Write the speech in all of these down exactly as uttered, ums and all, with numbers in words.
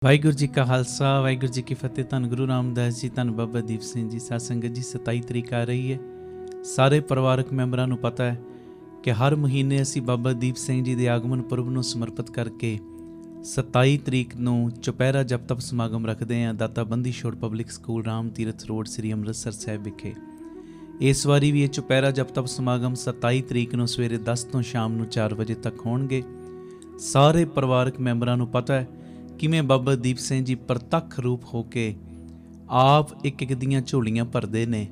वाहिगुरू जी का खालसा वाहिगुरू जी की फतेह। धन गुरु रामदास जी, धन बाबा दीप सिंह जी। साध संगत जी, सताई तरीक आ रही है। सारे परिवारक मैंबरां नूं पता है कि हर महीने असी बाबा दीप सिंह जी के आगमन पुरब नूं समर्पित करके सताई तरीक नूं चुपहरा जप तप समागम रखते हैं Data Bandi Chhor public school Ram Tirath road Shri Amritsar Sahib विखे। इस वारी भी ये चुपहरा जप तप समागम सताई तरीक नूं सवेरे दस तो शाम नूं चार बजे तक होणगे। सारे परिवारक मैंबरां नूं पता है किवें बाबा दीप सिंह जी प्रतख रूप होके आप एक एक दियां झोलियां भरदे ने,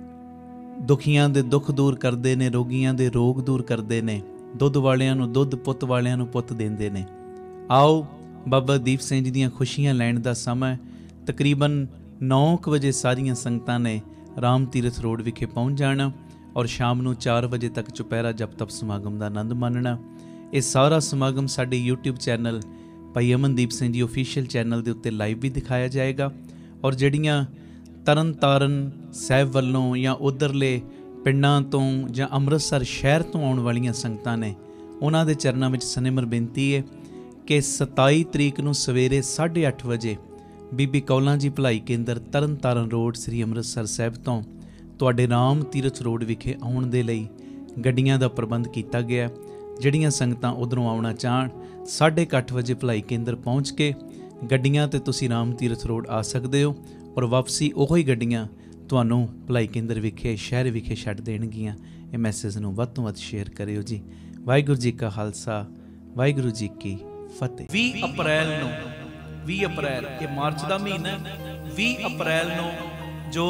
दुखियां दे दुख दूर करते हैं, रोगियां दे रोग दूर करते हैं, दुध वालियां नूं दुध, पुत वालियां नूं पुत देंदे ने। आओ बाबा दीप सिंह जी दीयां खुशियां लैण दा समय तकरीबन नौ क बजे सारियां संगतां ने राम तीरथ रोड विखे पहुँच जाना और शाम नूं चार बजे तक चुपहरा जप तप समागम का आनंद मानना। ये सारा समागम साडे YouTube channel Bhai Amandeep Singh ji official channel के उत्ते लाइव भी दिखाया जाएगा और जड़ियाँ तरन तारन साहिब वालों या उधरले पिंडां तो या अमृतसर शहर तो आने वाली संगतां ने उन्हां दे चरणों में सनिमर बेनती है कि सताई तरीक नूं सवेरे साढ़े अठ बजे बीबी कौलां जी भलाई केंद्र तरन तारन रोड श्री अमृतसर साहिब तो तुहाडे राम तीरथ रोड विखे आउण दे लई गड्डियां दा प्रबंध किया गया। ਜਿਹੜੀਆਂ ਸੰਗਤਾਂ उधरों आउणा चाहण साढ़े अठ बजे भलाई केंद्र पहुँच के गड्डियां ते तुसीं राम तीरथ रोड आ सकते हो और वापसी उही गड्डियां तुहानूं भलाई केंद्र विखे शहर विखे छड्ड देणगीਆਂ। ਇਹ मैसेज नूं वध तों वध शेयर करियो जी। वाहिगुरू जी का खालसा वाहिगुरू जी की फतेह। बीस अप्रैल नूं बीस अप्रैल ये मार्च का महीना, बीस अप्रैल नूं जो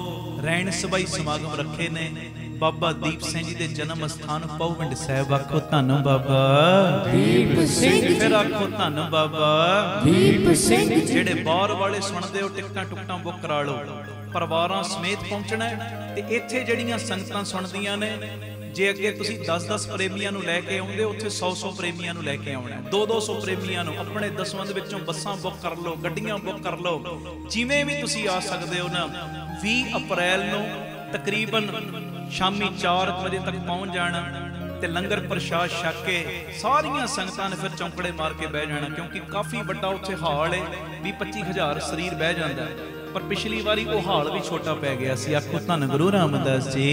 रैण सभाई समागम रखे ने बाबा दीप सिंह जी के जन्म स्थान पौगंड साहिब। आखो धन बाबा दीप सिंह, फिर आखो धन बाबा दीप सिंह। जेड़े बाहर वाले सुनते हो टिकटां टुकटां बुक करा लो, परिवारां समेत पहुंचना है। ते इत्थे जड़ियां संगतां सुनदियां ने, जे अगे तुसीं दस दस प्रेमियां नूं लैके आउंदे उत्थे सौ सौ प्रेमियां नूं लैके आउणा है, दो दो सौ प्रेमियां नूं अपने दसवंध विचों बसां बुक कर लो, गड्डियां बुक कर लो, जिवें भी तुसीं आ सकदे हो ना। बीस अप्रैल नूं तकरीबन शामी चार बजे तक पहुँच जाना ते लंगर प्रशाद छक के सारियां संगतां ने फिर चौंकड़े मार के बह जाना, क्योंकि काफ़ी बड़ा उत्थे हाल है, भी पच्ची हज़ार शरीर बह जाता है। पर पिछली बारी वो हाल भी छोटा पै गया सी। आखो धन गुरु रामदास जी,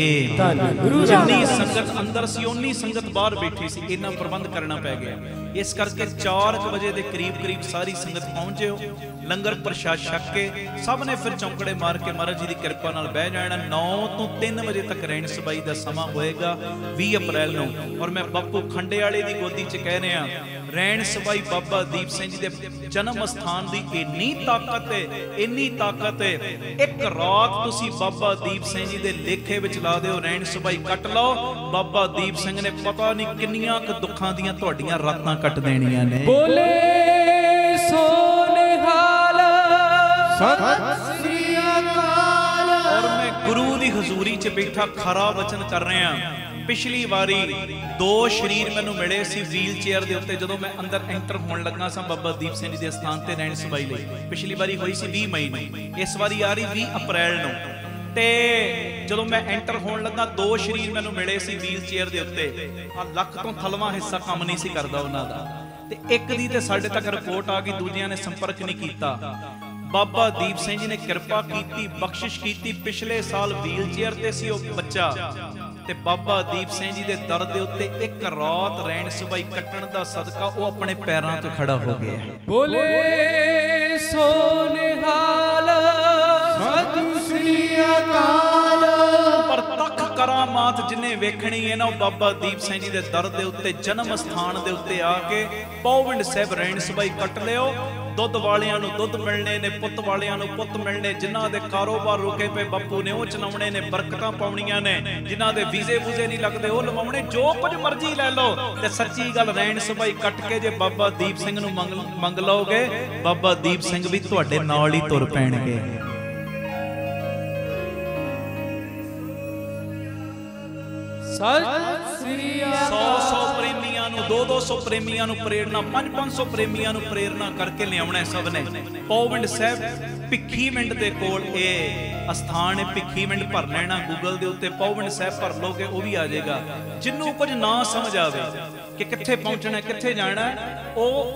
जिन्नी संगत अंदर सी उन्नी संगत बाहर बैठी सी, इन्ना प्रबंध करना पै गया। इस करके चार बजे के करीब करीब सारी संगत पहुंचे हो, लंगर प्रशाद छक के सब ने फिर चौंकड़े मार के महाराज जी की कृपा नाल बह जाना। नौ तो तीन बजे तक रैण सबाई का समा होएगा बीस अप्रैल नूं। और मैं बापू खंडे वाले की गोदी च कह रहा, रैण सबाई बाबा दीप सिंह जी के जन्म स्थान की इन्नी ताकत है, इन्नी ताकत है। एक रात तुसी बाबा दीप सिंह जी के लेखे विच ला दिओ, रैण सबाई कट लो, बाबा दीप सिंह ने पता नहीं किन्नियां क दुखां दियां तुहाडीआं रातां कट देणियां ने। बोले सो निहाल सत श्री अकाल। और मैं गुरु दी हजूरी च बैठा खरा वचन कर रहा। पिछली बारी दो शरीर मैनू मिले सी व्हील चेयर के उत्ते जदों मैं अंदर एंटर होने लगा सा बाबा दीप सिंह जी के स्थान ते रैण सबाई लई। पिछली बारी हुई सी बीस मई नूं, इस बारी आ रही बीस अप्रैल नूं। ते जदों मैं एंटर होने लगा दो शरीर मैनू मिले सी व्हील चेयर के उत्ते, आ लक तो थलवा हिस्सा काम नहीं सी करदा उन्हां दा, ते एक दी ते साडे तक रिपोर्ट आ गई, दूजियां ने संपर्क नहीं कीता। बाबा दीप सिंह जी ने कृपा की, बख्शिश की। पिछले साल व्हील चेयर ते सी वो बच्चा, ते बाबा दीप सिंह जी के दर दे उत्ते एक रात रैण सबाई कट्टण दा सदका वो अपने पैरों ते खड़ा हो गया। बोले सो निहाल सत श्री अकाल। पर तख करामात जिन्हें वेखनी है ना, बाबा दीप सिंह जी के दर दे उत्ते जन्म स्थान दे उत्ते आके पौविंड साहिब रैण सबाई कट लिओ। दुध वालियां नूं दुध मिलने ने, पुत वालियां नूं पुत मिलने, जिन्हां दे कारोबार रुके पे बापू ने वो चलाउणे ने, बरकतां पाउणियां ने, जिन्हां दे वीजे वूजे नहीं लगदे वो लवाउणे, जो कुछ मर्जी लै लो। ते सच्ची गल रैण सबाई कट के जे बाबा दीप सिंह नूं मंग मंग लओगे, बाबा दीप सिंह भी तुहाडे नाल ही तुर पैणगे। सौ सौ प्रेमियां नूं, दो दो सौ प्रेमियां नूं प्रेरणा, पांच पांच सौ प्रेमियां नूं प्रेरणा करके लियाउणा सब ने। पौविंड साहिब भिखीविंड दे कोल ये अस्थान है, भिखीविंड भर लेना गूगल दे उत्ते, पौविंड साहिब भर लोगे वो भी आ जाएगा। जिन्हों कुछ ना समझ आवे कि कित्थे पहुंचना कित्थे जाना, वो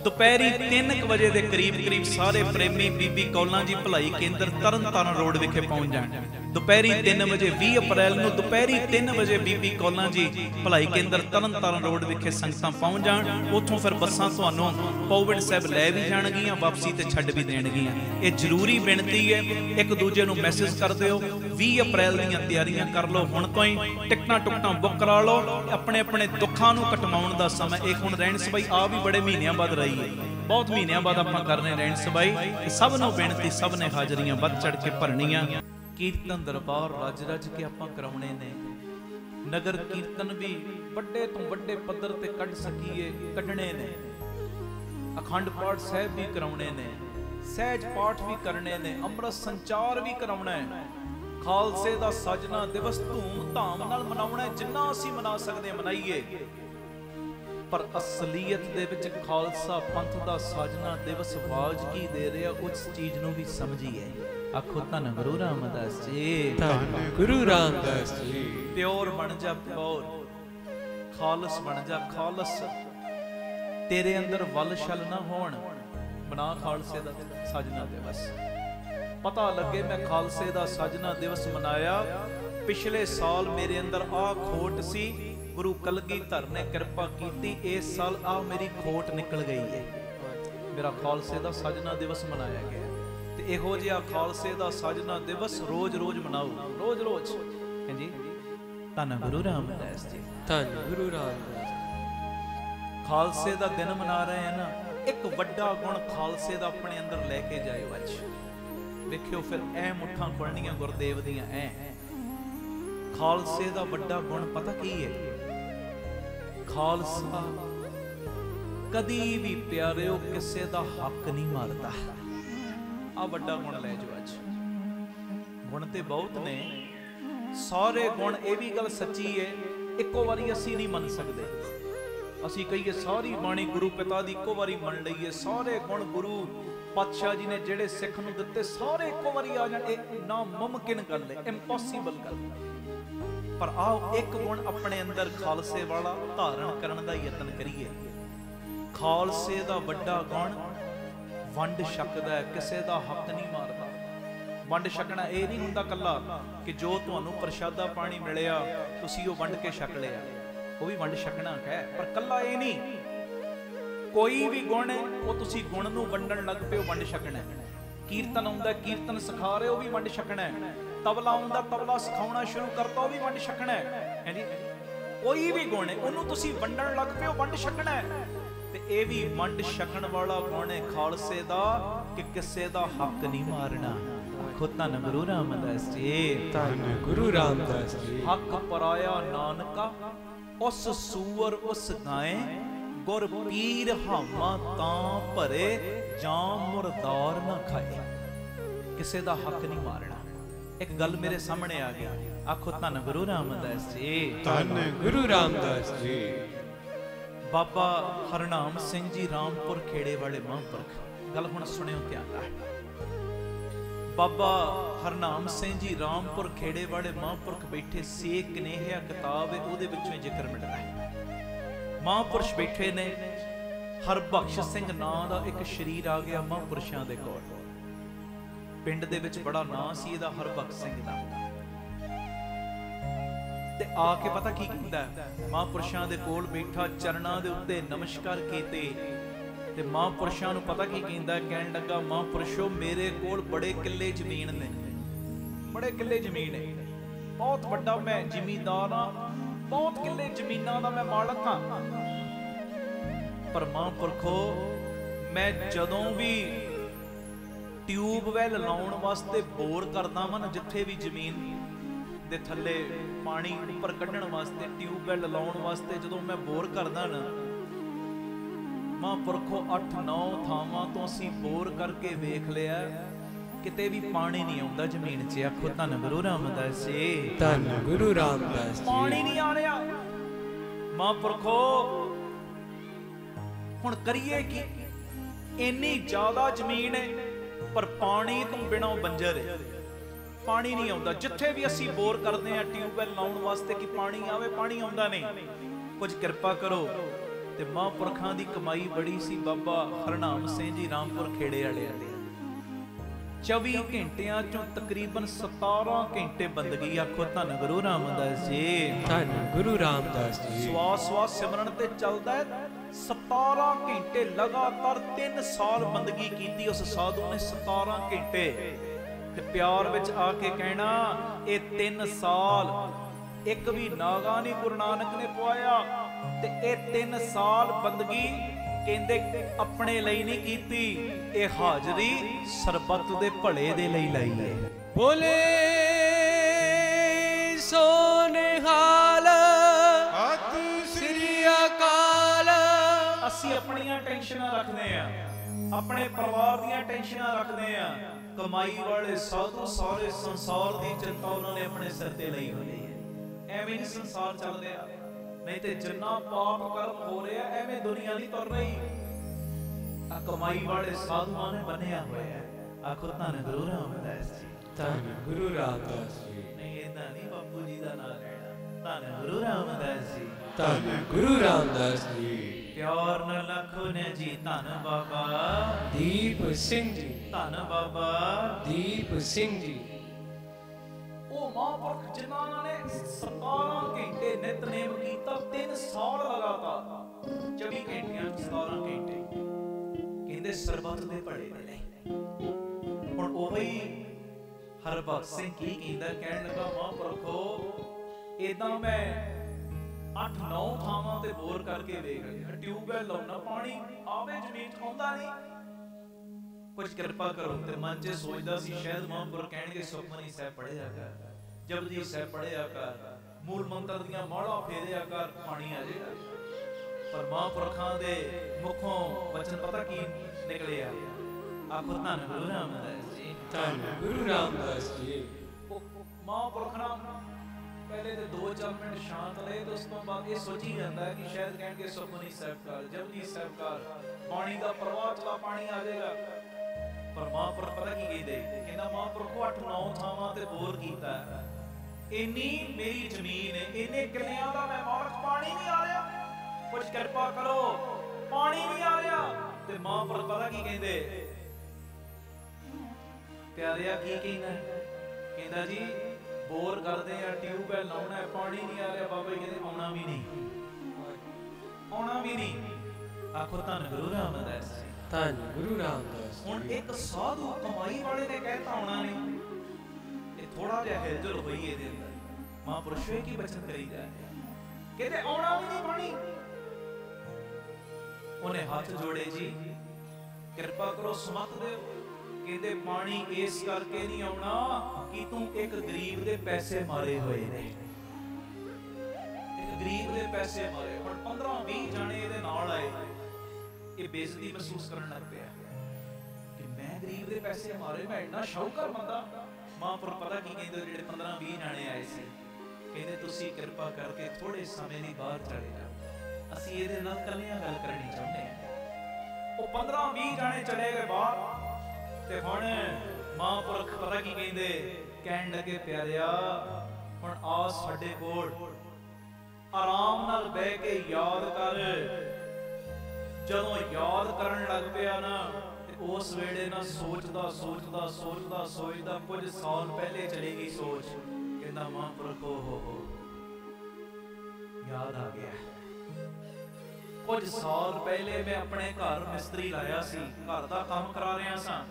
ਦੁਪਹਿਰੀ ਤਿੰਨ ਕੁ ਵਜੇ ਦੇ ਕਰੀਬ ਕਰੀਬ ਸਾਰੇ ਪ੍ਰੇਮੀ ਬੀਬੀ ਕੌਲਾਂ ਜੀ ਭਲਾਈ ਕੇਂਦਰ ਤਰਨਤਾਰਨ ਰੋਡ ਵਿਖੇ ਪਹੁੰਚ ਜਾਣ। ਦੁਪਹਿਰੀ ਤਿੰਨ ਵਜੇ ਵੀਹ ਅਪ੍ਰੈਲ ਨੂੰ ਦੁਪਹਿਰੀ ਤਿੰਨ ਵਜੇ ਬੀਬੀ ਕੌਲਾਂ ਜੀ ਭਲਾਈ ਕੇਂਦਰ ਤਰਨਤਾਰਨ ਰੋਡ ਵਿਖੇ ਸੰਗਤਾਂ ਪਹੁੰਚ ਜਾਣ। ਉੱਥੋਂ ਫਿਰ ਬੱਸਾਂ ਤੁਹਾਨੂੰ ਪੌਵਿੰਡ ਸਾਹਿਬ ਲੈ ਵੀ ਜਾਣਗੀਆਂ, ਵਾਪਸੀ ਤੇ ਛੱਡ ਵੀ ਦੇਣਗੀਆਂ। ਇਹ ਜ਼ਰੂਰੀ ਬੇਨਤੀ ਹੈ, ਇੱਕ ਦੂਜੇ ਨੂੰ ਮੈਸੇਜ ਕਰ ਦਿਓ। ਵੀਹ ਅਪ੍ਰੈਲ ਦੀਆਂ ਤਿਆਰੀਆਂ ਕਰ ਲਓ ਹੁਣ ਤੋਂ ਹੀ, ਟਿਕਟਾਂ ਟੁਕਟਾਂ ਬੁੱਕ ਕਰਾ ਲਓ। ਆਪਣੇ ਆਪਣੇ ਦੁੱਖਾਂ ਨੂੰ ਕਟਵਾਉਣ ਦਾ ਸਮਾਂ ਇਹ ਹੁਣ ਰਹਿਣ ਸਬਾਈ ਆ ਵੀ ਬੜੇ ਮਹੀਨਿਆਂ ਬਾਅਦ ਰਹੀ ਹੈ, ਬਹੁਤ ਮਹੀਨਿਆਂ ਬਾਅਦ ਆਪਾਂ ਕਰਨੇ ਰਹਿਣ ਸਬਾਈ। ਸਭ ਨੂੰ ਬੇਨਤੀ, ਸਭ ਨੇ ਹਾਜ਼ਰੀਆਂ ਵੱਧ ਚੜ ਕੇ ਭਰਨੀਆਂ। ਕੀਰਤਨ ਦਰਬਾਰ ਰੱਜ ਰੱਜ ਕੇ ਆਪਾਂ ਕਰਾਉਣੇ ਨੇ। ਨਗਰ ਕੀਰਤਨ ਵੀ ਵੱਡੇ ਤੋਂ ਵੱਡੇ ਪੱਧਰ ਤੇ ਕੱਢ ਸਕੀਏ, ਕੱਢਣੇ ਨੇ। ਅਖੰਡ ਪਾਠ ਸਾਹਿਬ ਵੀ ਕਰਾਉਣੇ ਨੇ, ਸਹਿਜ ਪਾਠ ਵੀ ਕਰਨੇ ਨੇ, ਅੰਮ੍ਰਿਤ ਸੰਚਾਰ ਵੀ ਕਰਾਉਣਾ ਹੈ। ਖਾਲਸੇ ਦਾ ਸਾਜਨਾ ਦਿਵਸ ਧੂਮ ਧਾਮ ਨਾਲ ਮਨਾਉਣਾ, ਜਿੰਨਾ ਅਸੀਂ ਮਨਾ ਸਕਦੇ ਮਨਾਈਏ। ਪਰ ਅਸਲੀਅਤ ਦੇ ਵਿੱਚ ਖਾਲਸਾ ਪੰਥ ਦਾ ਸਾਜਨਾ ਦਿਵਸ ਆਵਾਜ਼ ਕੀ ਦੇ ਰਿਹਾ, ਉਸ ਚੀਜ਼ ਨੂੰ ਵੀ ਸਮਝੀਏ। ਆਖੋ ਧੰਨ ਗੁਰੂ ਰਾਮਦਾਸ ਜੀ, ਧੰਨ ਗੁਰੂ ਰਾਮਦਾਸ ਜੀ। ਪਿਓਰ ਬਣ ਜਾ ਪਿਓਰ, ਖਾਲਸ ਬਣ ਜਾ ਖਾਲਸ। ਤੇਰੇ ਅੰਦਰ ਵਲ ਛਲ ਨਾ ਹੋਣ। ਬਣਾ ਖਾਲਸੇ ਦਾ ਸਾਜਨਾ ਦਿਵਸ। ਪਤਾ ਲੱਗੇ ਮੈਂ ਖਾਲਸੇ ਦਾ ਸਾਜਨਾ ਦਿਵਸ ਮਨਾਇਆ, ਪਿਛਲੇ ਸਾਲ ਮੇਰੇ ਅੰਦਰ ਆਹ ਖੋਟ ਸੀ, ਗੁਰੂ ਕਲਗੀਧਰ ਨੇ ਕਿਰਪਾ ਕੀਤੀ, ਇਸ ਸਾਲ ਆ ਮੇਰੀ ਖੋਟ ਨਿਕਲ ਗਈ ਹੈ। ਮੇਰਾ ਖਾਲਸੇ ਦਾ ਸਾਜਨਾ ਦਿਵਸ ਮਨਾਇਆ ਗਿਆ। ਤੇ ਇਹੋ ਜਿਹਾ ਖਾਲਸੇ ਦਾ ਸਾਜਨਾ ਦਿਵਸ ਰੋਜ਼ ਰੋਜ਼ ਮਨਾਓ, ਰੋਜ਼ ਰੋਜ਼। ਹਾਂਜੀ, ਧੰਨ ਗੁਰੂ ਰਾਮਦਾਸ ਜੀ, ਧੰਨ ਗੁਰੂ ਰਾਮਦਾਸ। ਖਾਲਸੇ ਦਾ ਦਿਨ ਮਨਾ ਰਹੇ ਆ ਨਾ, ਇੱਕ ਵੱਡਾ ਗੁਣ ਖਾਲਸੇ ਦਾ ਆਪਣੇ ਅੰਦਰ ਲੈ ਕੇ ਜਾਇਓ ਅੱਜ। ਵੇਖਿਓ ਫਿਰ ਐ ਮੁੱਠਾਂ ਖੁੱਲਣੀਆਂ ਗੁਰਦੇਵ ਦੀਆਂ। ਐ ਖਾਲਸੇ ਦਾ ਵੱਡਾ ਗੁਣ ਪਤਾ ਕੀ ਹੈ? ਖਾਲਸਾ ਕਦੀ ਵੀ ਪਿਆਰਿਓ ਕਿਸੇ ਦਾ ਹੱਕ ਨਹੀਂ ਮਾਰਦਾ। ਆ ਵੱਡਾ ਗੁਣ ਲੈ ਜਾਓ ਅੱਜ। ਗੁਣ ਤੇ ਬਹੁਤ ਨੇ, ਸਾਰੇ ਗੁਣ। ਇਹ ਵੀ ਗੱਲ ਸੱਚੀ ਹੈ, ਇੱਕੋ ਵਾਰੀ ਅਸੀਂ ਨਹੀਂ ਮੰਨ ਸਕਦੇ। ਅਸੀਂ ਕਹੀਏ ਸਾਰੀ ਬਾਣੀ ਗੁਰੂ ਪਿਤਾ ਦੀ ਇੱਕੋ ਵਾਰੀ ਮੰਨ ਲਈਏ, ਸਾਰੇ ਗੁਣ ਗੁਰੂ ਪਾਤਸ਼ਾਹ ਜੀ ਨੇ ਜਿਹੜੇ ਸਿੱਖ ਨੂੰ ਦਿੱਤੇ ਸਾਰੇ ਇੱਕੋ ਵਾਰੀ ਆ ਜਾਣ, ਇਹ ਨਾਮੁਮਕਿਨ ਗੱਲ ਹੈ, ਇੰਪੋਸੀਬਲ ਗੱਲ ਹੈ। ਪਰ ਆਓ ਇੱਕ ਗੁਣ ਆਪਣੇ ਅੰਦਰ ਖਾਲਸੇ ਵਾਲਾ ਧਾਰਨ ਕਰਨ ਦਾ ਯਤਨ ਕਰੀਏ। ਖਾਲਸੇ ਦਾ ਵੱਡਾ ਗੁਣ ਵੰਡ ਛਕਦਾ ਹੈ, ਕਿਸੇ ਦਾ ਹੱਕ ਨਹੀਂ ਮਾਰਦਾ। ਵੰਡ ਛਕਣਾ ਇਹ ਨਹੀਂ ਹੁੰਦਾ ਕੱਲਾ ਕਿ ਜੋ ਤੁਹਾਨੂੰ ਪ੍ਰਸ਼ਾਦਾ ਪਾਣੀ ਮਿਲਿਆ ਤੁਸੀਂ ਉਹ ਵੰਡ ਕੇ ਛਕ ਲਿਆ, ਉਹ ਵੀ ਵੰਡ ਛਕਣਾ ਹੈ, ਪਰ ਕੱਲਾ ਇਹ ਨਹੀਂ। ਕੋਈ ਵੀ ਗੁਣ ਹੈ ਉਹ ਤੁਸੀਂ ਗੁਣ ਨੂੰ ਵੰਡਣ ਲੱਗ ਪਿਓ, ਵੰਡ ਛਕਣਾ। ਕੀਰਤਨ ਆਉਂਦਾ, ਕੀਰਤਨ ਸਿਖਾ ਰਹੇ, ਉਹ ਵੀ ਵੰਡ ਛਕਣਾ। ਤਬਲਾ ਆਉਂਦਾ, ਤਬਲਾ ਸਿਖਾਉਣਾ ਸ਼ੁਰੂ ਕਰਤਾ, ਉਹ ਵੀ ਵੰਡ ਛਕਣਾ ਹੈ। ਹਾਂਜੀ, ਕੋਈ ਵੀ ਗੁਣ ਹੈ ਉਹਨੂੰ ਤੁਸੀਂ ਵੰਡਣ ਲੱਗ ਪਿਓ, ਵੰਡ ਛਕਣਾ ਹੈ। ਤੇ ਇਹ ਵੀ ਵੰਡ ਛਕਣ ਵਾਲਾ ਗੁਣ ਹੈ ਖਾਲਸੇ ਦਾ ਕਿ ਕਿਸੇ ਦਾ ਹੱਕ ਨਹੀਂ ਮਾਰਨਾ। ਆਖੋ ਧੰਨ ਗੁਰੂ ਰਾਮਦਾਸ ਜੀ, ਧੰਨ ਗੁਰੂ ਰਾਮਦਾਸ ਜੀ। ਹੱਕ ਪਰਾਇਆ ਨਾਨਕਾ ਉਸ ਸੂਰ ਉਸ ਗਾਏ, ਗੁਰ ਪੀਰ ਹਾਮਾ ਤਾਂ ਭਰੇ, ਜਾਂ ਮੁਰਦਾਰ ਨਾ ਖਾਏ। ਕਿਸੇ ਦਾ ਹੱਕ ਨਹੀਂ ਮਾਰਨਾ। ਇੱਕ ਗੱਲ ਮੇਰੇ ਸਾਹਮਣੇ ਆ ਗਈ। ਆਖੋ ਧੰਨ ਗੁਰੂ ਰਾਮਦਾਸ ਜੀ, ਧੰਨ ਗੁਰੂ ਰਾਮਦਾਸ ਜੀ। ਬਾਬਾ ਹਰਨਾਮ ਸਿੰਘ ਜੀ ਰਾਮਪੁਰ ਖੇੜੇ ਵਾਲੇ ਮਹਾਂਪੁਰਖ। ਗੱਲ ਹੁਣ ਸੁਣਿਓ ਧਿਆਨ ਨਾਲ। ਬਾਬਾ ਹਰਨਾਮ ਸਿੰਘ ਜੀ ਰਾਮਪੁਰ ਖੇੜੇ ਵਾਲੇ ਮਹਾਂਪੁਰਖ ਬੈਠੇ ਸੀ। ਕਨੇਹਿਆ ਕਿਤਾਬ ਹੈ, ਉਹਦੇ ਵਿੱਚੋਂ ਹੀ ਜ਼ਿਕਰ ਮਿਲਦਾ ਹੈ। ਮਹਾਂਪੁਰਸ਼ ਬੈਠੇ ਨੇ। ਹਰਬਖਸ਼ ਸਿੰਘ ਨਾਂ ਦਾ ਇੱਕ ਸ਼ਰੀਰ ਆ ਗਿਆ ਮਹਾਂਪੁਰਸ਼ਾਂ ਦੇ ਕੋਲ। ਪਿੰਡ ਦੇ ਵਿੱਚ ਬੜਾ ਨਾਂ ਸੀ ਇਹਦਾ, ਹਰਬਖਸ਼ ਸਿੰਘ ਦਾ। ਤੇ ਆ ਕੇ ਪਤਾ ਕੀ ਕਹਿੰਦਾ? ਮਹਾਂਪੁਰਸ਼ਾਂ ਦੇ ਕੋਲ ਬੈਠਾ, ਚਰਨਾਂ ਦੇ ਉੱਤੇ ਨਮਸਕਾਰ ਕੀਤੇ। ਤੇ ਮਹਾਂਪੁਰਸ਼ਾਂ ਨੂੰ ਪਤਾ ਕੀ ਕਹਿੰਦਾ? ਕਹਿਣ ਲੱਗਾ, ਮਹਾਂਪੁਰਸ਼ੋ ਮੇਰੇ ਕੋਲ ਬੜੇ ਕਿੱਲੇ ਜ਼ਮੀਨ ਨੇ, ਬੜੇ ਕਿੱਲੇ ਜ਼ਮੀਨ ਹੈ, ਬਹੁਤ ਵੱਡਾ ਮੈਂ ਜ਼ਿਮੀਂਦਾਰ ਹਾਂ, ਬਹੁਤ ਕਿੱਲੇ ਜ਼ਮੀਨਾਂ ਦਾ ਮੈਂ ਮਾਲਕ ਹਾਂ। ਪਰ ਮਹਾਂਪੁਰਖੋ ਮੈਂ ਜਦੋਂ ਵੀ ਟਿਊਬਵੈਲ ਲਾਉਣ ਵਾਸਤੇ ਬੋਰ ਕਰਦਾ ਵਾਂ ਨਾ, ਜਿੱਥੇ ਵੀ ਜ਼ਮੀਨ ਦੇ ਥੱਲੇ ਪਾਣੀ ਉੱਪਰ ਕੱਢਣ ਵਾਸਤੇ ਟਿਊਬਵੈਲ ਲਾਉਣ ਵਾਸਤੇ ਜਦੋਂ ਮੈਂ ਬੋਰ ਕਰਦਾ ਨਾ, ਮਹਾਂਪੁਰਖੋ ਅੱਠ ਨੌ ਥਾਵਾਂ ਤੋਂ ਅਸੀਂ ਬੋਰ ਕਰਕੇ ਵੇਖ ਲਿਆ, ਕਿਤੇ ਵੀ ਪਾਣੀ ਨਹੀਂ ਆਉਂਦਾ ਜ਼ਮੀਨ 'ਚ। ਆਖੋ ਧੰਨ ਗੁਰੂ ਰਾਮਦਾਸ ਜੀ, ਧੰਨ ਗੁਰੂ ਰਾਮਦਾਸ ਜੀ। ਪਾਣੀ ਨਹੀਂ ਆ ਰਿਹਾ। ਮਹਾਂਪੁਰਖੋ ਹੁਣ ਕਰੀਏ ਕੀ? ਇੰਨੀ ਜ਼ਿਆਦਾ ਜ਼ਮੀਨ ਹੈ ਪਰ ਪਾਣੀ ਤੋਂ ਬਿਨਾਂ ਬੰਜਰ ਹੈ, ਪਾਣੀ ਨਹੀਂ ਆਉਂਦਾ। ਜਿੱਥੇ ਵੀ ਅਸੀਂ ਬੋਰ ਕਰਦੇ ਆ ਟਿਊਬਵੈਲ ਲਾਉਣ ਵਾਸਤੇ ਕਿ ਪਾਣੀ ਆਵੇ, ਪਾਣੀ ਆਉਂਦਾ ਨਹੀਂ। ਕੁਝ ਕਿਰਪਾ ਕਰੋ ਤੇ ਮਹਾਂਪੁਰਖਾਂ ਦੀ ਕਮਾਈ ਬੜੀ ਸੀ। ਬਾਬਾ ਹਰਨਾਮ ਸਿੰਘ ਜੀ ਰਾਮਪੁਰ ਖੇੜੇ ਵਾਲੇ ਆਲੇ ਚੌਵੀ ਘੰਟਿਆਂ ਚੋਂ ਤਕਰੀਬਨ ਸਤਾਰਾਂ ਘੰਟੇ ਬੰਦਗੀ। ਆਖੋ ਧੰਨ ਗੁਰੂ ਰਾਮਦਾਸ ਜੀ, ਧੰਨ ਗੁਰੂ ਰਾਮਦਾਸ ਜੀ। ਸਵਾਸ ਸਵਾਸ ਸਿਮਰਨ ਤੇ ਚੱਲਦਾ ਹੈ। ਸਤਾਰਾਂ ਘੰਟੇ ਲਗਾਤਾਰ ਤਿੰਨ ਸਾਲ ਬੰਦਗੀ ਕੀਤੀ ਉਸ ਸਾਧੂ ਨੇ, ਸਤਾਰਾਂ ਘੰਟੇ। ਤੇ ਪਿਆਰ ਵਿੱਚ ਆ ਕੇ ਕਹਿਣਾ, ਇਹ ਤਿੰਨ ਸਾਲ ਇੱਕ ਵੀ ਨਾਗਾ ਨਹੀਂ ਗੁਰੂ ਨਾਨਕ ਨੇ ਪਵਾਇਆ। ਤੇ ਇਹ ਤਿੰਨ ਸਾਲ ਬੰਦਗੀ ਕਹਿੰਦੇ ਆਪਣੇ ਲਈ ਨਹੀਂ ਕੀਤੀ, ਇਹ ਹਾਜ਼ਰੀ ਸਰਬੱਤ ਦੇ ਭਲੇ ਦੇ ਲਈ ਲਈ ਹੈ। ਬੋਲੇ ਸੋ ਨਿਹਾਲ ਸਤਿ ਸ੍ਰੀ ਅਕਾਲ। ਅਸੀਂ ਆਪਣੀਆਂ ਟੈਨਸ਼ਨਾਂ ਰੱਖਦੇ ਆ, ਆਪਣੇ ਪਰਿਵਾਰ ਦੀਆਂ ਟੈਨਸ਼ਨਾਂ ਰੱਖਦੇ ਆ। ਕਮਾਈ ਵਾਲੇ ਸਾਧੂ ਸਾਰੇ ਸੰਸਾਰ ਦੀ ਚਿੰਤਾ ਉਹਨਾਂ ਨੇ ਆਪਣੇ ਸਿਰ ਤੇ ਲਈ ਹੋਈ ਹੈ। ਐਵੇਂ ਨਹੀਂ ਸੰਸਾਰ ਚੱਲ ਰਿਹਾ, ਨਹੀਂ ਤੇ ਜਿੰਨਾ ਪਾਪ ਕਰਮ ਹੋ ਰਿਹਾ ਐਵੇਂ ਦੁਨੀਆ ਨਹੀਂ ਤੁਰ ਰਹੀ। ਆ ਕਮਾਈ ਵਾਲੇ ਸਾਧੂਆਂ ਨੇ ਬੰਨਿਆ ਹੋਇਆ ਹੈ। ਆਖੋ ਧੰਨ ਗੁਰੂ ਰਾਮਦਾਸ ਜੀ, ਧੰਨ ਗੁਰੂ ਰਾਮਦਾਸ ਜੀ। ਨਹੀਂ ਇਹਦਾ ਨਹੀਂ ਬਾਪੂ ਜੀ ਦਾ ਨਾਮ ਲੈਣਾ, ਧੰਨ ਗੁਰੂ ਰਾਮਦਾਸ ਜੀ, ਧੰਨ ਗੁਰੂ ਰਾਮਦਾਸ ਜੀ। ਪਿਆਰ ਨਾਲ ਲੱਖੋ ਨੇ ਜੀ, ਧੰਨ ਬਾਬਾ ਦੀਪ ਸਿੰਘ ਜੀ, ਧੰਨ ਬਾਬਾ ਦੀਪ ਸਿੰਘ ਜੀ। ਉਹ ਮਹਾਂਪੁਰਖ ਜਿਨ੍ਹਾਂ ਨੇ ਸਤਾਰਾਂ ਘੰਟੇ ਨਿਤਨੇਮ ਕੀਤਾ, ਤਿੰਨ ਸਾਲ ਲਗਾਤਾਰ ਚੌਵੀ ਘੰਟਿਆਂ ਚ ਸਤਾਰਾਂ ਘੰਟੇ, ਕਹਿੰਦੇ ਸਰਬੱਤ ਦੇ ਭਲੇ ਦੇ ਲਈ। ਹੁਣ ਉਹੀ ਹਰਭਗਤ ਸਿੰਘ ਕੀ ਕਹਿੰਦਾ, ਕਹਿਣ ਲੱਗਾ ਮਹਾਂਪੁਰਖੋ ਏਦਾਂ ਮੈਂ ਅੱਠ ਨੌ ਥਾਵਾਂ ਤੇ ਬੋਰ ਕਰਕੇ ਵੇਖ ਲਿਆ, ਟਿਊਬਵੈਲ ਲਾਉਣਾ, ਪਾਣੀ ਆਵੇ ਜ਼ਮੀਨ ਚ ਆਉਂਦਾ ਨਹੀਂ, ਕੁਝ ਕਿਰਪਾ ਕਰੋ। ਤੇ ਮਨ ਚ ਸੋਚਦਾ ਸੀ ਸ਼ਾਇਦ ਮਹਾਂਪੁਰਖ ਕਹਿਣਗੇ ਸੁਖਮਨੀ ਸਾਹਿਬ ਪੜ੍ਹਿਆ ਕਰ, ਜਪਜੀ ਸਾਹਿਬ ਪੜ੍ਹਿਆ ਕਰ, ਮੂਲ ਮੰਤਰ ਦੀਆਂ ਮਾળਾਂ ਫੇਰਿਆ ਕਰ, ਪਾਣੀ ਆ ਜਾਏਗਾ। ਪਰ ਮਹਾਂਪੁਰਖਾਂ ਦੇ ਮੁਖੋਂ ਵਚਨ ਪਤਾ ਕੀ ਨਿਕਲਿਆ? ਆਖੋ ਧੰਨ ਗੁਰੂ ਰਾਮਦਾਸ ਜੀ, ਧੰਨ ਗੁਰੂ ਰਾਮਦਾਸ ਜੀ। ਮਹਾਂਪੁਰਖਾਂ ਪਹਿਲੇ ਤੇ ਦੋ ਚਾਰ ਮਿੰਟ ਸ਼ਾਂਤ ਰਹੇ ਤੇ ਉਸ ਤੋਂ ਬਾਅਦ ਇਹ ਸੋਚੀ ਜਾਂਦਾ ਹੈ ਕਿ ਸ਼ਾਇਦ ਕਹਿਣਗੇ ਸੁਖਮਨੀ ਸਾਹਿਬ ਕਰ, ਜਪਜੀ ਸਾਹਿਬ ਕਰ, ਪਾਣੀ ਦਾ ਪ੍ਰਵਾਹ ਚਲਾ, ਪਾਣੀ ਆ ਜਾਏਗਾ। ਪਰ ਮਹਾਂਪੁਰਖ ਪਤਾ ਕੀ ਕਹਿੰਦੇ? ਕਹਿੰਦਾ ਮਹਾਂਪੁਰਖੋ ਅੱਠ ਨੌ ਥਾਵਾਂ ਤੇ ਬੋਰ ਕੀਤਾ, ਇੰਨੀ ਮੇਰੀ ਜ਼ਮੀਨ ਹੈ, ਇੰਨੇ ਕਿੱਲਿਆਂ ਦਾ ਮੈਂ ਮਾਲਕ, ਪਾਣੀ ਨਹੀਂ ਆ ਰਿਹਾ, ਕੁਝ ਕਿਰਪਾ ਕਰੋ, ਪਾਣੀ ਨਹੀਂ ਆ ਰਿਹਾ। ਤੇ ਮਹਾਂਪੁਰਖ ਪਤਾ ਕੀ ਕਹਿੰਦੇ? ਪਿਆਰਿਆ ਕੀ ਕਹਿੰਦਾ? ਕਹਿੰਦਾ ਜੀ ਬੋਰ ਕਰਦੇ ਆ, ਟਿਊਬਵੈਲ ਲਾਉਣਾ, ਪਾਣੀ ਨਹੀਂ ਆ ਰਿਹਾ। ਬਾਬਾ ਜੀ ਕਹਿੰਦੇ ਆਉਣਾ ਵੀ ਨਹੀਂ, ਆਉਣਾ ਵੀ ਨਹੀਂ। ਆਖੋ ਧੰਨ ਗੁਰੂ ਰਾਮਦਾਸ ਜੀ, ਧੰਨ ਗੁਰੂ ਰਾਮਦਾਸ। ਹੁਣ ਇੱਕ ਸਾਧੂ ਕਮਾਈ ਵਾਲੇ ਨੇ ਕਹਿਤਾ ਆਉਣਾ ਨਹੀਂ, ਇਹ ਥੋੜਾ ਜਿਹਾ ਹਿਲਜੁਲ ਹੋਈ ਇਹਦੇ ਅੰਦਰ। ਮਹਾਂਪੁਰਸ਼ ਕੀ ਬਚਨ ਕਰੀ ਜਾ ਕਹਿੰਦੇ ਆਉਣਾ ਵੀ ਨਹੀਂ ਪਾਣੀ। ਉਹਨੇ ਹੱਥ ਜੋੜੇ, ਜੀ ਕਿਰਪਾ ਕਰੋ ਸਮਤ ਦਿਓ। ਕਹਿੰਦੇ ਪਾਣੀ ਇਸ ਕਰਕੇ ਨਹੀਂ ਆਉਣਾ ਕਿ ਤੂੰ ਇੱਕ ਗਰੀਬ ਦੇ ਪੈਸੇ ਮਾਰੇ ਹੋਏ ਨੇ, ਇੱਕ ਗਰੀਬ ਦੇ ਪੈਸੇ ਮਾਰੇ। ਹੁਣ ਪੰਦਰਾਂ ਵੀਹ ਜਾਣੇ ਇਹਦੇ ਨਾਲ ਆਏ, ਇਹ ਬੇਇੱਜ਼ਤੀ ਮਹਿਸੂਸ ਕਰਨ ਲੱਗ ਪਿਆ ਕਿ ਮੈਂ ਗਰੀਬ ਦੇ ਪੈਸੇ ਮਾਰੇ, ਮੈਂ ਇੰਨਾ ਸ਼ੌਕਰ ਬੰਦਾ। ਮਹਾਂਪੁਰਖ ਪਤਾ ਕੀ ਕਹਿੰਦੇ? ਜਿਹੜੇ ਪੰਦਰਾਂ ਵੀਹ ਜਾਣੇ ਆਏ ਸੀ, ਕਹਿੰਦੇ ਤੁਸੀਂ ਕਿਰਪਾ ਕਰਕੇ ਥੋੜੇ ਸਮੇਂ ਲਈ ਬਾਹਰ ਚਲੇ ਜਾਓ, ਅਸੀਂ ਇਹਦੇ ਨਾਲ ਇਕੱਲਿਆਂ ਗੱਲ ਕਰਨੀ ਚਾਹੁੰਦੇ ਹਾਂ। ਉਹ ਪੰਦਰਾਂ ਵੀਹ ਜਾਣੇ ਚਲੇ ਗਏ ਬਾਹਰ। ਤੇ ਹੁਣ ਮਹਾਂਪੁਰਖ ਪਤਾ ਕੀ ਕਹਿੰਦੇ? ਕਹਿਣ ਲੱਗੇ ਪਿਆਰਿਆ ਹੁਣ ਆ ਸਾਡੇ ਕੋਲ ਆਰਾਮ ਨਾਲ ਬਹਿ ਕੇ ਯਾਦ ਕਰ। ਜਦੋਂ ਯਾਦ ਕਰਨ ਲੱਗ ਪਿਆ ਨਾ ਤੇ ਉਸ ਵੇਲੇ ਨਾ ਸੋਚਦਾ ਸੋਚਦਾ ਸੋਚਦਾ ਸੋਚਦਾ ਕੁਝ ਸਾਲ ਪਹਿਲੇ ਚਲੀ ਗਈ ਸੋਚ। ਕਹਿੰਦਾ ਮਹਾਂਪੁਰਖ ਹੋ ਹੋ ਯਾਦ ਆ ਗਿਆ, ਕੁਝ ਸਾਲ ਪਹਿਲੇ ਮੈਂ ਆਪਣੇ ਘਰ ਮਿਸਤਰੀ ਲਾਇਆ ਸੀ, ਘਰ ਦਾ ਕੰਮ ਕਰਾ ਰਿਹਾ ਸਾਂ।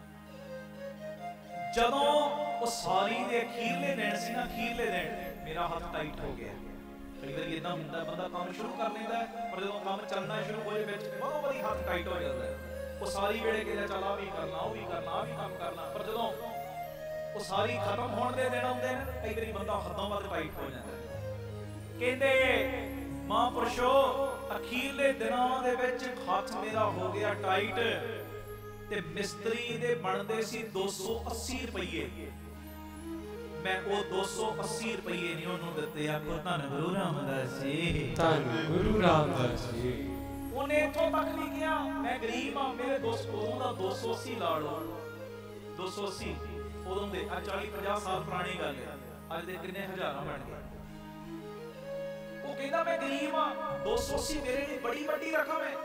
ਜਦੋਂ ਉਹ ਸਾਰੀ ਦੇ ਅਖੀਰਲੇ ਦਿਨ ਸੀ ਨਾ, ਅਖੀਰਲੇ ਦਿਨ ਮੇਰਾ ਹੱਥ ਟਾਈਟ ਹੋ ਗਿਆ। ਕਈ ਵਾਰੀ ਇਦਾਂ ਹੁੰਦਾ, ਬੰਦਾ ਕੰਮ ਸ਼ੁਰੂ ਕਰ ਲੈਂਦਾ ਪਰ ਜਦੋਂ ਕੰਮ ਚੱਲਣਾ ਸ਼ੁਰੂ ਹੋ ਜਾਏ ਵਿੱਚ ਬਹੁਤ ਵਾਰੀ ਹੱਥ ਟਾਈਟ ਹੋ ਜਾਂਦਾ ਹੈ। ਉਹ ਸਾਰੀ ਵੇਲੇ ਕਹਿੰਦਾ ਚੱਲ ਆ ਵੀ ਕਰਨਾ, ਉਹ ਵੀ ਕਰਨਾ, ਆ ਵੀ ਕੰਮ ਕਰਨਾ, ਪਰ ਜਦੋਂ ਉਹ ਸਾਰੀ ਖਤਮ ਹੋਣ ਦੇ ਦਿਨ ਆਉਂਦੇ ਨੇ ਕਈ ਵਾਰੀ ਬੰਦਾ ਹੱਦੋਂ ਵੱਧ ਟਾਈਟ ਹੋ ਜਾਂਦਾ। ਕਹਿੰਦੇ ਮਹਾਂਪੁਰਸ਼ੋ ਅਖੀਰਲੇ ਦਿਨਾਂ ਦੇ ਵਿੱਚ ਹੱਥ ਮੇਰਾ ਹੋ ਗਿਆ ਟਾਈਟ ਤੇ ਮਿਸਤਰੀ ਦੇ ਬਣਦੇ ਸੀ ਦੋ ਸੌ ਅੱਸੀ ਰੁਪਏ। ਮੈਂ ਉਹ ਦੋ ਸੌ ਅੱਸੀ ਰੁਪਏ ਨਹੀਂ ਉਹਨੂੰ ਦਿੱਤੇ। ਆਖੋ ਧੰਨ ਗੁਰੂ ਰਾਮਦਾਸ ਜੀ, ਧੰਨ ਗੁਰੂ ਰਾਮਦਾਸ ਜੀ। ਉਹਨੇ ਇੱਥੋਂ ਤੱਕ ਨਹੀਂ ਕਿਹਾ ਮੈਂ ਗਰੀਬ ਆ, ਮੇਰੇ ਦੋਸਤ ਉਦੋਂ ਦਾ ਦੋ ਸੌ ਅੱਸੀ ਲਾ ਲਓ, ਦੋ ਸੌ ਅੱਸੀ ਉਦੋਂ ਦੇ, ਆ ਚਾਲੀ ਪੰਜਾਹ ਸਾਲ ਪੁਰਾਣੀ ਗੱਲ ਹੈ, ਅੱਜ ਦੇ ਕਿੰਨੇ ਹਜ਼ਾਰਾਂ ਬਣ ਗਏ। ਉਹ ਕਹਿੰਦਾ ਮੈਂ ਗਰੀਬ ਆ, ਦੋ ਸੌ ਅੱਸੀ ਮੇਰੇ ਲਈ ਬੜੀ ਵੱਡੀ ਰਕਮ ਹੈ।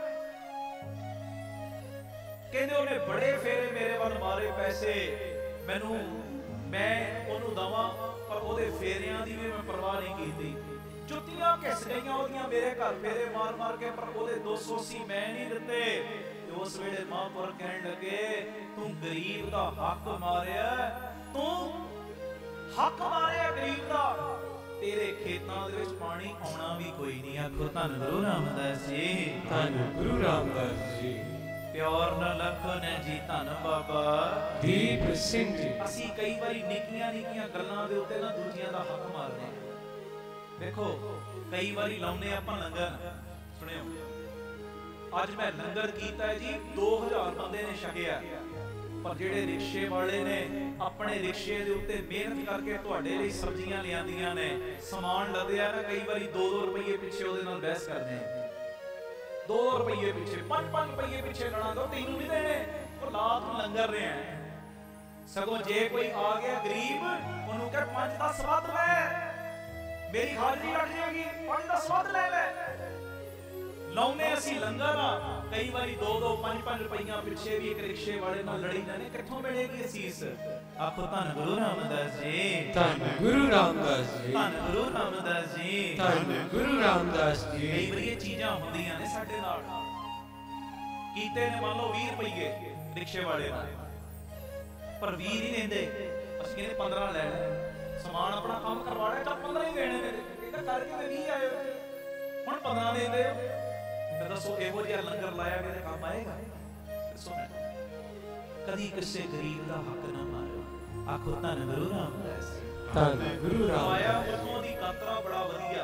ਕਹਿੰਦੇ ਉਹਨੇ ਬੜੇ ਫੇਰੇ ਮੇਰੇ ਵੱਲ ਮਾਰੇ ਪੈਸੇ ਮੈਨੂੰ, ਮੈਂ ਉਹਨੂੰ ਦਵਾਂ, ਪਰ ਉਹਦੇ ਫੇਰਿਆਂ ਦੀ ਵੀ ਮੈਂ ਪਰਵਾਹ ਨਹੀਂ ਕੀਤੀ। ਜੁੱਤੀਆਂ ਘਿਸ ਗਈਆਂ ਉਹਦੀਆਂ ਮੇਰੇ ਘਰ ਫੇਰੇ ਮਾਰ ਮਾਰ ਕੇ, ਪਰ ਉਹਦੇ ਦੋ ਸੌ ਅੱਸੀ ਮੈਂ ਨਹੀਂ ਦਿੱਤੇ। ਤੇ ਉਸ ਵੇਲੇ ਮਹਾਂਪੁਰਖ ਕਹਿਣ ਲੱਗੇ, ਤੂੰ ਗਰੀਬ ਦਾ ਹੱਕ ਮਾਰਿਆ, ਤੂੰ ਹੱਕ ਮਾਰਿਆ ਗਰੀਬ ਦਾ, ਤੇਰੇ ਖੇਤਾਂ ਦੇ ਵਿੱਚ ਪਾਣੀ ਆਉਣਾ ਵੀ ਕੋਈ ਨਹੀਂ। ਆਖੋ ਧੰਨ ਗੁਰੂ ਰਾਮਦਾਸ ਜੀ, ਧੰਨ ਗੁਰੂ ਰਾਮਦਾਸ ਜੀ। ਪਿਆਰ ਨਾਲ ਆਖੋ ਨੇ ਜੀ, ਧੰਨ ਬਾਬਾ ਦੀਪ ਸਿੰਘ ਜੀ। ਅਸੀਂ ਕਈ ਵਾਰੀ ਨਿੱਕੀਆਂ ਨਿੱਕੀਆਂ ਗੱਲਾਂ ਦੇ ਉੱਤੇ ਨਾ ਦੂਜਿਆਂ ਦਾ ਹੱਕ ਮਾਰਦੇ ਹਾਂ। ਦੇਖੋ ਕਈ ਵਾਰੀ ਲਾਉਨੇ ਆਪਾਂ ਲੰਗਰ, ਸੁਣਿਓ ਅੱਜ ਮੈਂ ਲੰਗਰ ਕੀਤਾ ਜੀ, ਦੋ ਹਜ਼ਾਰ ਬੰਦੇ ਨੇ ਛਕਿਆ, ਪਰ ਜਿਹੜੇ ਰਿਕਸ਼ੇ ਵਾਲੇ ਨੇ ਆਪਣੇ ਰਿਕਸ਼ੇ ਦੇ ਉੱਤੇ ਮਿਹਨਤ ਕਰਕੇ ਤੁਹਾਡੇ ਲਈ ਸਬਜ਼ੀਆਂ ਲਿਆਂਦੀਆਂ ਨੇ, ਸਮਾਨ ਲੱਦਿਆ ਨਾ, ਕਈ ਵਾਰੀ ਦੋ ਦੋ ਰੁਪਏ ਪਿੱਛੇ ਉਹਦੇ ਨਾਲ ਬਹਿਸ ਕਰਦੇ ਆ। ਦੋ ਰੁਪਏ ਪਿੱਛੇ, ਪੰਜ ਪੰਜ ਰੁਪਏ ਪਿੱਛੇ ਲੜਾਂ ਦੋ, ਤੈਨੂੰ ਨਹੀਂ ਦੇਣੇ, ਉਹ ਲਾ ਤੂੰ ਲੰਗਰ ਰਿਹਾ। ਸਗੋਂ ਜੇ ਕੋਈ ਆ ਗਿਆ ਗਰੀਬ, ਉਹਨੂੰ ਕਹੇ ਪੰਜ ਦਸ ਵੱਧ ਲੈ, ਮੇਰੀ ਹਾਜ਼ਰੀ ਲੱਗ ਜਾਏਗੀ, ਪੰਜ ਦਸ ਵੱਧ ਲੈ ਲੈ। ਲਾਉਨੇ ਅਸੀਂ ਲੰਗਰ ਆ, ਕਈ ਵਾਰੀ ਦੋ ਦੋ ਪੰਜ ਪੰਜ ਰੁਪਈਆ ਪਿੱਛੇ ਵੀ ਇੱਕ ਰਿਕਸ਼ੇ ਵਾਲੇ ਨਾਲ ਲੜੀ ਜਾਂਦੇ, ਕਿੱਥੋਂ ਮਿਲੇਗੀ ਅਸੀਸ। ਆਖੋ ਧੰਨ ਗੁਰੂ ਰਾਮਦਾਸ ਜੀ, ਧੰਨ ਗੁਰੂ ਰਾਮਦਾਸ ਜੀ, ਧੰਨ ਗੁਰੂ ਰਾਮਦਾਸ ਜੀ, ਧੰਨ ਗੁਰੂ ਰਾਮਦਾਸ ਜੀ। ਕਈ ਵਾਰੀ ਇਹ ਚੀਜ਼ਾਂ ਹੁੰਦੀਆਂ ਨੇ ਸਾਡੇ ਨਾਲ। ਕੀਤੇ ਨੇ ਮੰਨ ਲਓ ਵੀਹ ਰੁਪਏ ਰਿਕਸ਼ੇ ਵਾਲੇ ਨਾਲ, ਪਰ ਵੀਹ ਨਹੀਂ ਲੈਂਦੇ, ਅਸੀਂ ਕਹਿੰਦੇ ਪੰਦਰਾਂ ਲੈ ਲੈ, ਸਮਾਨ ਆਪਣਾ ਕੰਮ ਕਰਵਾ ਲਿਆ ਤਾਂ ਪੰਦਰਾਂ ਹੀ ਦੇਣੇ ਨੇ, ਕਹਿੰਦਾ ਕਰਕੇ ਤੇ ਵੀਹ ਆਏ ਹੁਣ ਪੰਦਰਾਂ ਦੇਂਦੇ ਹੋ। ਤੇ ਦੱਸੋ ਇਹੋ ਜਿਹਾ ਲੰਗਰ ਲਾਇਆ ਕਿਤੇ ਕੰਮ ਆਏਗਾ? ਦੱਸੋ ਕਦੀ ਕਿਸੇ ਗਰੀਬ ਦਾ ਹੱਕ ਨਾ ਮਾਰੋ। ਆਖੋ ਧੰਨ ਗੁਰੂ ਰਾਮਦਾਸ ਜੀ, ਧੰਨ ਗੁਰੂ ਆਇਆ ਰਾਮਦਾਸ। ਉਥੋਂ ਦੀ ਗਾਤਰਾ ਬੜਾ ਵਧੀਆ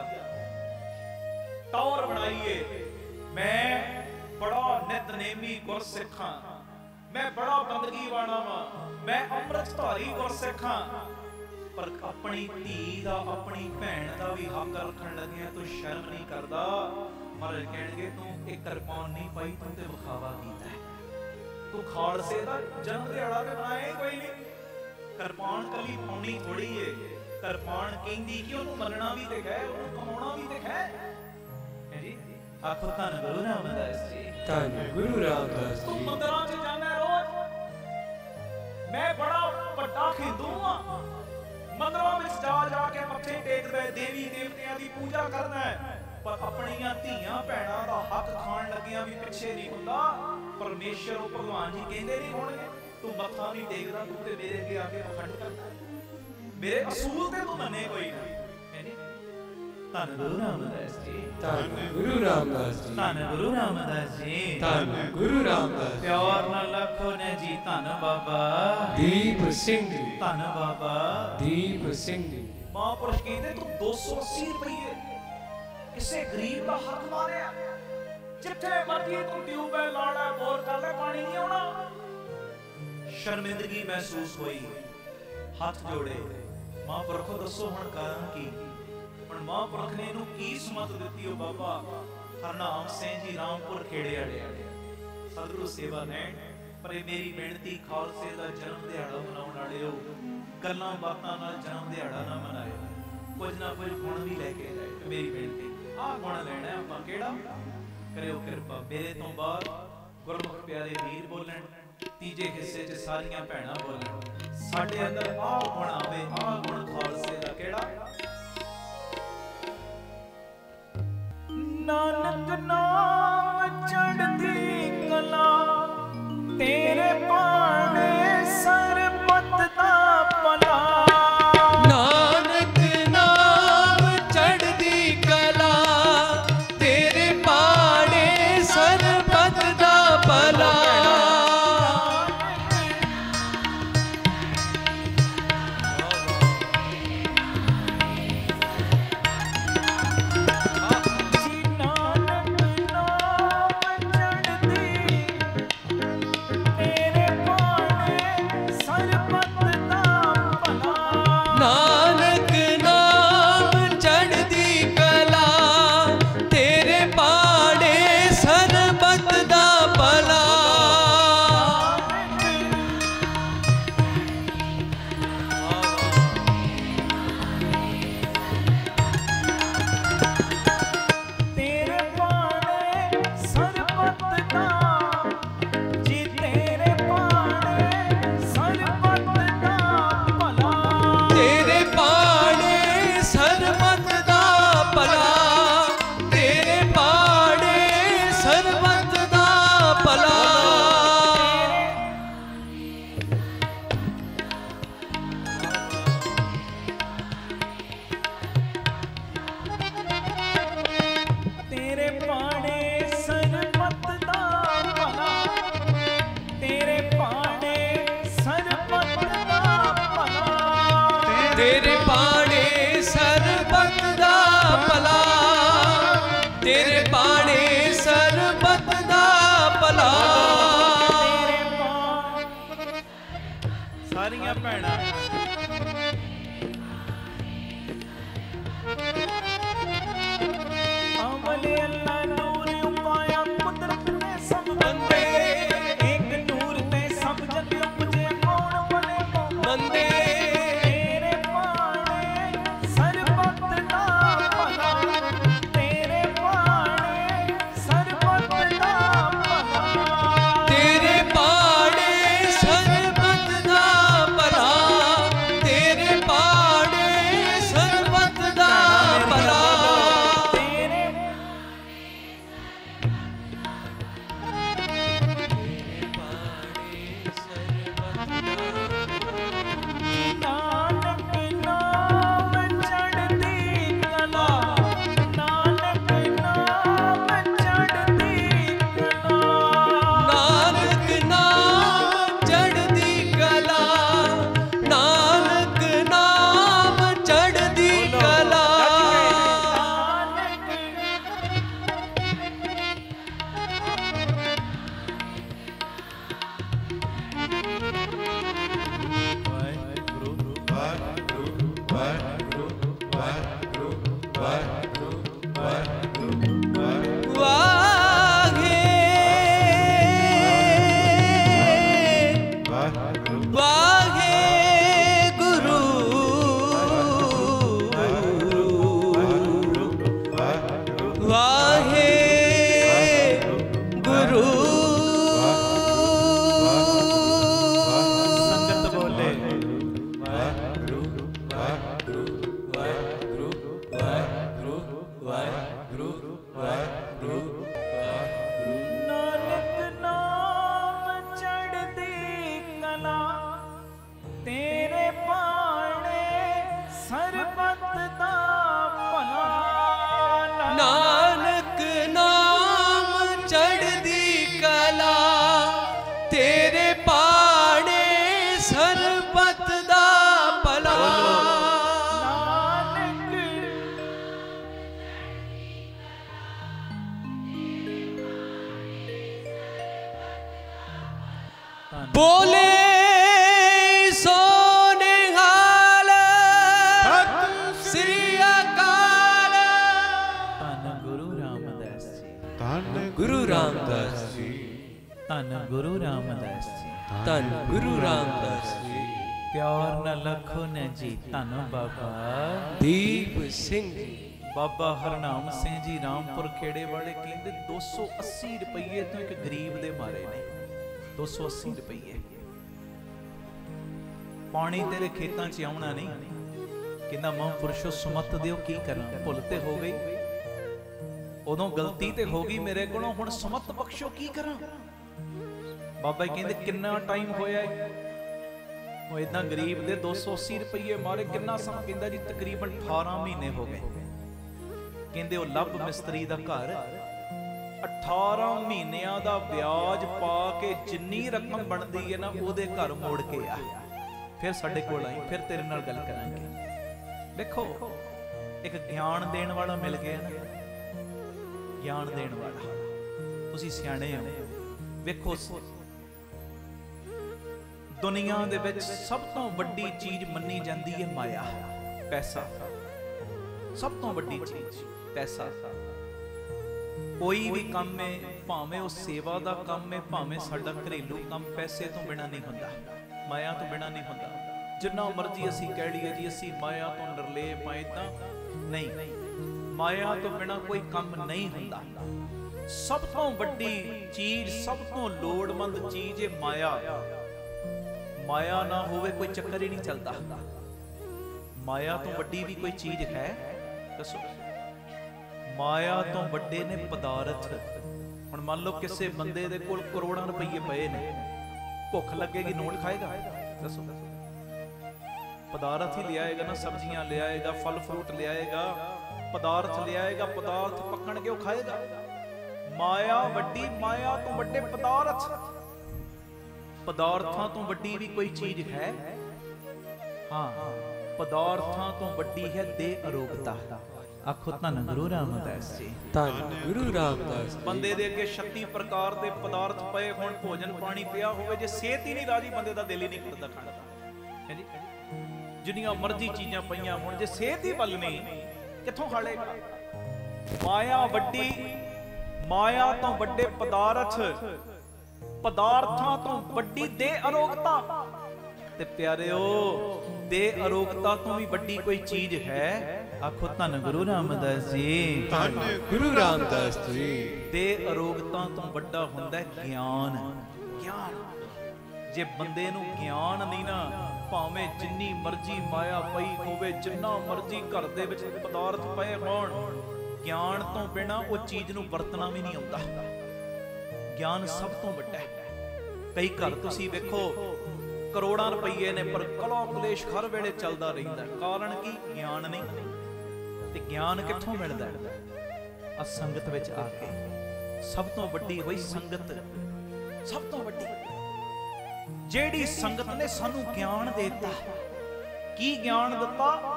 ਟੌਰ ਬਣਾਈਏ। ਮੈਂ ਬੜਾ ਨਿਤਨੇਮੀ ਗੁਰਸਿੱਖ ਹਾਂ, ਮੈਂ ਬੜਾ ਬੰਦਗੀ ਵਾਲਾ ਵਾਂ, ਮੈਂ ਅੰਮ੍ਰਿਤ ਧਾਰੀ ਗੁਰਸਿੱਖ ਹਾਂ, ਪਰ ਆਪਣੀ ਧੀ ਦਾ, ਆਪਣੀ ਭੈਣ ਦਾ ਵੀ ਹੱਕ ਰੱਖਣ ਲੱਗਿਆ ਤੂੰ ਸ਼ਰਮ ਨਹੀਂ ਕਰਦਾ। ਮਹਾਰਾਜ ਕਹਿਣਗੇ ਤੂੰ ਇੱਕ ਕਿਰਪਾਨ ਨਹੀਂ ਪਾਈ, ਤੂੰ ਤੇ ਵਿਖਾਵਾ ਕੀਤਾ ਹੈ। ਤੂੰ ਖਾਲਸੇ ਦਾ ਜਨਮ ਦਿਹਾੜਾ ਤੇ ਮਨਾਇਆ ਹੀ ਕੋਈ ਨਹੀਂ। ਕਿਰਪਾਨ ਕੱਲੀ ਪਾਉਣੀ ਥੋੜੀ ਏ, ਕਿਰਪਾਨ ਕਹਿੰਦੀ ਕਿ ਉਹਨੂੰ ਮੰਨਣਾ ਵੀ ਤੇ ਹੈ, ਉਹਨੂੰ ਕਮਾਉਣਾ ਵੀ ਤੇ ਹੈ। ਹੈ ਜੀ, ਆਖੋ ਧੰਨ ਗੁਰੂ ਰਾਮਦਾਸ ਜੀ, ਧੰਨ ਗੁਰੂ ਰਾਮਦਾਸ ਤੂੰ ਜੀ। ਮੰਦਰਾਂ 'ਚ ਜਾਣਾ ਰੋਜ਼, ਮੈਂ ਬੜਾ ਵੱਡਾ ਹਿੰਦੂ ਆ, ਮੰਦਰਾਂ ਵਿੱਚ ਜਾ ਜਾ ਕੇ ਮੱਥੇ ਟੇਕਦਾ, ਦੇਵੀ ਦੇਵਤਿਆਂ ਦੀ ਪੂਜਾ ਕਰਦਾ, ਪਰ ਆਪਣੀਆਂ ਧੀਆਂ ਭੈਣਾਂ ਦਾ ਹੱਕ ਖਾਣ ਲੱਗਿਆਂ ਵੀ ਪਿੱਛੇ ਨਹੀਂ ਹੁੰਦਾ। ਪਰਮੇਸ਼ਰ ਉਹ ਭਗਵਾਨ ਜੀ ਕਹਿੰਦੇ ਨਹੀਂ ਹੋਣਗੇ, ਤੂੰ ਮੱਥਾ ਨਹੀਂ ਟੇਕਦਾ, ਤੂੰ ਤੇ ਮੇਰੇ ਅੱਗੇ ਆ ਕੇ ਪਖੰਡ ਕਰਦਾ, ਮੇਰੇ ਅਸੂਲ ਤੇ ਤੂੰ ਮੰਨੇ ਕੋਈ ਨਹੀਂ। ਧੰਨ ਗੁਰੂ ਰਾਮਦਾਸ ਜੀ, ਧੰਨ ਗੁਰੂ ਰਾਮਦਾਸ ਜੀ, ਧੰਨ ਗੁਰੂ ਰਾਮਦਾਸ ਜੀ, ਧੰਨ ਗੁਰੂ ਰਾਮਦਾਸ। ਪਿਆਰ ਨਾਲ ਆਖੋ ਨੇ ਜੀ, ਧੰਨ ਬਾਬਾ ਦੀਪ ਸਿੰਘ ਜੀ, ਧੰਨ ਬਾਬਾ ਦੀਪ ਸਿੰਘ ਜੀ। ਮਹਾਂਪੁਰਸ਼ ਕਹਿੰਦੇ ਤੂੰ ਦੋ ਸੌ ਅੱਸੀ ਰੁਪਏ ਕਿਸੇ ਗਰੀਬ ਦਾ ਹੱਕ ਮਾਰਿਆ। ਜਿੱਥੇ ਮਰਜੀ ਤੂੰ ਟਿਊਬਵੈਲ ਲਾ ਲੈ, ਬੋਰ ਕਰ ਲੈ, ਪਾਣੀ ਨਹੀਂ ਆਉਣਾ। ਸ਼ਰਮਿੰਦਗੀ ਮਹਿਸੂਸ ਹੋਈ, ਹੱਥ ਜੋੜੇ, ਮਹਾਂਪੁਰਖੋ ਦੱਸੋ ਹੁਣ ਕਾਰਨ ਕੀ? ਹੁਣ ਮਹਾਂਪੁਰਖ ਨੇ ਇਹਨੂੰ ਕੀ ਸਮਤ ਦਿੱਤੀ? ਉਹ ਬਾਬਾ ਹਰਨਾਮ ਸਿੰਘ ਜੀ ਰਾਮਪੁਰ ਖੇੜੇ ਵਾਲੇ ਸਤਿਗੁਰੂ ਸੇਵਾ ਲੈਣ। ਪਰ ਇਹ ਮੇਰੀ ਬੇਨਤੀ, ਖਾਲਸੇ ਦਾ ਜਨਮ ਦਿਹਾੜਾ ਮਨਾਉਣ ਵਾਲਿਓ, ਗੱਲਾਂ ਬਾਤਾਂ ਨਾਲ ਜਨਮ ਦਿਹਾੜਾ ਨਾ ਮਨਾਇਓ, ਕੁਝ ਨਾ ਕੁਝ ਗੁਣ ਵੀ ਲੈ ਕੇ ਜਾਇਓ। ਮੇਰੀ ਬੇਨਤੀ, ਆਹ ਗੁਣ ਲੈਣਾ ਆਪਾਂ, ਕਿਹੜਾ? ਕਰਿਓ ਕਿਰਪਾ ਮੇਰੇ ਤੋਂ ਬਾਅਦ ਗੁਰਮੁਖ ਪਿਆਰੇ ਵੀਰ ਬੋਲਣ, ਤੀਜੇ ਹਿੱਸੇ 'ਚ ਸਾਰੀਆਂ ਭੈਣਾਂ ਬੋਲਣ, ਸਾਡੇ ਅੰਦਰ ਆਹ ਗੁਣ ਆਵੇ। ਆਹ ਗੁਣ ਖਾਲਸੇ ਦਾ ਕਿਹੜਾ? ਨਾਨਕ ਨਾਮ ਚੜ੍ਹਦੀ ਕਲਾ, ਤੇਰੇ ਪਾਣੇ ਸਰਬੱਤ ਦਾ ਭਲਾ। ਨਾਨਕ ਨਾਮ ਚੜ੍ਹਦੀ ਕਲਾ, ਤੇਰੇ ਪਾਣੇ ਸਰਬੱਤ ਦਾ ਭਲਾ। ਤੇਰੇ ਪਾਣੇ तेरे पाने सरबत दा भला, तेरे पाने सरबत दा भला। सारियां भैणां अमले अल्लाह नूर उपाया कुदरत ने सब बंदे, एक नूर ते सब जग उपजे कौन बने बंदे। तेरे पाने सरबत दा भला, तेरे पाने सरबत दा भला, तेरे पाने सरबत दा भला, तेरे पाने सरबत दा भला। नानक नाम चढ़ती कला, नानक नाम चढ़ती कला, नानक नाम चढ़दी कला, नानक नाम चढ़दी कला। वाहे वाहे गुरु वाहे गुरु। संगत बोले नानक नाम चढ़ती कला, तेरे पाने सरबत दा भला। नानक नाम चढ़दी कला, तेरे पाने सरबत दा भला। नानक बोले सोने हाल श्री अकाल। धन गुरु रामदास जी, गुरु रामदास जी, धन गुरु रामदास जी, धन गुरु रामदास जी। प्यार न लखो न जी धन बाबा दीप सिंह जी। बाबा हरनाम ਸਿੰਘ ਜੀ ਰਾਮਪੁਰ ਖੇੜੇ ਵਾਲੇ ਕਹਿੰਦੇ दो सौ अस्सी ਰੁਪਏ ਤੋਂ ਇੱਕ ਗਰੀਬ ਦੇ ਮਾਰੇ ਨੇ। दो सौ अस्सी ਰੁਪਏ ਪਾਣੀ ਤੇਰੇ ਖੇਤਾਂ 'ਚ ਆਉਣਾ ਨਹੀਂ। ਕਹਿੰਦਾ ਮਹਾਂਪੁਰਸ਼ੋ ਸੁਮਤ ਦਿਓ ਕੀ ਕਰਾਂ, ਭੁੱਲ ਤੇ ਹੋ ਗਈ, ਉਦੋਂ ਗਲਤੀ ਤੇ ਹੋ ਗਈ ਮੇਰੇ ਕੋਲੋਂ, ਹੁਣ ਸੁਮਤ ਬਖਸ਼ੋ ਕੀ ਕਰਾਂ। ਬਾਬਾ ਜੀ ਕਹਿੰਦੇ ਕਿੰਨਾ ਟਾਈਮ ਹੋਇਆ ਹੈ? ਉਹ ਇਦਾਂ ਗਰੀਬ ਦੇ दो सौ अस्सी ਰੁਪਏ ਮਾਰੇ, ਕਿੰਨਾ ਸਮਾਂ? ਕਹਿੰਦਾ ਜੀ ਤਕਰੀਬਨ अठारह ਮਹੀਨੇ ਹੋ ਗਏ। ਕਹਿੰਦੇ ਉਹ ਲੱਭ ਮਿਸਤਰੀ ਦਾ ਘਰ अठारह ਮਹੀਨਿਆਂ ਦਾ ਵਿਆਜ ਪਾ ਕੇ ਜਿੰਨੀ ਰਕਮ ਬਣਦੀ ਹੈ ਨਾ ਉਹਦੇ ਘਰ ਮੋੜ ਕੇ ਆ, ਫਿਰ ਸਾਡੇ ਕੋਲ ਆਈ, ਫਿਰ ਤੇਰੇ ਨਾਲ ਗੱਲ ਕਰਾਂਗੇ। ਦੇਖੋ ਇੱਕ ਗਿਆਨ ਦੇਣ ਵਾਲਾ ਮਿਲ ਗਿਆ ਨਾ, ਗਿਆਨ ਦੇਣ ਵਾਲਾ। ਤੁਸੀਂ ਸਿਆਣੇ ਹੋ, ਵੇਖੋ ਦੁਨੀਆ ਦੇ ਵਿੱਚ ਸਭ ਤੋਂ ਵੱਡੀ ਚੀਜ਼ ਮੰਨੀ ਜਾਂਦੀ ਹੈ ਮਾਇਆ, ਪੈਸਾ। ਸਭ ਤੋਂ ਵੱਡੀ ਚੀਜ਼ ਪੈਸਾ। ਕੋਈ ਵੀ ਕੰਮ ਹੈ, ਭਾਵੇਂ ਉਹ ਸੇਵਾ ਦਾ ਕੰਮ ਹੈ, ਭਾਵੇਂ ਸਾਡਾ ਘਰੇਲੂ ਕੰਮ, ਪੈਸੇ ਤੋਂ ਬਿਨਾ ਨਹੀਂ ਹੁੰਦਾ, ਮਾਇਆ ਤੋਂ ਬਿਨਾ ਨਹੀਂ ਹੁੰਦਾ। ਜਿੰਨਾ ਮਰਜ਼ੀ ਅਸੀਂ ਕਹਿ ਲਈਏ ਜੀ ਅਸੀਂ ਮਾਇਆ ਤੋਂ ਨਿਰਲੇਪ ਆਏ, ਤਾਂ ਨਹੀਂ, ਮਾਇਆ ਤੋਂ ਬਿਨਾ ਕੋਈ ਕੰਮ ਨਹੀਂ ਹੁੰਦਾ। ਸਭ ਤੋਂ ਵੱਡੀ ਚੀਜ਼, ਸਭ ਤੋਂ ਲੋੜਵੰਦ ਚੀਜ਼ ਹੈ ਮਾਇਆ। ਮਾਇਆ ਨਾ ਹੋਵੇ ਕੋਈ ਚੱਕਰ ਹੀ ਨਹੀਂ ਚੱਲਦਾ। ਮਾਇਆ ਤੋਂ ਵੱਡੀ ਵੀ ਕੋਈ ਚੀਜ਼ ਹੈ? ਦੱਸੋ। ਮਾਇਆ ਤੋਂ ਵੱਡੇ ਨੇ ਪਦਾਰਥ। ਹੁਣ ਮੰਨ ਲਓ ਕਿਸੇ ਬੰਦੇ ਦੇ ਕੋਲ ਕਰੋੜਾਂ ਰੁਪਏ ਪਏ ਨੇ, ਭੁੱਖ ਲੱਗੇਗੀ ਨੋਟ ਖਾਏਗਾ? ਦੱਸੋ। ਪਦਾਰਥ ਹੀ ਲਿਆਏਗਾ ਨਾ, ਸਬਜ਼ੀਆਂ ਲਿਆਏਗਾ, ਫਲ ਫਰੂਟ ਲਿਆਏਗਾ, ਪਦਾਰਥ ਲਿਆਏਗਾ, ਪਦਾਰਥ ਪੱਕਣਗੇ ਉਹ ਖਾਏਗਾ। ਮਾਇਆ ਵੱਡੀ, ਮਾਇਆ ਤੋਂ ਵੱਡੇ ਪਦਾਰਥ। ਪਦਾਰਥਾਂ ਤੋਂ ਵੱਡੀ ਵੀ ਕੋਈ ਚੀਜ਼ ਹੈ? ਹਾਂ, ਪਦਾਰਥਾਂ ਤੋਂ ਵੱਡੀ ਹੈ ਦੇ ਅਰੋਗਤਾ। ਆਖੋ ਧੰਨ ਗੁਰੂ ਰਾਮਦਾਸ ਜੀ। ਧੰਨ ਗੁਰੂ ਰਾਮਦਾਸ ਜੀ। ਬੰਦੇ ਦੇ ਅੱਗੇ ਛੱਤੀ ਪ੍ਰਕਾਰ ਦੇ ਪਦਾਰਥ ਪਏ ਹੋਣ, ਭੋਜਨ ਪਾਣੀ ਪਿਆ ਹੋਵੇ, ਜੇ ਸਿਹਤ ਹੀ ਨਹੀਂ ਰਾਜੀ, ਬੰਦੇ ਦਾ ਦਿਲ ਹੀ ਨਹੀਂ ਕਰਦਾ ਖਾਣ ਦਾ, ਹੈ ਜੀ। ਜਿੰਨੀਆਂ ਮਰਜ਼ੀ ਚੀਜ਼ਾਂ ਪਈਆਂ ਹੋਣ, ਜੇ ਸਿਹਤ ਹੀ ਵੱਲ ਨਹੀਂ, ਕਿੱਥੋਂ ਖਾ ਲੇਗਾ। ਮਾਇਆ ਵੱਡੀ, ਮਾਇਆ ਤੋਂ ਵੱਡੇ ਪਦਾਰਥ, ਪਦਾਰਥਾਂ ਤੋਂ ਵੱਡੀ ਦੇ ਅਰੋਗਤਾ। ਤੇ ਪਿਆਰਿਓ, ਦੇ ਅਰੋਗਤਾ ਤੋਂ ਵੀ ਵੱਡੀ ਕੋਈ ਚੀਜ਼ ਹੈ? ਆਖੋ ਧੰਨ ਗੁਰੂ ਰਾਮਦਾਸ ਜੀ। ਧੰਨ ਗੁਰੂ ਰਾਮਦਾਸ ਜੀ। ਦੇ ਅਰੋਗਤਾ ਤੋਂ ਵੱਡਾ ਹੁੰਦਾ ਹੈ ਗਿਆਨ। ਗਿਆਨ, ਜੇ ਬੰਦੇ ਨੂੰ ਗਿਆਨ ਨਹੀਂ ਨਾ, ਭਾਵੇਂ ਜਿੰਨੀ ਮਰਜ਼ੀ ਮਾਇਆ ਪਈ ਹੋਵੇ, ਜਿੰਨਾ ਮਰਜ਼ੀ ਘਰ ਦੇ ਵਿੱਚ ਪਦਾਰਥ ਪਏ ਹੋਣ, ਗਿਆਨ ਤੋਂ ਬਿਨਾਂ ਉਹ ਚੀਜ਼ ਨੂੰ ਵਰਤਣਾ ਵੀ ਨਹੀਂ ਆਉਂਦਾ। ਗਿਆਨ ਸਭ ਤੋਂ ਵੱਡਾ ਹੈ। ਕਈ ਘਰ ਤੁਸੀਂ ਵੇਖੋ, ਕਰੋੜਾਂ ਰੁਪਈਏ ਨੇ, ਪਰ ਕਲੋ ਕਲੇਸ਼ ਹਰ ਵੇਲੇ ਚੱਲਦਾ ਰਹਿੰਦਾ। ਕਾਰਨ ਕੀ? ਗਿਆਨ ਨਹੀਂ। ਤੇ ਗਿਆਨ ਕਿੱਥੋਂ ਮਿਲਦਾ? ਆ ਸੰਗਤ ਵਿੱਚ ਆ ਕੇ। ਸਭ ਤੋਂ ਵੱਡੀ ਹੋਈ ਸੰਗਤ, ਸਭ ਤੋਂ ਵੱਡੀ ਜਿਹੜੀ ਸੰਗਤ ਨੇ ਸਾਨੂੰ ਗਿਆਨ ਦੇ ਦਿੱਤਾ। ਕੀ ਗਿਆਨ ਦਿੱਤਾ?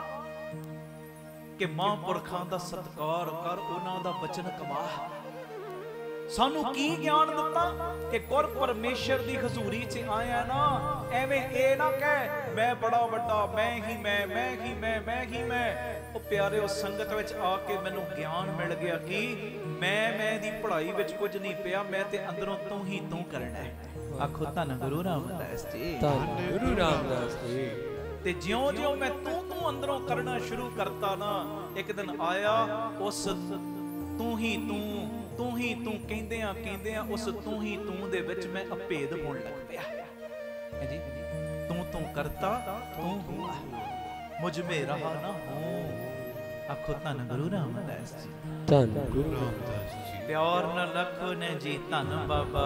ਕਿ ਮਹਾਂਪੁਰਖਾਂ ਦਾ ਸਤਿਕਾਰ ਕਰ, ਉਹਨਾਂ ਦਾ ਬਚਨ ਕਮਾ। ਸਾਨੂੰ ਕੀ ਗਿਆਨ ਦਿੱਤਾ? ਕਿ ਗੁਰ ਪਰਮੇਸ਼ਰ ਦੀ ਹਜ਼ੂਰੀ 'ਚ ਆਇਆ ਨਾ, ਐਵੇਂ ਇਹ ਨਾ ਕਹਿ ਮੈਂ ਬੜਾ ਵੱਡਾ, ਮੈਂ ਹੀ ਮੈਂ, ਮੈਂ ਹੀ ਮੈਂ, ਮੈਂ ਹੀ ਮੈਂ। ਉਹ ਪਿਆਰਿਓ, ਸੰਗਤ ਵਿੱਚ ਆ ਕੇ ਮੈਨੂੰ ਗਿਆਨ ਮਿਲ ਗਿਆ ਕਿ ਮੈਂ ਮੈਂ ਦੀ ਪੜ੍ਹਾਈ ਵਿੱਚ ਕੁਝ ਨਹੀਂ ਪਿਆ, ਮੈਂ ਤੇ ਅੰਦਰੋਂ ਤੂੰ ਹੀ ਤੂੰ ਕਰਨਾ ਹੈ। ਆਖੋ ਧੰਨ ਗੁਰੂ ਰਾਮਦਾਸ ਜੀ। ਧੰਨ ਗੁਰੂ ਰਾਮਦਾਸ ਜੀ। ਤੇ ਜਿਉਂ ਜਿਉਂ ਮੈਂ ਤੂੰ ਤੂੰ ਅੰਦਰੋਂ ਕਰਨਾ ਸ਼ੁਰੂ ਕਰਤਾ ਨਾ, ਇੱਕ ਦਿਨ ਆਇਆ ਉਸ ਤੂੰ ਹੀ ਤੂੰ, ਤੂੰ ਹੀ ਤੂੰ ਕਹਿੰਦਿਆਂ ਕਹਿੰਦਿਆਂ ਉਸ ਤੂੰ ਹੀ ਤੂੰ ਦੇ ਵਿੱਚ ਮੈਂ ਅਭੇਦ ਹੋਣ ਲੱਗ ਪਿਆ ਹੈ ਜੀ। ਤੂੰ ਤੂੰ ਕਰਤਾ ਤੂੰ ਹੁਆ, ਮੁਝ ਮੇ ਰਹਾ ਨਾ ਹੋ। ਆਖੋ ਧੰਨ ਗੁਰੂ ਰਾਮਦਾਸ ਜੀ। ਧੰਨ ਗੁਰੂ ਰਾਮਦਾਸ ਜੀ। ਪਿਆਰ ਨਾਲ ਲਖੋ ਨੇ ਜੀ ਧੰਨ ਬਾਬਾ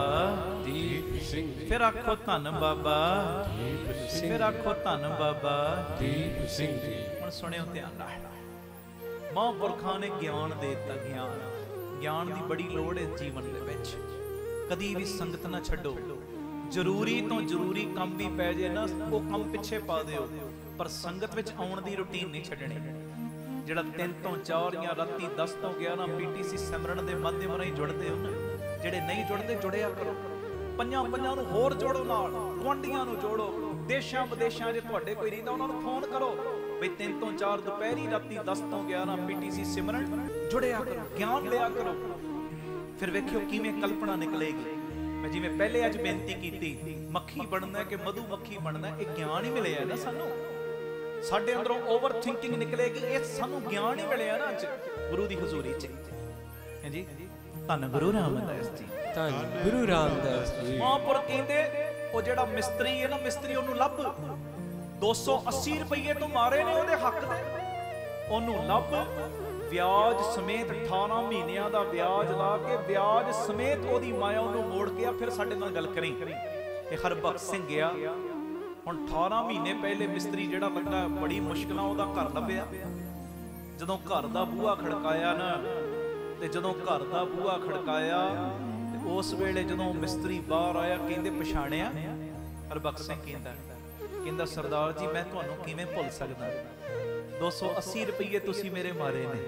ਦੀਪ ਸਿੰਘ ਜੀ। ਫਿਰ ਆਖੋ ਧੰਨ ਬਾਬਾ ਦੀਪ ਸਿੰਘ। ਫਿਰ ਆਖੋ ਧੰਨ ਬਾਬਾ ਦੀਪ ਸਿੰਘ ਜੀ। ਹੁਣ ਸੁਣਿਓ ਧਿਆਨ ਨਾਲ। ਮਹਾਂਪੁਰਖਾਂ ਨੇ ਗਿਆਨ ਦੇ ਦਿੱਤਾ। ਗਿਆਨ, ਗਿਆਨ ਦੀ ਬੜੀ ਲੋੜ ਹੈ ਜੀਵਨ ਦੇ ਵਿੱਚ। ਕਦੀ ਵੀ ਸੰਗਤ ਨਾ ਛੱਡੋ। ਜ਼ਰੂਰੀ ਤੋਂ ਜ਼ਰੂਰੀ ਕੰਮ ਵੀ ਪੈ ਜੇ ਨਾ, ਉਹ ਕੰਮ ਪਿੱਛੇ ਪਾ ਦਿਓ, ਪਰ ਸੰਗਤ ਵਿੱਚ ਆਉਣ ਦੀ ਰੁਟੀਨ ਨਹੀਂ ਛੱਡਣੀ। ਜਿਹੜਾ ਤਿੰਨ ਤੋਂ ਚਾਰ ਜਾਂ ਰਾਤੀ ਦਸ ਤੋਂ ਗਿਆਰਾਂ ਪੀਟੀਸੀ ਸਿਮਰਨ ਦੇ ਮਾਧਿਅਮ ਰਾਹੀਂ ਜੁੜਦੇ ਹੋ ਨਾ, ਜਿਹੜੇ ਨਹੀਂ ਜੁੜਦੇ ਜੁੜਿਆ ਕਰੋ। ਪੰਜਾਂ ਪੰਜਾਂ ਨੂੰ ਹੋਰ ਜੋੜੋ, ਨਾਲ ਗੁਆਂਢੀਆਂ ਨੂੰ ਜੋੜੋ। ਦੇਸ਼ਾਂ ਵਿਦੇਸ਼ਾਂ 'ਚ ਤੁਹਾਡੇ ਕੋਈ ਰਹਿੰਦਾ, ਉਹਨਾਂ ਨੂੰ ਫੋਨ ਕਰੋ ਬਈ ਤਿੰਨ ਤੋਂ ਚਾਰ ਦੁਪਹਿਰੀ ਰਾਤੀ ਦਸ ਤੋਂ ਗਿਆਰਾਂ ਪੀਟੀਸੀ ਸਿਮਰਨ ਜੁੜਿਆ ਕਰੋ, ਗਿਆਨ ਲਿਆ ਕਰੋ। ਫਿਰ ਵੇਖਿਓ ਕਿਵੇਂ ਕਲਪਨਾ ਨਿਕਲੇਗੀ। ਮੈਂ ਜਿਵੇਂ ਪਹਿਲੇ ਅੱਜ ਬੇਨਤੀ ਕੀਤੀ, ਮੱਖੀ ਬਣਨਾ ਕਿ ਮਧੂ ਮੱਖੀ ਬਣਨਾ, ਇਹ ਗਿਆਨ ਹੀ ਮਿਲਿਆ ਨਾ ਸਾਨੂੰ। ਸਾਡੇ ਅੰਦਰੋਂ ਓਵਰ ਥਿੰਕਿੰਗ ਨਿਕਲੇਗੀ, ਇਹ ਸਾਨੂੰ ਗਿਆਨ ਹੀ ਮਿਲਿਆ ਨਾ ਅੱਜ ਗੁਰੂ ਦੀ ਹਜ਼ੂਰੀ 'ਚ। ਹੈ ਜੀ। ਧੰਨ ਗੁਰੂ ਰਾਮਦਾਸ ਜੀ। ਧੰਨ ਗੁਰੂ ਰਾਮਦਾਸ ਜੀ। ਮਹਾਂਪੁਰਖ ਕਹਿੰਦੇ, ਉਹ ਜਿਹੜਾ ਮਿਸਤਰੀ ਹੈ ਨਾ, ਮਿਸਤਰੀ ਉਹਨੂੰ ਲੱਭ। ਦੋ ਸੌ ਅੱਸੀ ਰੁਪਏ ਤੋਂ ਮਾਰੇ ਨੇ ਉਹਦੇ ਹੱਕ ਦੇ, ਉਹਨੂੰ ਲੱਭ। ਵਿਆਜ ਸਮੇਤ ਅਠਾਰਾਂ ਮਹੀਨਿਆਂ ਦਾ ਵਿਆਜ ਲਾ ਕੇ, ਵਿਆਜ ਸਮੇਤ ਉਹਦੀ ਮਾਇਆ ਉਹਨੂੰ ਮੋੜ ਕੇ ਆ, ਫਿਰ ਸਾਡੇ ਨਾਲ ਗੱਲ ਕਰੀ। ਇਹ ਹਰਬਖਸ਼ ਸਿੰਘ ਗਿਆ। ਹੁਣ ਅਠਾਰਾਂ ਮਹੀਨੇ ਪਹਿਲੇ ਮਿਸਤਰੀ ਜਿਹੜਾ ਲੱਗਾ, ਬੜੀ ਮੁਸ਼ਕਲਾਂ ਉਹਦਾ ਘਰ ਲੱਭਿਆ। ਜਦੋਂ ਘਰ ਦਾ ਬੂਹਾ ਖੜਕਾਇਆ ਨਾ, ਤੇ ਜਦੋਂ ਘਰ ਦਾ ਬੂਹਾ ਖੜਕਾਇਆ ਤੇ ਉਸ ਵੇਲੇ ਜਦੋਂ ਮਿਸਤਰੀ ਬਾਹਰ ਆਇਆ, ਕਹਿੰਦੇ ਪਛਾਣਿਆ? ਹਰਬਖਸ਼ ਸਿੰਘ ਕਹਿੰਦਾ ਕਹਿੰਦਾ ਸਰਦਾਰ ਜੀ, ਮੈਂ ਤੁਹਾਨੂੰ ਕਿਵੇਂ ਭੁੱਲ ਸਕਦਾ? ਦੋ ਸੌ ਅੱਸੀ ਰੁਪਏ ਤੁਸੀਂ ਮੇਰੇ ਮਾਰੇ ਨੇ,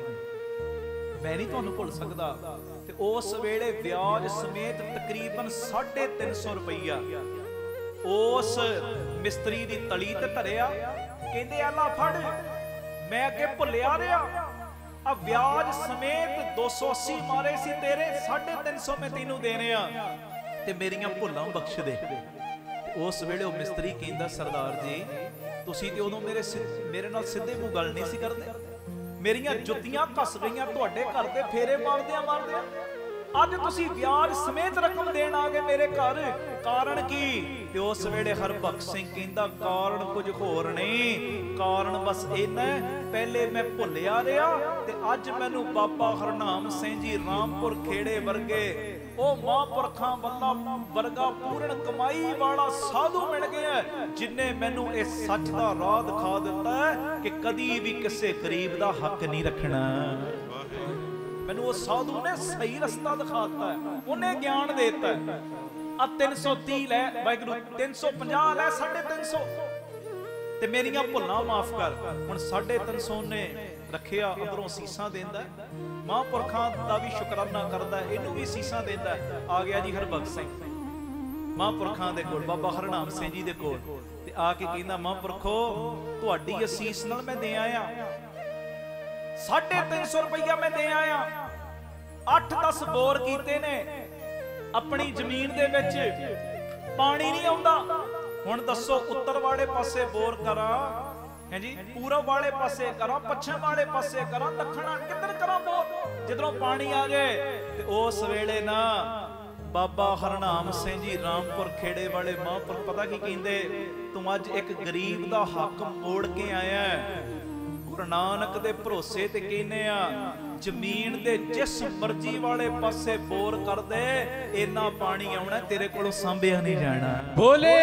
ਮੈਂ ਨਹੀਂ ਤੁਹਾਨੂੰ ਭੁੱਲ ਸਕਦਾ। ਤੇ ਉਸ ਵੇਲੇ ਵਿਆਜ ਸਮੇਤ ਤਕਰੀਬਨ ਸਾਢੇ ਤਿੰਨ ਸੌ ਰੁਪਈਆ ਉਸ ਮਿਸਤਰੀ ਦੀ ਤਲੀ ਤੇ ਧਰਿਆ। ਕਹਿੰਦੇ ਆ ਲਾ ਫੜ, ਮੈਂ ਅੱਗੇ ਭੁੱਲਿਆ ਰਿਹਾ, ਆ ਵਿਆਜ ਸਮੇਤ ਦੋ ਸੌ ਅੱਸੀ ਮਾਰੇ ਸੀ ਤੇਰੇ, ਸਾਢੇ ਤਿੰਨ ਸੌ ਮੈਂ ਤੈਨੂੰ ਦੇਣੇ ਆ, ਤੇ ਮੇਰੀਆਂ ਭੁੱਲਾਂ ਬਖਸ਼ ਦੇ। ਉਸ ਵੇਲੇ ਉਹ ਮਿਸਤਰੀ ਕਹਿੰਦਾ ਸਰਦਾਰ ਜੀ, ਤੁਸੀਂ ਤੇ ਉਦੋਂ ਮੇਰੇ ਮੇਰੇ ਨਾਲ ਸਿੱਧੇ ਮੂੰਹ ਗੱਲ ਨਹੀਂ ਸੀ ਕਰਦੇ। ਮੇਰੀਆਂ ਜੁੱਤੀਆਂ ਘਸ ਗਈਆਂ ਤੁਹਾਡੇ ਘਰ ਦੇ ਫੇਰੇ ਮਾਰਦਿਆਂ ਮਾਰਦਿਆਂ। ਅੱਜ ਤੁਸੀਂ ਵਿਆਜ ਸਮੇਤ ਰਕਮ ਦੇਣ ਆ ਗਏ ਮੇਰੇ ਘਰ, ਕਾਰਨ ਕੀ? ਤੇ ਉਸ ਵੇਲੇ ਹਰਬਖਸ਼ ਸਿੰਘ ਕਹਿੰਦਾ ਕਾਰਨ ਕੁਝ ਹੋਰ ਨਹੀਂ, ਕਾਰਨ ਬਸ ਇੰਨਾ, ਪਹਿਲੇ ਮੈਂ ਭੁੱਲਿਆ ਰਿਹਾ ਤੇ ਅੱਜ ਮੈਨੂੰ ਬਾਬਾ ਹਰਨਾਮ ਸਿੰਘ ਜੀ ਰਾਮਪੁਰ ਖੇੜੇ ਵਰਗੇ ਉਹ ਮਹਾਂਪੁਰਖਾਂ ਵੱਲੋਂ ਵਰਗਾ ਪੂਰਨ ਕਮਾਈ ਵਾਲਾ ਸਾਧੂ ਮਿਲ ਗਿਆ, ਜਿਨੇ ਮੈਨੂੰ ਇਹ ਸੱਚ ਦਾ ਰਾਹ ਦਿਖਾ ਦਿੱਤਾ ਕਿ ਕਦੀ ਵੀ ਕਿਸੇ ਗਰੀਬ ਦਾ ਹੱਕ ਨਹੀਂ ਰੱਖਣਾ। ਮੈਨੂੰ ਉਹ ਸਾਧੂ ਨੇ ਸਹੀ ਰਸਤਾ ਦਿਖਾ ਦਿੱਤਾ, ਉਹਨੇ ਗਿਆਨ ਦੇ ਦਿੱਤਾ। ਆ ਤਿੰਨ ਸੌ ਤੀਹ ਲੈ ਵਾਹਿਗੁਰੂ, ਤਿੰਨ ਸੌ ਪੰਜਾਹ ਲੈ, ਸਾਢੇ ਤਿੰਨ ਸੌ ਤੇ ਮੇਰੀਆਂ ਭੁੱਲਾਂ ਮਾਫ ਕਰ। ਹੁਣ ਸਾਢੇ ਤਿੰਨ ਸੌ ਨੇ ਰੱਖਿਆ, ਅੰਦਰੋਂ ਸੀਸਾਂ ਦਿੰਦਾ, ਮਹਾਂਪੁਰਖਾਂ ਦਾ ਵੀ ਸ਼ੁਕਰਾਨਾ ਕਰਦਾ, ਇਹਨੂੰ ਵੀ ਸੀਸਾਂ ਦਿੰਦਾ। ਆ ਗਿਆ ਜੀ ਹਰਬਖਸ਼ ਸਿੰਘ ਮਹਾਂਪੁਰਖਾਂ ਦੇ ਕੋਲ, ਬਾਬਾ ਹਰਨਾਮ ਸਿੰਘ ਜੀ ਦੇ ਕੋਲ, ਤੇ ਆ ਕੇ ਕਹਿੰਦਾ ਮਹਾਂਪੁਰਖੋ ਤੁਹਾਡੀ ਅਸੀਸ ਨਾਲ ਮੈਂ ਦੇ ਆਇਆ, ਸਾਢੇ ਤਿੰਨ ਸੌ ਰੁਪਈਆ ਮੈਂ ਦੇ ਆਇਆ, ਅੱਠ ਦਸ ਬੋਰ ਕੀਤੇ ਨੇ, ਆਪਣੀ ਜ਼ਮੀਨ ਦੇ ਵਿੱਚ ਪਾਣੀ ਨਹੀਂ ਆਉਂਦਾ, ਹੁਣ ਦੱਸੋ ਉੱਤਰ ਵਾਲੇ ਪਾਸੇ ਬੋਰ ਕਰਾਂ ਹੈ ਜੀ, ਪੂਰਬ ਵਾਲੇ ਪਾਸੇ ਕਰਾਂ, ਪੱਛਮ ਵਾਲੇ ਪਾਸੇ ਕਰਾਂ, ਦੱਖਣਾ ਕਿੱਧਰ ਕਰਾਂ ਬੋਰ, ਜਿੱਧਰੋਂ ਪਾਣੀ ਆ ਜਾਏ। ਤੇ ਉਸ ਵੇਲੇ ਨਾ ਬਾਬਾ ਹਰਨਾਮ ਸਿੰਘ ਜੀ ਰਾਮਪੁਰ ਖੇੜੇ ਵਾਲੇ ਮਹਾਂਪੁਰਖ ਪਤਾ ਕੀ ਕਹਿੰਦੇ, ਤੂੰ ਅੱਜ ਇੱਕ ਗਰੀਬ ਦਾ ਹੱਕ ਮੋੜ ਕੇ ਆਇਆ, ਗੁਰੂ ਨਾਨਕ ਦੇ ਭਰੋਸੇ ਤੇ ਕਹਿੰਦੇ ਆ ਜ਼ਮੀਨ ਦੇ ਜਿਸ ਮਰਜ਼ੀ ਵਾਲੇ ਪਾਸੇ ਬੋਰ ਕਰ ਦੇ, ਇੰਨਾ ਪਾਣੀ ਆਉਣਾ ਤੇਰੇ ਕੋਲੋਂ ਸਾਂਭਿਆ ਨਹੀਂ ਜਾਣਾ। ਬੋਲੇ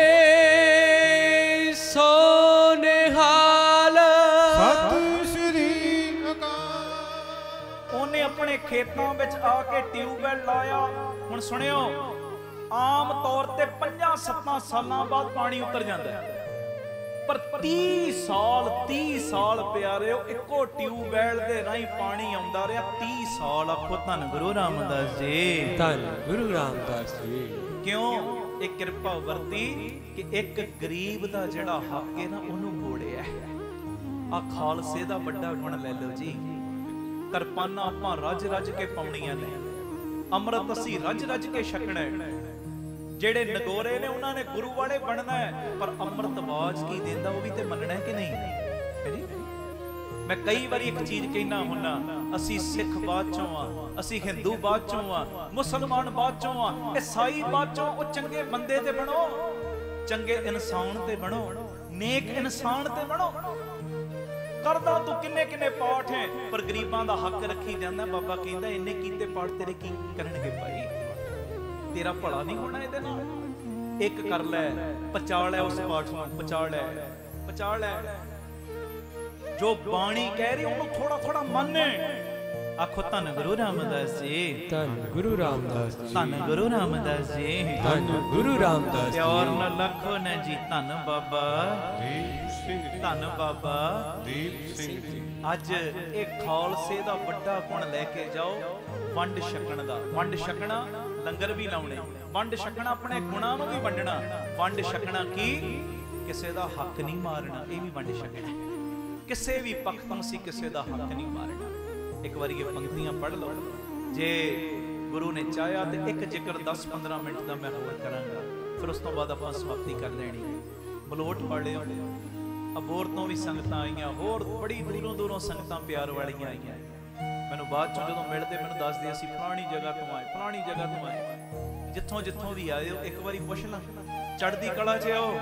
ਸੋ ਨਿਹਾਲ ਸਤਿ ਸ੍ਰੀ ਅਕਾਲ। ਉਹਨੇ ਆਪਣੇ ਖੇਤਾਂ ਵਿੱਚ ਆ ਕੇ ਟਿਊਬਵੈਲ ਲਾਇਆ। ਹੁਣ ਸੁਣਿਓ, ਆਮ ਤੌਰ ਤੇ ਪੰਜਾਂ ਸੱਤਾਂ ਸਾਲਾਂ ਬਾਅਦ ਪਾਣੀ ਉਤਰ ਜਾਂਦਾ ਹੈ, ਪਰ ਤੀਹ ਸਾਲ ਤੀਹ ਸਾਲ ਪਿਆਰਿਓ ਇੱਕੋ ਟਿਊਬਵੈਲ ਦੇ ਰਾਹੀਂ ਪਾਣੀ ਆਉਂਦਾ ਰਿਹਾ, ਤੀਹ ਸਾਲ। ਆਖੋ ਧੰਨ ਗੁਰੂ ਰਾਮਦਾਸ ਜੀ, ਧੰਨ ਗੁਰੂ ਰਾਮਦਾਸ ਜੀ। ਕਿਉਂ? ਇਹ ਕਿਰਪਾ ਵਰਤੀ ਕਿ ਇੱਕ ਗਰੀਬ ਦਾ ਜਿਹੜਾ ਹੱਕ ਹੈ ਨਾ ਉਹਨੂੰ ਮੋੜਿਆ। ਆ ਖਾਲਸੇ ਦਾ ਵੱਡਾ ਗੁਣ ਲੈ ਲਓ ਜੀ। ਕਿਰਪਾਨਾਂ ਆਪਾਂ ਰੱਜ ਰੱਜ ਕੇ ਪਾਉਣੀਆਂ ਨੇ, ਅੰਮ੍ਰਿਤ ਅਸੀਂ ਰੱਜ ਰੱਜ ਕੇ ਛਕਣਾ ਹੈ। ਜਿਹੜੇ ਨਗੋਰੇ ਨੇ ਉਹਨਾਂ ਨੇ ਗੁਰੂ ਵਾਲੇ ਬਣਨਾ ਹੈ, ਪਰ ਅੰਮ੍ਰਿਤ ਆਵਾਜ਼ ਕੀ ਦਿੰਦਾ ਉਹ ਵੀ ਤੇ ਮੰਨਣਾ ਹੈ ਕਿ ਨਹੀਂ ਹੈ ਜੀ। ਮੈਂ ਕਈ ਵਾਰੀ ਇੱਕ ਚੀਜ਼ ਕਹਿਣਾ ਹੁੰਨਾ, ਅਸੀਂ ਸਿੱਖ ਬਾਅਦ ਚੋਂ ਆ, ਅਸੀਂ ਹਿੰਦੂ ਬਾਅਦ ਚੋਂ ਆ, ਮੁਸਲਮਾਨ ਬਾਅਦ ਚੋਂ ਆ, ਈਸਾਈ ਬਾਅਦ ਚੋਂ। ਉਹ ਚੰਗੇ ਬੰਦੇ ਤੇ ਬਣੋ, ਚੰਗੇ ਇਨਸਾਨ ਤੇ ਬਣੋ, ਨੇਕ ਇਨਸਾਨ ਤੇ ਬਣੋ। ਕਰਦਾ ਤੂੰ ਕਿੰਨੇ ਕਿੰਨੇ ਪਾਠ ਹੈ, ਪਰ ਗਰੀਬਾਂ ਦਾ ਹੱਕ ਰੱਖੀ ਜਾਂਦਾ। ਬਾਬਾ ਕਹਿੰਦਾ ਇੰਨੇ ਕੀਤੇ ਪਾਠ ਤੇਰੇ ਕੀ ਕਰਨਗੇ ਭਾਈ, ਤੇਰਾ ਭਲਾ ਨਹੀਂ ਹੋਣਾ ਇਹਦੇ ਨਾਲ। ਇੱਕ ਕਰ ਲੈ, ਪਚਾ ਲੈ ਉਸ ਪਾਠ ਨੂੰ, ਪਚਾ ਲੈ ਪਚਾ ਲੈ ਜੋ ਬਾਣੀ ਕਹਿ ਰਹੀ ਉਹਨੂੰ ਥੋੜਾ ਥੋੜਾ ਮੰਨੇ। ਆਖੋ ਧੰਨ ਗੁਰੂ ਰਾਮਦਾਸ ਜੀ, ਧੰਨ ਗੁਰੂ ਰਾਮਦਾਸ ਜੀ, ਧੰਨ ਗੁਰੂ ਰਾਮਦਾਸ ਜੀ, ਧੰਨ ਗੁਰੂ ਰਾਮਦਾਸ ਜੀ। ਪਿਆਰ ਨਾਲ ਲੱਖੋ ਨੇ ਜੀ, ਧੰਨ ਬਾਬਾ ਦੀਪ ਸਿੰਘ ਜੀ, ਧੰਨ ਬਾਬਾ ਦੀਪ ਸਿੰਘ ਜੀ। ਅੱਜ ਇਹ ਖਾਲਸੇ ਦਾ ਵੱਡਾ ਗੁਣ ਲੈ ਕੇ ਜਾਓ, ਵੰਡ ਛਕਣ ਦਾ। ਵੰਡ ਛਕਣਾ, ਲੰਗਰ ਵੀ ਲਾਉਣੇ, ਵੰਡ ਛਕਣਾ, ਆਪਣੇ ਗੁਣਾਂ ਨੂੰ ਵੀ ਵੰਡਣਾ। ਵੰਡ ਛਕਣਾ ਕੀ? ਕਿਸੇ ਦਾ ਹੱਕ ਨਹੀਂ ਮਾਰਨਾ, ਇਹ ਵੀ ਵੰਡ ਛਕਣਾ। ਕਿਸੇ ਵੀ ਪੱਖ ਤੋਂ ਸੀ ਕਿਸੇ ਦਾ ਹੱਕ ਨਹੀਂ ਮਾਰਨਾ। ਇੱਕ ਵਾਰੀ ਇਹ ਪੰਕਤੀਆਂ ਪੜ੍ਹ ਲਓ, ਜੇ ਗੁਰੂ ਨੇ ਚਾਹਿਆ ਤੇ ਇੱਕ ਜ਼ਿਕਰ ਦਸ ਪੰਦਰਾਂ ਮਿੰਟ ਦਾ ਮੈਂ ਹੋਰ ਕਰਾਂਗਾ, ਫਿਰ ਉਸ ਤੋਂ ਬਾਅਦ ਆਪਾਂ ਸਮਾਪਤੀ ਕਰ ਲੈਣੀ। ਮਲੋਟ ਪੜ੍ਹਿਓ, ਅਬੋਰ ਤੋਂ ਵੀ ਸੰਗਤਾਂ ਆਈਆਂ, ਹੋਰ ਬੜੀ ਦੂਰੋਂ ਦੂਰੋਂ ਸੰਗਤਾਂ ਪਿਆਰ ਵਾਲੀਆਂ ਆਈਆਂ। ਮੈਨੂੰ ਬਾਅਦ ਚੋਂ ਜਦੋਂ ਮਿਲਦੇ ਮੈਨੂੰ ਦੱਸਦੇ ਅਸੀਂ ਫਲਾਣੀ ਜਗ੍ਹਾ ਤੋਂ ਆਏ, ਫਲਾਣੀ ਜਗ੍ਹਾ ਤੋਂ ਆਏ। ਜਿੱਥੋਂ ਜਿੱਥੋਂ ਵੀ ਆਏ ਹੋ ਇੱਕ ਵਾਰੀ ਪੁੱਛ ਲਾਂ, ਚੜ੍ਹਦੀ ਕਲਾ 'ਚ ਆਓ।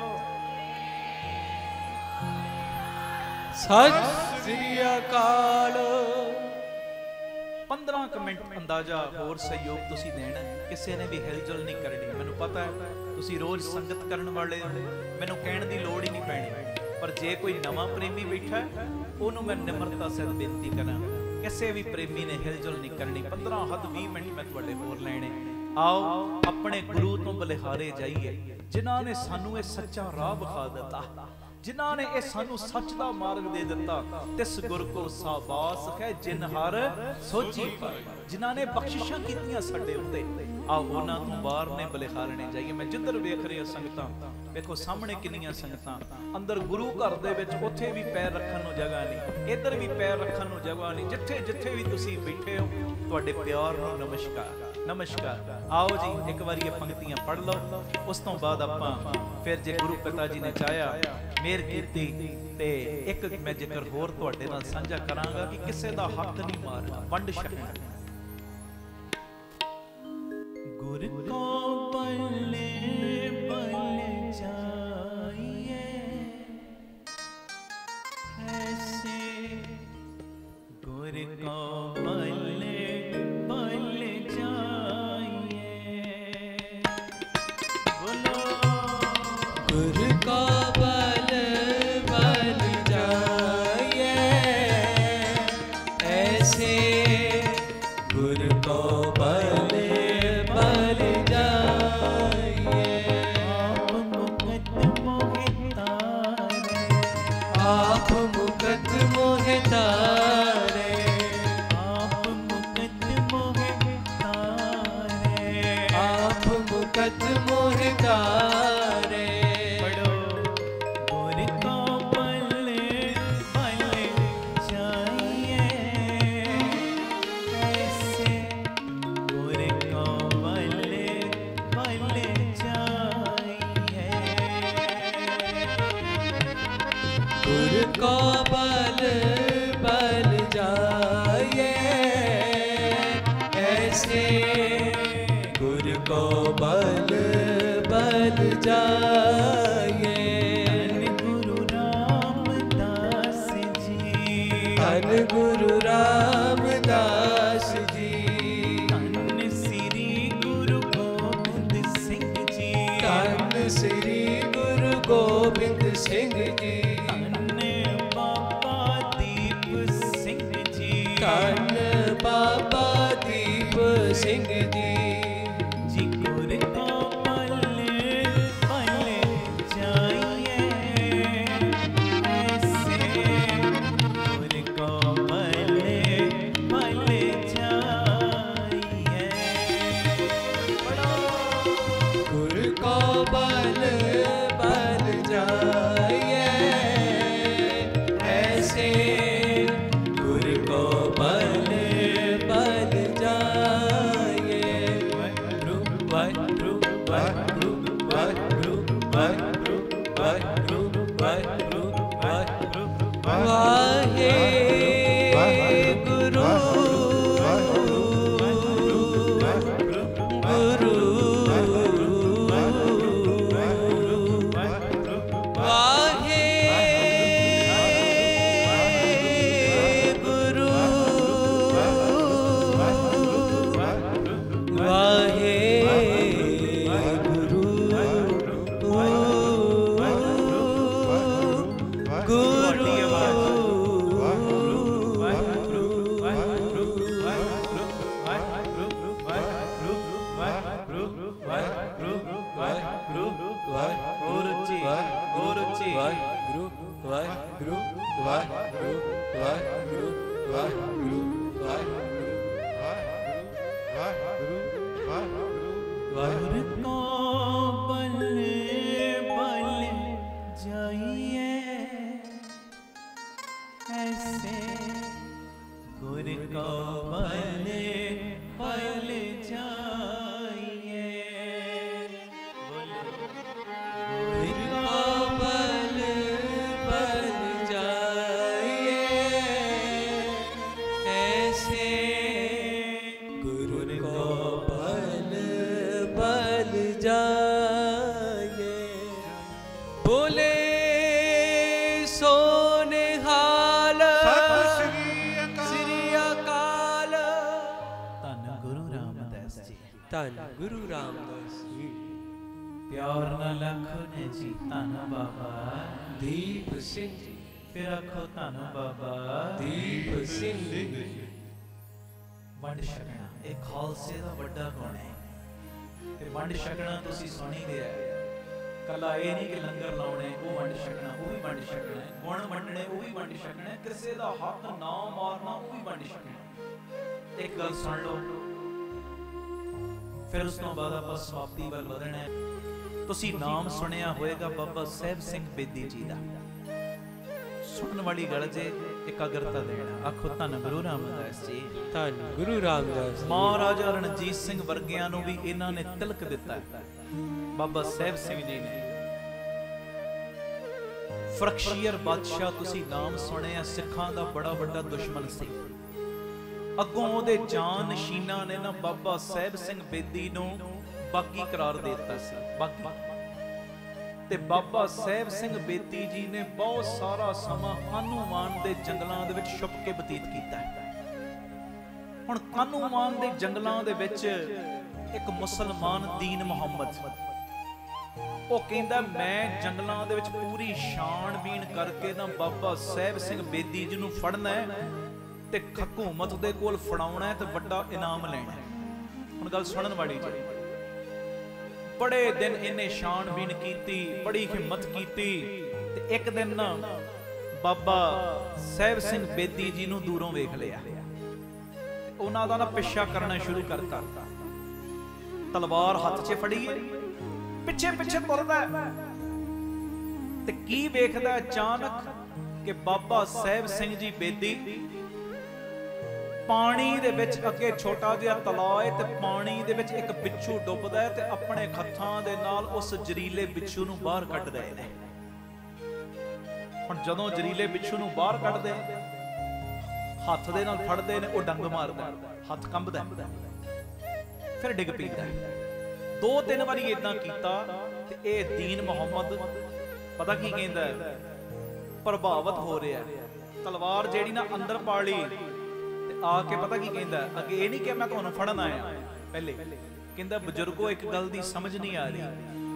ਸਤਿ ਸ੍ਰੀ ਅਕਾਲ। ਪੰਦਰਾਂ ਕੁ ਮਿੰਟ ਅੰਦਾਜ਼ਾ ਹੋਰ ਸਹਿਯੋਗ ਤੁਸੀਂ ਦੇਣਾ, ਕਿਸੇ ਨੇ ਵੀ ਹਿਲਜੁਲ ਨਹੀਂ ਕਰਨੀ। ਮੈਨੂੰ ਪਤਾ ਹੈ ਤੁਸੀਂ ਰੋਜ਼ ਸੰਗਤ ਕਰਨ ਵਾਲੇ ਹੋ, ਮੈਨੂੰ ਕਹਿਣ ਦੀ ਲੋੜ ਹੀ ਨਹੀਂ ਪੈਣੀ। ਪਰ ਜੇ ਕੋਈ ਨਵਾਂ ਪ੍ਰੇਮੀ ਬੈਠਾ ਉਹਨੂੰ ਮੈਂ ਨਿਮਰਤਾ ਸਹਿਤ ਬੇਨਤੀ ਕਰਾਂ, ਕਿਸੇ ਵੀ ਪ੍ਰੇਮੀ ਨੇ ਹਿਲਜੁਲ ਨਹੀਂ ਕਰਨੀ। ਪੰਦਰਾਂ ਹੱਦ ਵੀਹ ਮਿੰਟ ਮੈਂ ਤੁਹਾਡੇ ਹੋਰ ਲੈਣੇ। ਆਓ ਆਪਣੇ ਗੁਰੂ ਤੋਂ ਬਲਿਹਾਰੇ ਜਾਈਏ, ਜਿਨ੍ਹਾਂ ਨੇ ਸਾਨੂੰ ਇਹ ਸੱਚਾ ਰਾਹ ਵਿਖਾ ਦਿੱਤਾ, ਜਿਨ੍ਹਾਂ ਨੇ ਇਹ ਸਾਨੂੰ ਸੱਚ ਦਾ ਮਾਰਗ ਦੇ ਦਿੱਤਾ। ਤਿਸ ਗੁਰ ਕੋ ਸਾਬਾਸ ਹੈ ਜਿਨ ਹਰ ਸੋਚੀ ਪਾਏ, ਜਿਨ੍ਹਾਂ ਨੇ ਬਖਸ਼ਿਸ਼ਾਂ ਕੀਤੀਆਂ ਸਾਡੇ ਉੱਤੇ। ਆਓ ਉਹਨਾਂ ਤੋਂ ਬਾਹਰ ਨੇ ਬਲਿਹਾਰਨੇ ਜਾਈਏ। ਮੈਂ ਜਿੱਧਰ ਵੇਖ ਰਿਹਾ ਸੰਗਤਾਂ, ਵੇਖੋ ਸਾਹਮਣੇ ਕਿੰਨੀਆਂ ਸੰਗਤਾਂ, ਅੰਦਰ ਗੁਰੂ ਘਰ ਦੇ ਵਿੱਚ ਉੱਥੇ ਵੀ ਪੈਰ ਰੱਖਣ ਨੂੰ ਜਗ੍ਹਾ ਨਹੀਂ, ਇੱਧਰ ਵੀ ਪੈਰ ਰੱਖਣ ਨੂੰ ਜਗ੍ਹਾ ਨਹੀਂ। ਜਿੱਥੇ ਜਿੱਥੇ ਵੀ ਤੁਸੀਂ ਬੈਠੇ ਹੋ, ਤੁਹਾਡੇ ਪਿਆਰ ਨੂੰ ਨਮਸਕਾਰ ਨਮਸਕਾਰ। ਆਓ ਜੀ ਇੱਕ ਵਾਰੀ ਇਹ ਪੰਕਤੀਆਂ ਪੜ੍ਹ ਲਓ, ਉਸ ਤੋਂ ਬਾਅਦ ਆਪਾਂ ਫਿਰ ਜੇ ਗੁਰੂ ਪਿਤਾ ਜੀ ਨੇ ਚਾਹਿਆ ਮਿਹਰ ਕੀਤੀ ਤੇ ਇੱਕ ਮੈਂ ਜ਼ਿਕਰ ਹੋਰ ਤੁਹਾਡੇ ਨਾਲ ਸਾਂਝਾ ਕਰਾਂਗਾ ਕਿ ਕਿਸੇ ਦਾ ਹੱਕ ਨਹੀਂ ਮਾਰਨਾ, ਵੰਡ ਛਕਣਾ। ਗੁਰ ਕੋ ਬੱਲੇ ਬੱਲੇ ਜਾਈਏ ਐਸੇ, ਗੁਰ ਕੋ ਬੱਲੇ ਬੱਲੇ ਜਾਈਏ। ਬੋਲੋ ਗੁਰ ਕਾ ਬਲ ਬਲ ਜਾਈਏ ਐਸੇ, ਗੁਰ ਕੋ ਬਲ ਬਲ ਜਾਈਏ। गुर को बल बल जाए ऐसे गुर को बल बल जाए। गुरु रामदास जी, धन गुरु रामदास जी, धन श्री गुरु गोबिंद सिंह जी, धन श्री गुरु गोबिंद सिंह जी, धन बाबा दीप सिंह जी, धन बाबा दीप सिंह जी। जी गुर को पल पल जाइए ऐसे, गुर को पल पल जाइए। गुर को बल बल जाए ऐसे गुर को बल बल जाए। वाहिगुरु वाहिगुरु वाहिगुरु वाहिगुरु वाहिगुरु वाहिगुरु वाहिगुरु वाहिगुरु वाहे गुरु गुरु वाहे गुरु वाहे गुरु गुरु ਗੁਰੂ ਜੀ ਗੁਰੂ ਜੀ ਵਾਹਿਗੁਰੂ ਵਾਹਿਗੁਰੂ ਵਾਹਿਗੁਰੂ ਵਾਹਿਗੁਰੂ ਵਾਹਿਗੁਰੂ गुर को बल बल जाइए ऐसे, गुर को बल बल जाइए। गुर को बल बल जाए ऐसे गुरु को बल बल जाए। बोले सोनिहाल श्री अकाल। धन गुरु रामदास जी, धन गुरु रामदास जी। प्यार न लखो ने जी धन बाबा दीप सिंह जी, फिर आखो धन बाबा दीप सिंह जी। वंड छकना ਇਹ ਖਾਲਸੇ ਦਾ ਵੱਡਾ ਗੁਣ ਹੈ ਤੇ ਵੰਡ ਛਕਣਾ ਤੁਸੀਂ ਸੁਣੀ ਲਿਆ ਕੱਲਾ ਇਹ ਨਹੀਂ ਕਿ ਲੰਗਰ ਲਾਉਣੇ ਉਹ ਵੰਡ ਛਕਣਾ ਉਹ ਵੀ ਵੰਡ ਛਕਣਾ ਹੈ ਗੁਣ ਵੰਡਣੇ ਉਹ ਵੀ ਵੰਡ ਛਕਣਾ ਕਿਸੇ ਦਾ ਹੱਕ ਨਾ ਮਾਰਨਾ ਉਹ ਵੀ ਵੰਡ ਛਕਣਾ। ਇੱਕ ਗੱਲ ਸੁਣ ਲਓ ਫਿਰ ਉਸ ਤੋਂ ਬਾਅਦ ਆਪਾਂ ਸਮਾਪਤੀ ਵੱਲ ਵਧਣਾ ਹੈ। ਤੁਸੀਂ ਨਾਮ ਸੁਣਿਆ ਹੋਵੇਗਾ ਬਾਬਾ ਸਾਹਿਬ ਸਿੰਘ ਬੇਦੀ ਜੀ ਦਾ। ਸੁਣਨ ਵਾਲੀ ਗੱਲ ਜੇ ਇਕਾਗਰਤਾ ਦੇਣਾ। ਆਖੋ ਧੰਨ ਗੁਰੂ ਰਾਮਦਾਸ ਜੀ, ਧੰਨ ਗੁਰੂ ਰਾਮਦਾਸ ਜੀ। ਮਹਾਰਾਜਾ ਰਣਜੀਤ ਸਿੰਘ ਵਰਗਿਆਂ ਨੂੰ ਵੀ ਇਹਨਾਂ ਨੇ ਤਿਲਕ ਦਿੱਤਾ। ਬਾਬਾ ਸਾਹਿਬ ਸਿੰਘ ਜੀ ਨੇ ਫਰਖਸ਼ੀਅਰ ਬਾਦਸ਼ਾਹ, ਤੁਸੀਂ ਨਾਮ ਸੁਣਿਆ, ਸਿੱਖਾਂ ਦਾ ਬੜਾ ਵੱਡਾ ਦੁਸ਼ਮਣ ਸੀ। ਅੱਗੋਂ ਉਹਦੇ ਜਾਨ ਨਸ਼ੀਨਾਂ ਨੇ ਨਾ ਬਾਬਾ ਸਾਹਿਬ ਸਿੰਘ ਬੇਦੀ ਨੂੰ ਬਾਗੀ ਕਰਾਰ ਦੇ ਦਿੱਤਾ ਸੀ। ਬਾਗੀ ਤੇ ਬਾਬਾ ਸਾਹਿਬ ਸਿੰਘ ਬੇਦੀ ਜੀ ਨੇ ਬਹੁਤ ਸਾਰਾ ਸਮਾਂ ਕਾਨੂੰਵਾਨ ਦੇ ਜੰਗਲਾਂ ਦੇ ਵਿੱਚ ਛੁਪ ਕੇ ਬਤੀਤ ਕੀਤਾ। ਹੁਣ ਕਾਨੂੰਵਾਨ ਦੇ ਜੰਗਲਾਂ ਦੇ ਵਿੱਚ ਇੱਕ ਮੁਸਲਮਾਨ ਦੀਨ ਮੁਹੰਮਦ, ਉਹ ਕਹਿੰਦਾ ਮੈਂ ਜੰਗਲਾਂ ਦੇ ਵਿੱਚ ਪੂਰੀ ਛਾਣਬੀਣ ਕਰਕੇ ਨਾ ਬਾਬਾ ਸਾਹਿਬ ਸਿੰਘ ਬੇਦੀ ਜੀ ਨੂੰ ਫੜਨਾ ਹੈ ਤੇ ਹਕੂਮਤ ਦੇ ਕੋਲ ਫੜਾਉਣਾ ਹੈ ਤੇ ਵੱਡਾ ਇਨਾਮ ਲੈਣਾ ਹੈ। ਹੁਣ ਗੱਲ ਸੁਣਨ ਵਾਲੀ ਜੀ। ਬੜੇ ਦਿਨ ਇਹਨੇ ਛਾਣਬੀਣ ਕੀਤੀ, ਬੜੀ ਹਿੰਮਤ ਕੀਤੀ ਤੇ ਇੱਕ ਦਿਨ ਨਾ ਬਾਬਾ ਸਾਹਿਬ ਸਿੰਘ ਬੇਦੀ ਜੀ ਨੂੰ ਦੂਰੋਂ ਵੇਖ ਲਿਆ। ਉਹਨਾਂ ਦਾ ਨਾ ਪਿੱਛਾ ਕਰਨਾ ਸ਼ੁਰੂ ਕਰਤਾ। ਤਲਵਾਰ ਹੱਥ 'ਚ ਫੜੀ ਹੈ, ਪਿੱਛੇ ਪਿੱਛੇ ਤੁਰਦਾ ਤੇ ਕੀ ਵੇਖਦਾ ਅਚਾਨਕ ਕਿ ਬਾਬਾ ਸਾਹਿਬ ਸਿੰਘ ਜੀ ਬੇਦੀ ਪਾਣੀ ਦੇ ਵਿੱਚ, ਅੱਗੇ ਛੋਟਾ ਜਿਹਾ ਤਲਾਅ ਹੈ ਤੇ ਪਾਣੀ ਦੇ ਵਿੱਚ ਇੱਕ ਬਿੱਛੂ ਡੁੱਬਦਾ ਹੈ ਤੇ ਆਪਣੇ ਹੱਥਾਂ ਦੇ ਨਾਲ ਉਸ ਜ਼ਰੀਲੇ ਬਿੱਛੂ ਨੂੰ ਬਾਹਰ ਕੱਢ ਰਹੇ ਨੇ। ਹੁਣ ਜਦੋਂ ਜ਼ਰੀਲੇ ਬਿੱਛੂ ਨੂੰ ਬਾਹਰ ਕੱਢਦੇ ਹੱਥ ਦੇ ਨਾਲ ਫੜਦੇ ਨੇ, ਉਹ ਡੰਗ ਮਾਰਦਾ, ਹੱਥ ਕੰਬਦਾ, ਫਿਰ ਡਿੱਗ ਪੈਂਦਾ। ਦੋ ਤਿੰਨ ਵਾਰੀ ਇਦਾਂ ਕੀਤਾ ਤੇ ਇਹ ਦੀਨ ਮੁਹੰਮਦ ਪਤਾ ਕੀ ਕਹਿੰਦਾ, ਪ੍ਰਭਾਵਿਤ ਹੋ ਰਿਹਾ। ਤਲਵਾਰ ਜਿਹੜੀ ਨਾ ਅੰਦਰ ਪਾ ਲਈ ਤੇ ਆ ਕੇ ਪਤਾ ਕੀ ਕਹਿੰਦਾ, ਅੱਗੇ ਇਹ ਨਹੀਂ ਕਿ ਮੈਂ ਤੁਹਾਨੂੰ ਫੜਨ ਆਇਆ, ਪਹਿਲੇ ਕਹਿੰਦਾ ਬਜ਼ੁਰਗੋ ਇੱਕ ਗੱਲ ਦੀ ਸਮਝ ਨਹੀਂ ਆ ਰਹੀ,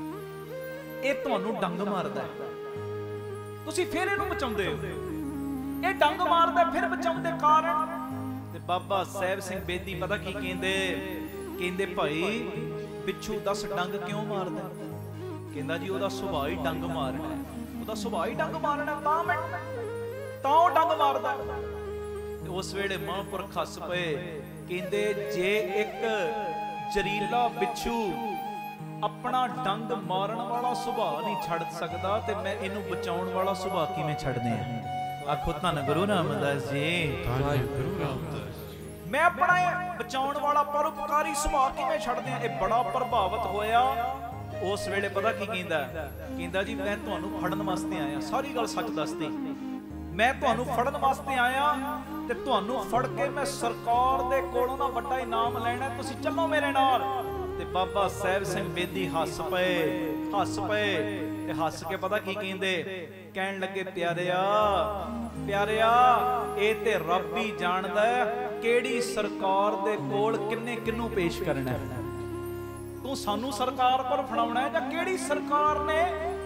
ਇਹ ਤੁਹਾਨੂੰ ਡੰਗ ਮਾਰਦਾ, ਤੁਸੀਂ ਫਿਰ ਇਹਨੂੰ ਬਚਾਉਂਦੇ ਹੋ, ਇਹ ਡੰਗ ਮਾਰਦਾ ਫਿਰ ਬਚਾਉਂਦੇ ਕਾਰਨ। ਤੇ ਬਾਬਾ ਸਾਹਿਬ ਸਿੰਘ ਬੇਦੀ ਪਤਾ ਕੀ ਕਹਿੰਦੇ, ਕਹਿੰਦੇ ਭਾਈ ਬਿੱਛੂ ਦਸ ਡੰਗ ਕਿਉਂ ਮਾਰਦਾ? ਕਹਿੰਦਾ ਜੀ ਉਹਦਾ ਸੁਭਾਅ ਹੀ ਡੰਗ ਮਾਰਨਾ, ਉਹਦਾ ਸੁਭਾਅ ਹੀ ਡੰਗ ਮਾਰਨਾ, ਤਾਂ ਮੈਂ ਤਾਂ ਉਹ ਡੰਗ ਮਾਰਦਾ। ਤੇ ਉਸ ਵੇਲੇ ਮਹਾਂਪੁਰਖ ਹੱਸ ਪਏ, ਕਹਿੰਦੇ ਜੇ ਇੱਕ ਜ਼ਰੀਲਾ ਬਿੱਛੂ ਆਪਣਾ ਡੰਗ ਮਾਰਨ ਵਾਲਾ ਸੁਭਾਅ ਨਹੀਂ ਛੱਡ ਸਕਦਾ ਤੇ ਮੈਂ ਇਹਨੂੰ ਬਚਾਉਣ ਵਾਲਾ ਸੁਭਾਅ ਕਿਵੇਂ ਛੱਡਦੇ ਆ? ਆਖੋ ਧੰਨ ਗੁਰੂ ਰਾਮਦਾਸ ਜੀ, ਧੰਨ ਗੁਰੂ ਰਾਮਦਾਸ ਜੀ। ਮੈਂ ਆਪਣਾ ਬਚਾਉਣ ਵਾਲਾ ਪਰਉਪਕਾਰੀ ਸੁਭਾਅ ਕਿਵੇਂ ਛੱਡਦੇ ਆ? ਇਹ ਬੜਾ ਪ੍ਰਭਾਵਿਤ ਹੋਇਆ। ਉਸ ਵੇਲੇ ਪਤਾ ਕੀ ਕਹਿੰਦਾ, ਕਹਿੰਦਾ ਜੀ ਮੈਂ ਤੁਹਾਨੂੰ ਫੜਨ ਵਾਸਤੇ ਆਇਆ, ਸਾਰੀ ਗੱਲ ਸੱਚ ਦੱਸਦੀ, ਮੈਂ ਤੁਹਾਨੂੰ ਫੜਨ ਵਾਸਤੇ ਆਇਆ ਤੇ ਤੁਹਾਨੂੰ ਫੜ ਕੇ ਮੈਂ ਸਰਕਾਰ ਦੇ ਕੋਲੋਂ ਨਾ ਵੱਡਾ ਇਨਾਮ ਲੈਣਾ, ਤੁਸੀਂ ਚੱਲੋ ਮੇਰੇ ਨਾਲ। ਤੇ ਬਾਬਾ ਸਾਹਿਬ ਸਿੰਘ ਬੇਦੀ ਹੱਸ ਪਏ, ਹੱਸ ਪਏ ਤੇ ਹੱਸ ਕੇ ਪਤਾ ਕੀ ਕਹਿੰਦੇ, ਕਹਿਣ ਲੱਗੇ ਪਿਆਰਿਆ ਪਿਆਰਿਆ ਇਹ ਤੇ ਰੱਬ ਹੀ ਜਾਣਦਾ ਕਿਹੜੀ ਸਰਕਾਰ ਦੇ ਕੋਲ ਕਿੰਨੇ ਕਿਹਨੂੰ ਪੇਸ਼ ਕਰਨਾ, ਤੂੰ ਸਾਨੂੰ ਸਰਕਾਰ ਪਰ ਫੜਾਉਣਾ ਜਾਂ ਕਿਹੜੀ ਸਰਕਾਰ ਨੇ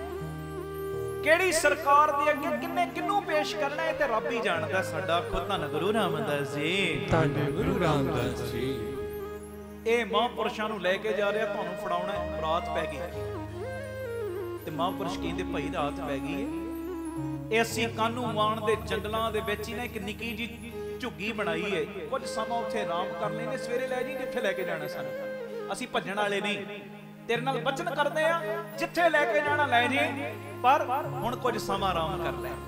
ਕਿਹੜੀ ਸਰਕਾਰ ਦੇ ਅੱਗੇ ਕਿੰਨੇ ਕਿਹਨੂੰ ਪੇਸ਼ ਕਰਨਾ, ਇਹ ਤੇ ਰੱਬ ਹੀ ਜਾਣਦਾ ਸਾਡਾ। ਖੁਦ ਧੰਨ ਗੁਰੂ ਰਾਮਦਾਸ ਜੀ, ਧੰਨ ਗੁਰੂ ਰਾਮਦਾਸ ਜੀ। ਇਹ ਮਹਾਂਪੁਰਸ਼ਾਂ ਨੂੰ ਲੈ ਕੇ ਜਾ ਰਿਹਾ, ਤੁਹਾਨੂੰ ਫੜਾਉਣਾ, ਰਾਤ ਪੈ ਗਈ ਤੇ ਮਹਾਂਪੁਰਸ਼ ਕਹਿੰਦੇ ਭਾਈ ਰਾਤ ਪੈ ਗਈ ਹੈ, ਇਹ ਅਸੀਂ ਕਾਨੂੰ ਮਾਨ ਦੇ ਜੰਗਲਾਂ ਦੇ ਵਿੱਚ ਹੀ ਨਾ ਇੱਕ ਨਿੱਕੀ ਜੀ ਝੁੱਗੀ ਬਣਾਈ ਹੈ, ਕੁਝ ਸਮਾਂ ਉੱਥੇ ਆਰਾਮ ਕਰ ਲੈਣੇ, ਸਵੇਰੇ ਲੈ ਜੀ ਜਿੱਥੇ ਲੈ ਕੇ ਜਾਣਾ ਸਾਨੂੰ, ਅਸੀਂ ਭੱਜਣ ਵਾਲੇ ਨਹੀਂ, ਤੇਰੇ ਨਾਲ ਬਚਨ ਕਰਦੇ ਆ, ਜਿੱਥੇ ਲੈ ਕੇ ਜਾਣਾ ਲੈ ਜੀ, ਪਰ ਹੁਣ ਕੁਝ ਸਮਾਂ ਆਰਾਮ ਕਰ ਲੈ।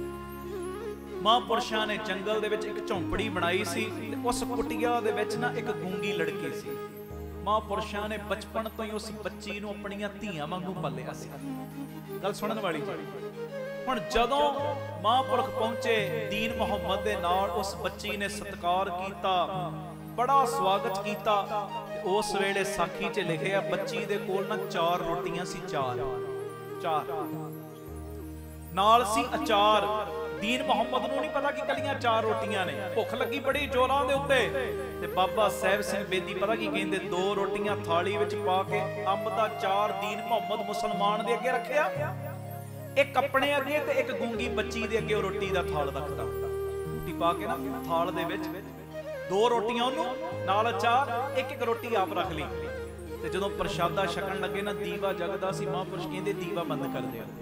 ਮਹਾਂਪੁਰਸ਼ਾਂ ਨੇ ਜੰਗਲ ਦੇ ਵਿੱਚ ਇੱਕ ਝੌਂਪੜੀ ਬਣਾਈ ਸੀ ਤੇ ਉਸ ਕੁਟੀਆ ਦੇ ਵਿੱਚ ਨਾ ਇੱਕ ਗੂੰਗੀ ਲੜਕੀ ਸੀ। ਮਹਾਂਪੁਰਸ਼ਾਂ ਨੇ ਬਚਪਨ ਤੋਂ ਹੀ ਉਸ ਬੱਚੀ ਨੂੰ ਆਪਣੀਆਂ ਧੀਆਂ ਵਾਂਗੂ ਪਾਲਿਆ ਸੀ। ਗੱਲ ਸੁਣਨ ਵਾਲੀ ਜੀ। ਹੁਣ ਜਦੋਂ ਮਹਾਂਪੁਰਖ ਪਹੁੰਚੇ ਦੀਨ ਮੁਹੰਮਦ ਦੇ ਨਾਲ, ਉਸ ਬੱਚੀ ਨੇ ਸਤਿਕਾਰ ਕੀਤਾ, ਬੜਾ ਸਵਾਗਤ ਕੀਤਾ। ਉਸ ਵੇਲੇ ਸਾਖੀ 'ਚ ਲਿਖਿਆ ਬੱਚੀ ਦੇ ਕੋਲ ਨਾ ਚਾਰ ਰੋਟੀਆਂ ਸੀ, ਚਾਰ ਚਾਰ ਨਾਲ ਸੀ ਅਚਾਰ। ਦੀਨ ਮੁਹੰਮਦ ਨੂੰ ਨਹੀਂ ਪਤਾ ਕਿ ਕੱਲੀਆਂ ਚਾਰ ਰੋਟੀਆਂ ਨੇ, ਭੁੱਖ ਲੱਗੀ ਬੜੀ ਜ਼ੋਰਾਂ ਦੇ ਉੱਤੇ ਤੇ ਬਾਬਾ ਸਾਹਿਬ ਸਿੰਘ ਬੇਦੀ ਪਤਾ ਕੀ ਕਹਿੰਦੇ, ਦੋ ਰੋਟੀਆਂ ਥਾਲੀ ਵਿੱਚ ਪਾ ਕੇ ਅੰਬ ਦਾ ਚਾਰ ਦੀਨ ਮੁਹੰਮਦ ਮੁਸਲਮਾਨ ਦੇ ਅੱਗੇ ਰੱਖਿਆ, ਇੱਕ ਆਪਣੇ ਅੱਗੇ ਤੇ ਇੱਕ ਗੂੰਗੀ ਬੱਚੀ ਦੇ ਅੱਗੇ ਉਹ ਰੋਟੀ ਦਾ ਥਾਲ ਰੱਖਦਾ, ਰੋਟੀ ਪਾ ਕੇ ਨਾ ਥਾਲ ਦੇ ਵਿੱਚ, ਦੋ ਰੋਟੀਆਂ ਉਹਨੂੰ ਨਾਲ ਅਚਾਰ, ਇੱਕ ਇੱਕ ਰੋਟੀ ਆਪ ਰੱਖ ਲਈ। ਤੇ ਜਦੋਂ ਪ੍ਰਸ਼ਾਦਾ ਛਕਣ ਲੱਗੇ ਨਾ, ਦੀਵਾ ਜਗਦਾ ਸੀ। ਮਹਾਂਪੁਰਸ਼ ਕਹਿੰਦੇ ਦੀਵਾ ਬੰਦ ਕਰ ਦਿਓ,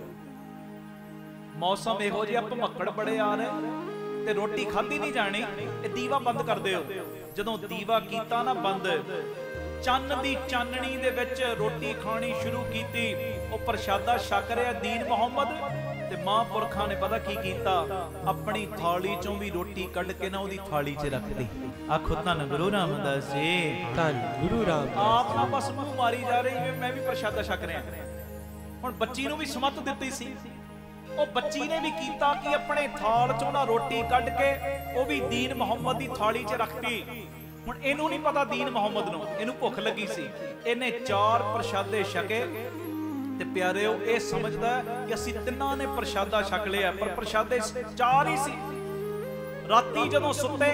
ਮੌਸਮ ਇਹੋ ਜਿਹਾ ਭਮੱਕੜ ਬੜੇ ਆ ਰਹੇ ਤੇ ਰੋਟੀ ਖਾਧੀ ਨਹੀਂ ਜਾਣੀ, ਇਹ ਦੀਵਾ ਬੰਦ ਕਰ ਦਿਓ। ਜਦੋਂ ਦੀਵਾ ਕੀਤਾ ਨਾ ਬੰਦ, ਚੰਨ ਦੀ ਚਾਨਣੀ ਦੇ ਵਿੱਚ ਰੋਟੀ ਖਾਣੀ ਸ਼ੁਰੂ ਕੀਤੀ। ਉਹ ਪ੍ਰਸ਼ਾਦਾ ਛਕ ਰਿਹਾ ਦੀਨ ਮੁਹੰਮਦ ਤੇ ਮਹਾਂਪੁਰਖਾਂ ਨੇ ਪਤਾ ਕੀ ਕੀਤਾ, ਆਪਣੀ ਥਾਲੀ ਚੋਂ ਵੀ ਰੋਟੀ ਕੱਢ ਕੇ ਨਾ ਉਹਦੀ ਥਾਲੀ 'ਚ ਰੱਖਦੀ। ਆਖੋ ਧੰਨ ਗੁਰੂ ਰਾਮਦਾਸ ਜੀ, ਧੰਨ ਗੁਰੂ ਰਾਮਦਾਸ। ਆਪ ਨਾ ਬਸ ਮੂੰਹ ਮਾਰੀ ਜਾ ਰਹੀ, ਮੈਂ ਵੀ ਪ੍ਰਸ਼ਾਦਾ ਛਕ ਰਿਹਾ। ਹੁਣ ਬੱਚੀ ਨੂੰ ਵੀ ਸਮਤ ਦਿੱਤੀ ਸੀ, ਉਹ ਬੱਚੀ ਨੇ ਵੀ ਕੀਤਾ ਕਿ ਆਪਣੇ ਥਾਲ ਚੋਂ ਨਾ ਰੋਟੀ ਕੱਢ ਕੇ ਉਹ ਵੀ ਦੀਨ ਮੁਹੰਮਦ ਦੀ ਥਾਲੀ 'ਚ ਰੱਖਤੀ। ਹੁਣ ਇਹਨੂੰ ਨਹੀਂ ਪਤਾ ਦੀਨ ਮੁਹੰਮਦ ਨੂੰ, ਇਹਨੂੰ ਭੁੱਖ ਲੱਗੀ ਸੀ, ਇਹਨੇ ਚਾਰ ਪ੍ਰਸ਼ਾਦੇ ਛਕੇ ਤੇ ਪਿਆਰਿਓ ਇਹ ਸਮਝਦਾ ਕਿ ਅਸੀਂ ਤਿੰਨਾਂ ਨੇ ਪ੍ਰਸ਼ਾਦਾ ਛਕ ਲਿਆ, ਪਰ ਪ੍ਰਸ਼ਾਦੇ ਚਾਰ ਹੀ ਸੀ। ਰਾਤੀ ਜਦੋਂ ਸੁੱਤੇ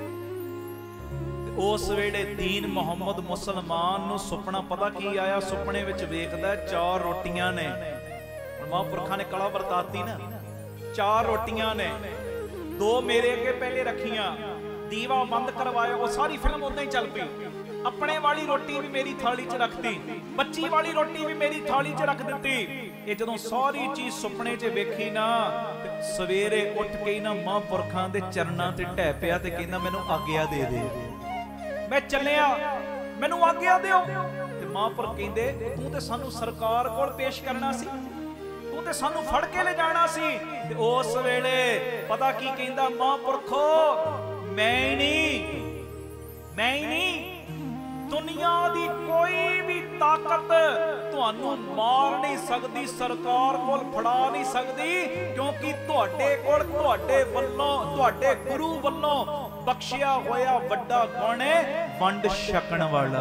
ਉਸ ਵੇਲੇ ਦੀਨ ਮੁਹੰਮਦ ਮੁਸਲਮਾਨ ਨੂੰ ਸੁਪਨਾ ਪਤਾ ਕੀ ਆਇਆ, ਸੁਪਨੇ ਵਿੱਚ ਵੇਖਦਾ ਚਾਰ ਰੋਟੀਆਂ ਨੇ। ਹੁਣ ਮਹਾਂਪੁਰਖਾਂ ਨੇ ਕਲਾ ਵਰਤਾਤੀ ਨਾ, ਚਾਰ ਰੋਟੀਆਂ ਨੇ, ਦੋ ਮੇਰੇ ਅੱਗੇ ਪਹਿਲੇ ਰੱਖੀਆਂ, ਦੀਵਾ ਬੰਦ ਕਰਵਾਇਆ, ਉਹ ਸਾਰੀ ਫਿਲਮ ਉਦਾਂ ਹੀ ਚੱਲ ਪਈ। ਆਪਣੇ ਵਾਲੀ ਰੋਟੀ ਵੀ ਮੇਰੀ ਥਾਲੀ 'ਚ ਰੱਖਤੀ, ਬੱਚੀ ਵਾਲੀ ਰੋਟੀ ਵੀ ਮੇਰੀ ਥਾਲੀ 'ਚ ਰੱਖ ਦਿੱਤੀ। ਇਹ ਜਦੋਂ ਸਾਰੀ ਚੀਜ਼ ਸੁਪਨੇ 'ਚ ਵੇਖੀ ਨਾ, ਤੇ ਸਵੇਰੇ ਉੱਠ ਕੇ ਨਾ ਮਹਾਂਪੁਰਖਾਂ ਦੇ ਚਰਨਾਂ ਤੇ ਢਹਿ ਪਿਆ ਤੇ ਕਹਿੰਦਾ ਮੈਨੂੰ ਆਗਿਆ ਦੇ ਦੇ, ਮੈਂ ਚੱਲਿਆ, ਮੈਨੂੰ ਆਗਿਆ ਦਿਓ। ਤੇ ਮਹਾਂਪੁਰਖ ਕਹਿੰਦੇ ਤੂੰ ਤੇ ਸਾਨੂੰ ਸਰਕਾਰ ਕੋਲ ਪੇਸ਼ ਕਰਨਾ ਸੀ, ਤੂੰ ਤੇ ਸਾਨੂੰ ਫੜ ਕੇ ਲੈ ਜਾਣਾ ਸੀ। ਤੇ ਉਸ ਵੇਲੇ ਪਤਾ ਕੀ ਕਹਿੰਦਾ ਮਹਾਂਪੁਰਖੋ, ਮੈਂ ਹੀ ਨਹੀਂ, ਮੈਂ ਹੀ ਨਹੀਂ, ਦੁਨੀਆ ਦੀ ਕੋਈ ਵੀ ਤਾਕਤ ਤੁਹਾਨੂੰ ਮਾਰ ਨਹੀਂ ਸਕਦੀ, ਸਰਕਾਰ ਕੋਲ ਫੜਾ ਨਹੀਂ ਸਕਦੀ, ਕਿਉਂਕਿ ਤੁਹਾਡੇ ਕੋਲ ਤੁਹਾਡੇ ਵੱਲੋਂ ਤੁਹਾਡੇ ਗੁਰੂ ਵੱਲੋਂ ਬਖਸ਼ਿਆ ਹੋਇਆ ਵੱਡਾ ਗੁਣ ਹੈ ਵੰਡ ਛਕਣ ਵਾਲਾ।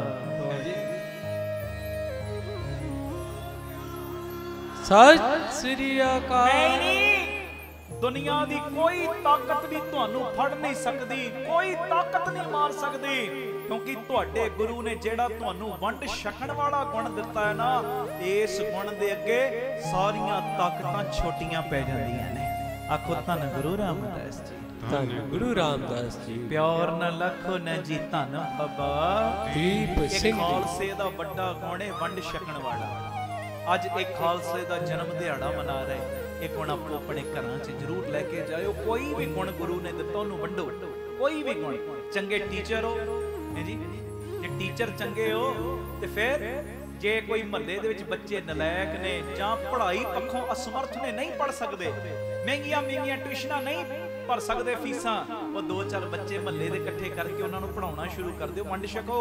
ਸਤਿ ਸ੍ਰੀ ਅਕਾਲ। ਦੁਨੀਆ ਦੀ ਕੋਈ ਤਾਕਤ ਵੀ ਤੁਹਾਨੂੰ ਫੜ ਨਹੀਂ ਸਕਦੀ, ਕੋਈ ਤਾਕਤ ਨਹੀਂ ਮਾਰ ਸਕਦੀ, ਕਿਉਂਕਿ ਤੁਹਾਡੇ ਗੁਰੂ ਨੇ ਜਿਹੜਾ ਤੁਹਾਨੂੰ ਵੰਡ ਛਕਣ ਵਾਲਾ ਗੁਣ ਦਿੱਤਾ ਹੈ ਨਾ, ਇਸ ਗੁਣ ਦੇ ਅੱਗੇ ਸਾਰੀਆਂ ਤਾਕਤਾਂ ਛੋਟੀਆਂ ਪੈ ਜਾਂਦੀਆਂ ਨੇ। ਆਖੋ ਧੰਨ ਗੁਰੂ ਰਾਮਦਾਸ ਜੀ, ਧੰਨ ਗੁਰੂ ਰਾਮਦਾਸ ਜੀ। ਪਿਆਰ ਨਾ ਲੱਖੋ ਨਾ ਜੀ ਧੰਨ ਬਾਬਾ ਦੀਪ ਸਿੰਘ ਜੀ। ਖਾਲਸੇ ਦਾ ਵੱਡਾ ਗੁਣ ਹੈ ਵੰਡ ਛਕਣ ਵਾਲਾ। ਅੱਜ ਇਹ ਖਾਲਸੇ ਦਾ ਜਨਮ ਦਿਹਾੜਾ ਮਨਾ ਰਹੇ, ਇਹ ਗੁਣ ਆਪੋ ਆਪਣੇ ਘਰਾਂ 'ਚ ਜ਼ਰੂਰ ਲੈ ਕੇ ਜਾਇਓ। ਕੋਈ ਵੀ ਗੁਣ ਗੁਰੂ ਨੇ ਦਿੱਤਾ ਉਹਨੂੰ ਵੰਡੋ, ਕੋਈ ਵੀ ਗੁਣ। ਚੰਗੇ ਟੀਚਰ ਹੋ ਜੀ, ਜੇ ਟੀਚਰ ਚੰਗੇ ਹੋ ਤੇ ਫਿਰ ਜੇ ਕੋਈ ਮਹੱਲੇ ਦੇ ਵਿੱਚ ਬੱਚੇ ਨਲਾਇਕ ਨੇ ਜਾਂ ਪੜ੍ਹਾਈ ਪੱਖੋਂ ਅਸਮਰਥ ਨੇ, ਨਹੀਂ ਪੜ੍ਹ ਸਕਦੇ, ਮਹਿੰਗੀਆਂ ਮਹਿੰਗੀਆਂ ਟਿਊਸ਼ਨਾਂ ਨਹੀਂ ਭਰ ਸਕਦੇ ਫੀਸਾਂ, ਉਹ ਦੋ ਚਾਰ ਬੱਚੇ ਮਹੱਲੇ ਦੇ ਇਕੱਠੇ ਕਰਕੇ ਉਹਨਾਂ ਨੂੰ ਪੜ੍ਹਾਉਣਾ ਸ਼ੁਰੂ ਕਰ ਦਿਓ, ਵੰਡ ਛਕੋ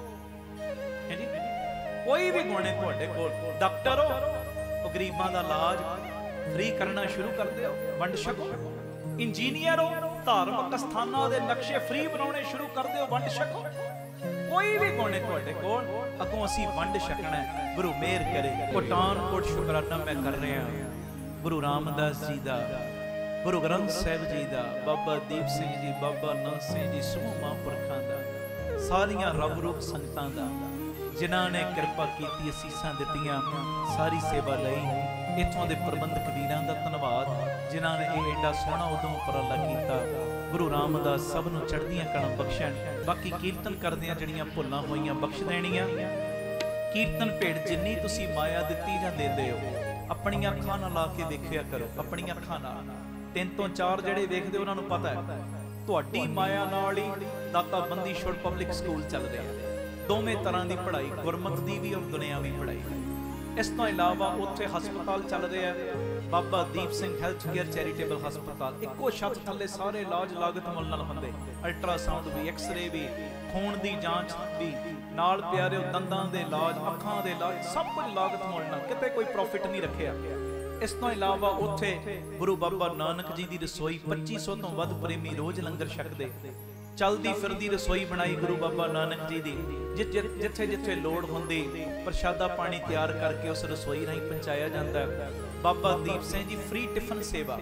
ਹੈ ਜੀ। ਕੋਈ ਵੀ ਗੁਣ ਹੈ ਤੁਹਾਡੇ ਕੋਲ, ਡਾਕਟਰ ਹੋ ਉਹ ਗਰੀਬਾਂ ਦਾ ਇਲਾਜ ਫ੍ਰੀ ਕਰਨਾ ਸ਼ੁਰੂ ਕਰ ਦਿਓ, ਵੰਡ ਛਕੋ। ਇੰਜੀਨੀਅਰ ਹੋ ਧਾਰਮਿਕ ਸਥਾਨਾਂ ਦੇ ਨਕਸ਼ੇ ਫ੍ਰੀ ਬਣਾਉਣੇ ਸ਼ੁਰੂ ਕਰ ਦਿਓ, ਵੰਡ ਛਕੋ। ਕੋਈ ਵੀ ਗੁਣ ਹੈ ਤੁਹਾਡੇ ਕੋਲ, ਅੱਗੋਂ ਅਸੀਂ ਵੰਡ ਛਕਣਾ। ਗੁਰੂ ਮਿਹਰ ਕਰੇ। ਪਠਾਨਕੋਟ ਸ਼ੁਕਰਾਨਾ ਮੈਂ ਕਰ ਰਿਹਾ ਗੁਰੂ ਰਾਮਦਾਸ ਜੀ ਦਾ, ਗੁਰੂ ਗ੍ਰੰਥ ਸਾਹਿਬ ਜੀ ਦਾ, ਬਾਬਾ ਦੀਪ ਸਿੰਘ ਜੀ, ਬਾਬਾ ਨੰਦ ਸਿੰਘ ਜੀ, ਸਮੂਹ ਮਹਾਂਪੁਰਖਾਂ ਦਾ, ਸਾਰੀਆਂ ਰੱਬ ਰੂਪ ਸੰਗਤਾਂ ਦਾ ਜਿਨ੍ਹਾਂ ਨੇ ਕਿਰਪਾ ਕੀਤੀ, ਅਸੀਸਾਂ ਦਿੱਤੀਆਂ, ਸਾਰੀ ਸੇਵਾ ਲਈ। ਇੱਥੋਂ ਦੇ ਪ੍ਰਬੰਧਕ ਵੀਰਾਂ ਦਾ ਧੰਨਵਾਦ ਜਿਨ੍ਹਾਂ ਨੇ ਇਹ ਐਡਾ ਸੋਹਣਾ ਉਦੋਂ ਉਪਰਾਲਾ ਕੀਤਾ। ਗੁਰੂ ਰਾਮਦਾਸ ਸਭ ਨੂੰ ਚੜ੍ਹਦੀਆਂ ਕਲਾਂ ਬਖਸ਼ਣ। ਬਾਕੀ ਕੀਰਤਨ ਕਰਦਿਆਂ ਜਿਹੜੀਆਂ ਭੁੱਲਾਂ ਹੋਈਆਂ ਬਖਸ਼ ਦੇਣੀਆਂ। ਕੀਰਤਨ ਭੇਟ ਜਿੰਨੀ ਤੁਸੀਂ ਮਾਇਆ ਦਿੱਤੀ ਜਾਂ ਦਿੰਦੇ ਹੋ, ਆਪਣੀਆਂ ਅੱਖਾਂ ਨਾਲ ਲਾ ਕੇ ਵੇਖਿਆ ਕਰੋ, ਆਪਣੀਆਂ ਅੱਖਾਂ ਨਾਲ। ਤਿੰਨ ਤੋਂ ਚਾਰ ਜਿਹੜੇ ਵੇਖਦੇ ਉਹਨਾਂ ਨੂੰ ਪਤਾ ਹੈ ਤੁਹਾਡੀ ਮਾਇਆ ਨਾਲ ਹੀ ਦਾਤਾ ਬੰਦੀ ਛੋੜ ਪਬਲਿਕ ਸਕੂਲ ਚੱਲ ਰਿਹਾ। ਦੋਵੇਂ ਤਰ੍ਹਾਂ ਦੀ ਪੜ੍ਹਾਈ, ਗੁਰਮਤਿ ਦੀ ਵੀ ਔਰ ਦੁਨਿਆਵੀ ਪੜ੍ਹਾਈ। ਇਸ ਤੋਂ ਇਲਾਵਾ ਉੱਥੇ ਹਸਪਤਾਲ ਚੱਲ ਰਿਹਾ, Baba Deep Singh health care charitable ਹਸਪਤਾਲ। ਇੱਕੋ ਛੱਤ ਥੱਲੇ ਸਾਰੇ ਇਲਾਜ ਲਾਗਤ ਮੁੱਲ ਨਾਲ ਹੁੰਦੇ, ਅਲਟਰਾਸਾਊਂਡ ਵੀ, ਐਕਸ-ਰੇ ਵੀ, ਖੂਨ ਦੀ ਜਾਂਚ ਵੀ, ਨਾਲ ਪਿਆਰਿਓ ਦੰਦਾਂ ਦੇ ਇਲਾਜ, ਅੱਖਾਂ ਦੇ ਇਲਾਜ, ਸਭ ਕੁਝ ਲਾਗਤ ਮੁੱਲ ਨਾਲ, ਕਿਤੇ ਕੋਈ ਪ੍ਰੋਫਿਟ ਨਹੀਂ ਰੱਖਿਆ। ਇਸ ਤੋਂ ਇਲਾਵਾ ਉੱਥੇ ਗੁਰੂ ਬਾਬਾ ਨਾਨਕ ਜੀ ਦੀ ਰਸੋਈ, ਪੱਚੀ ਸੌ ਤੋਂ ਵੱਧ ਪ੍ਰੇਮੀ ਰੋਜ਼ ਲੰਗਰ ਛਕਦੇ। ਚਲਦੀ ਫਿਰਦੀ ਰਸੋਈ ਬਣਾਈ ਗੁਰੂ ਬਾਬਾ ਨਾਨਕ ਜੀ ਦੀ, ਜਿੱਥੇ ਜਿੱਥੇ ਲੋੜ ਹੁੰਦੀ ਪ੍ਰਸ਼ਾਦਾ ਪਾਣੀ ਤਿਆਰ ਕਰਕੇ ਉਸ ਰਸੋਈ ਰਾਹੀਂ ਪਹੁੰਚਾਇਆ ਜਾਂਦਾ। ਬਾਬਾ ਦੀਪ ਸਿੰਘ ਜੀ ਫ੍ਰੀ ਟਿਫਨ ਸੇਵਾ।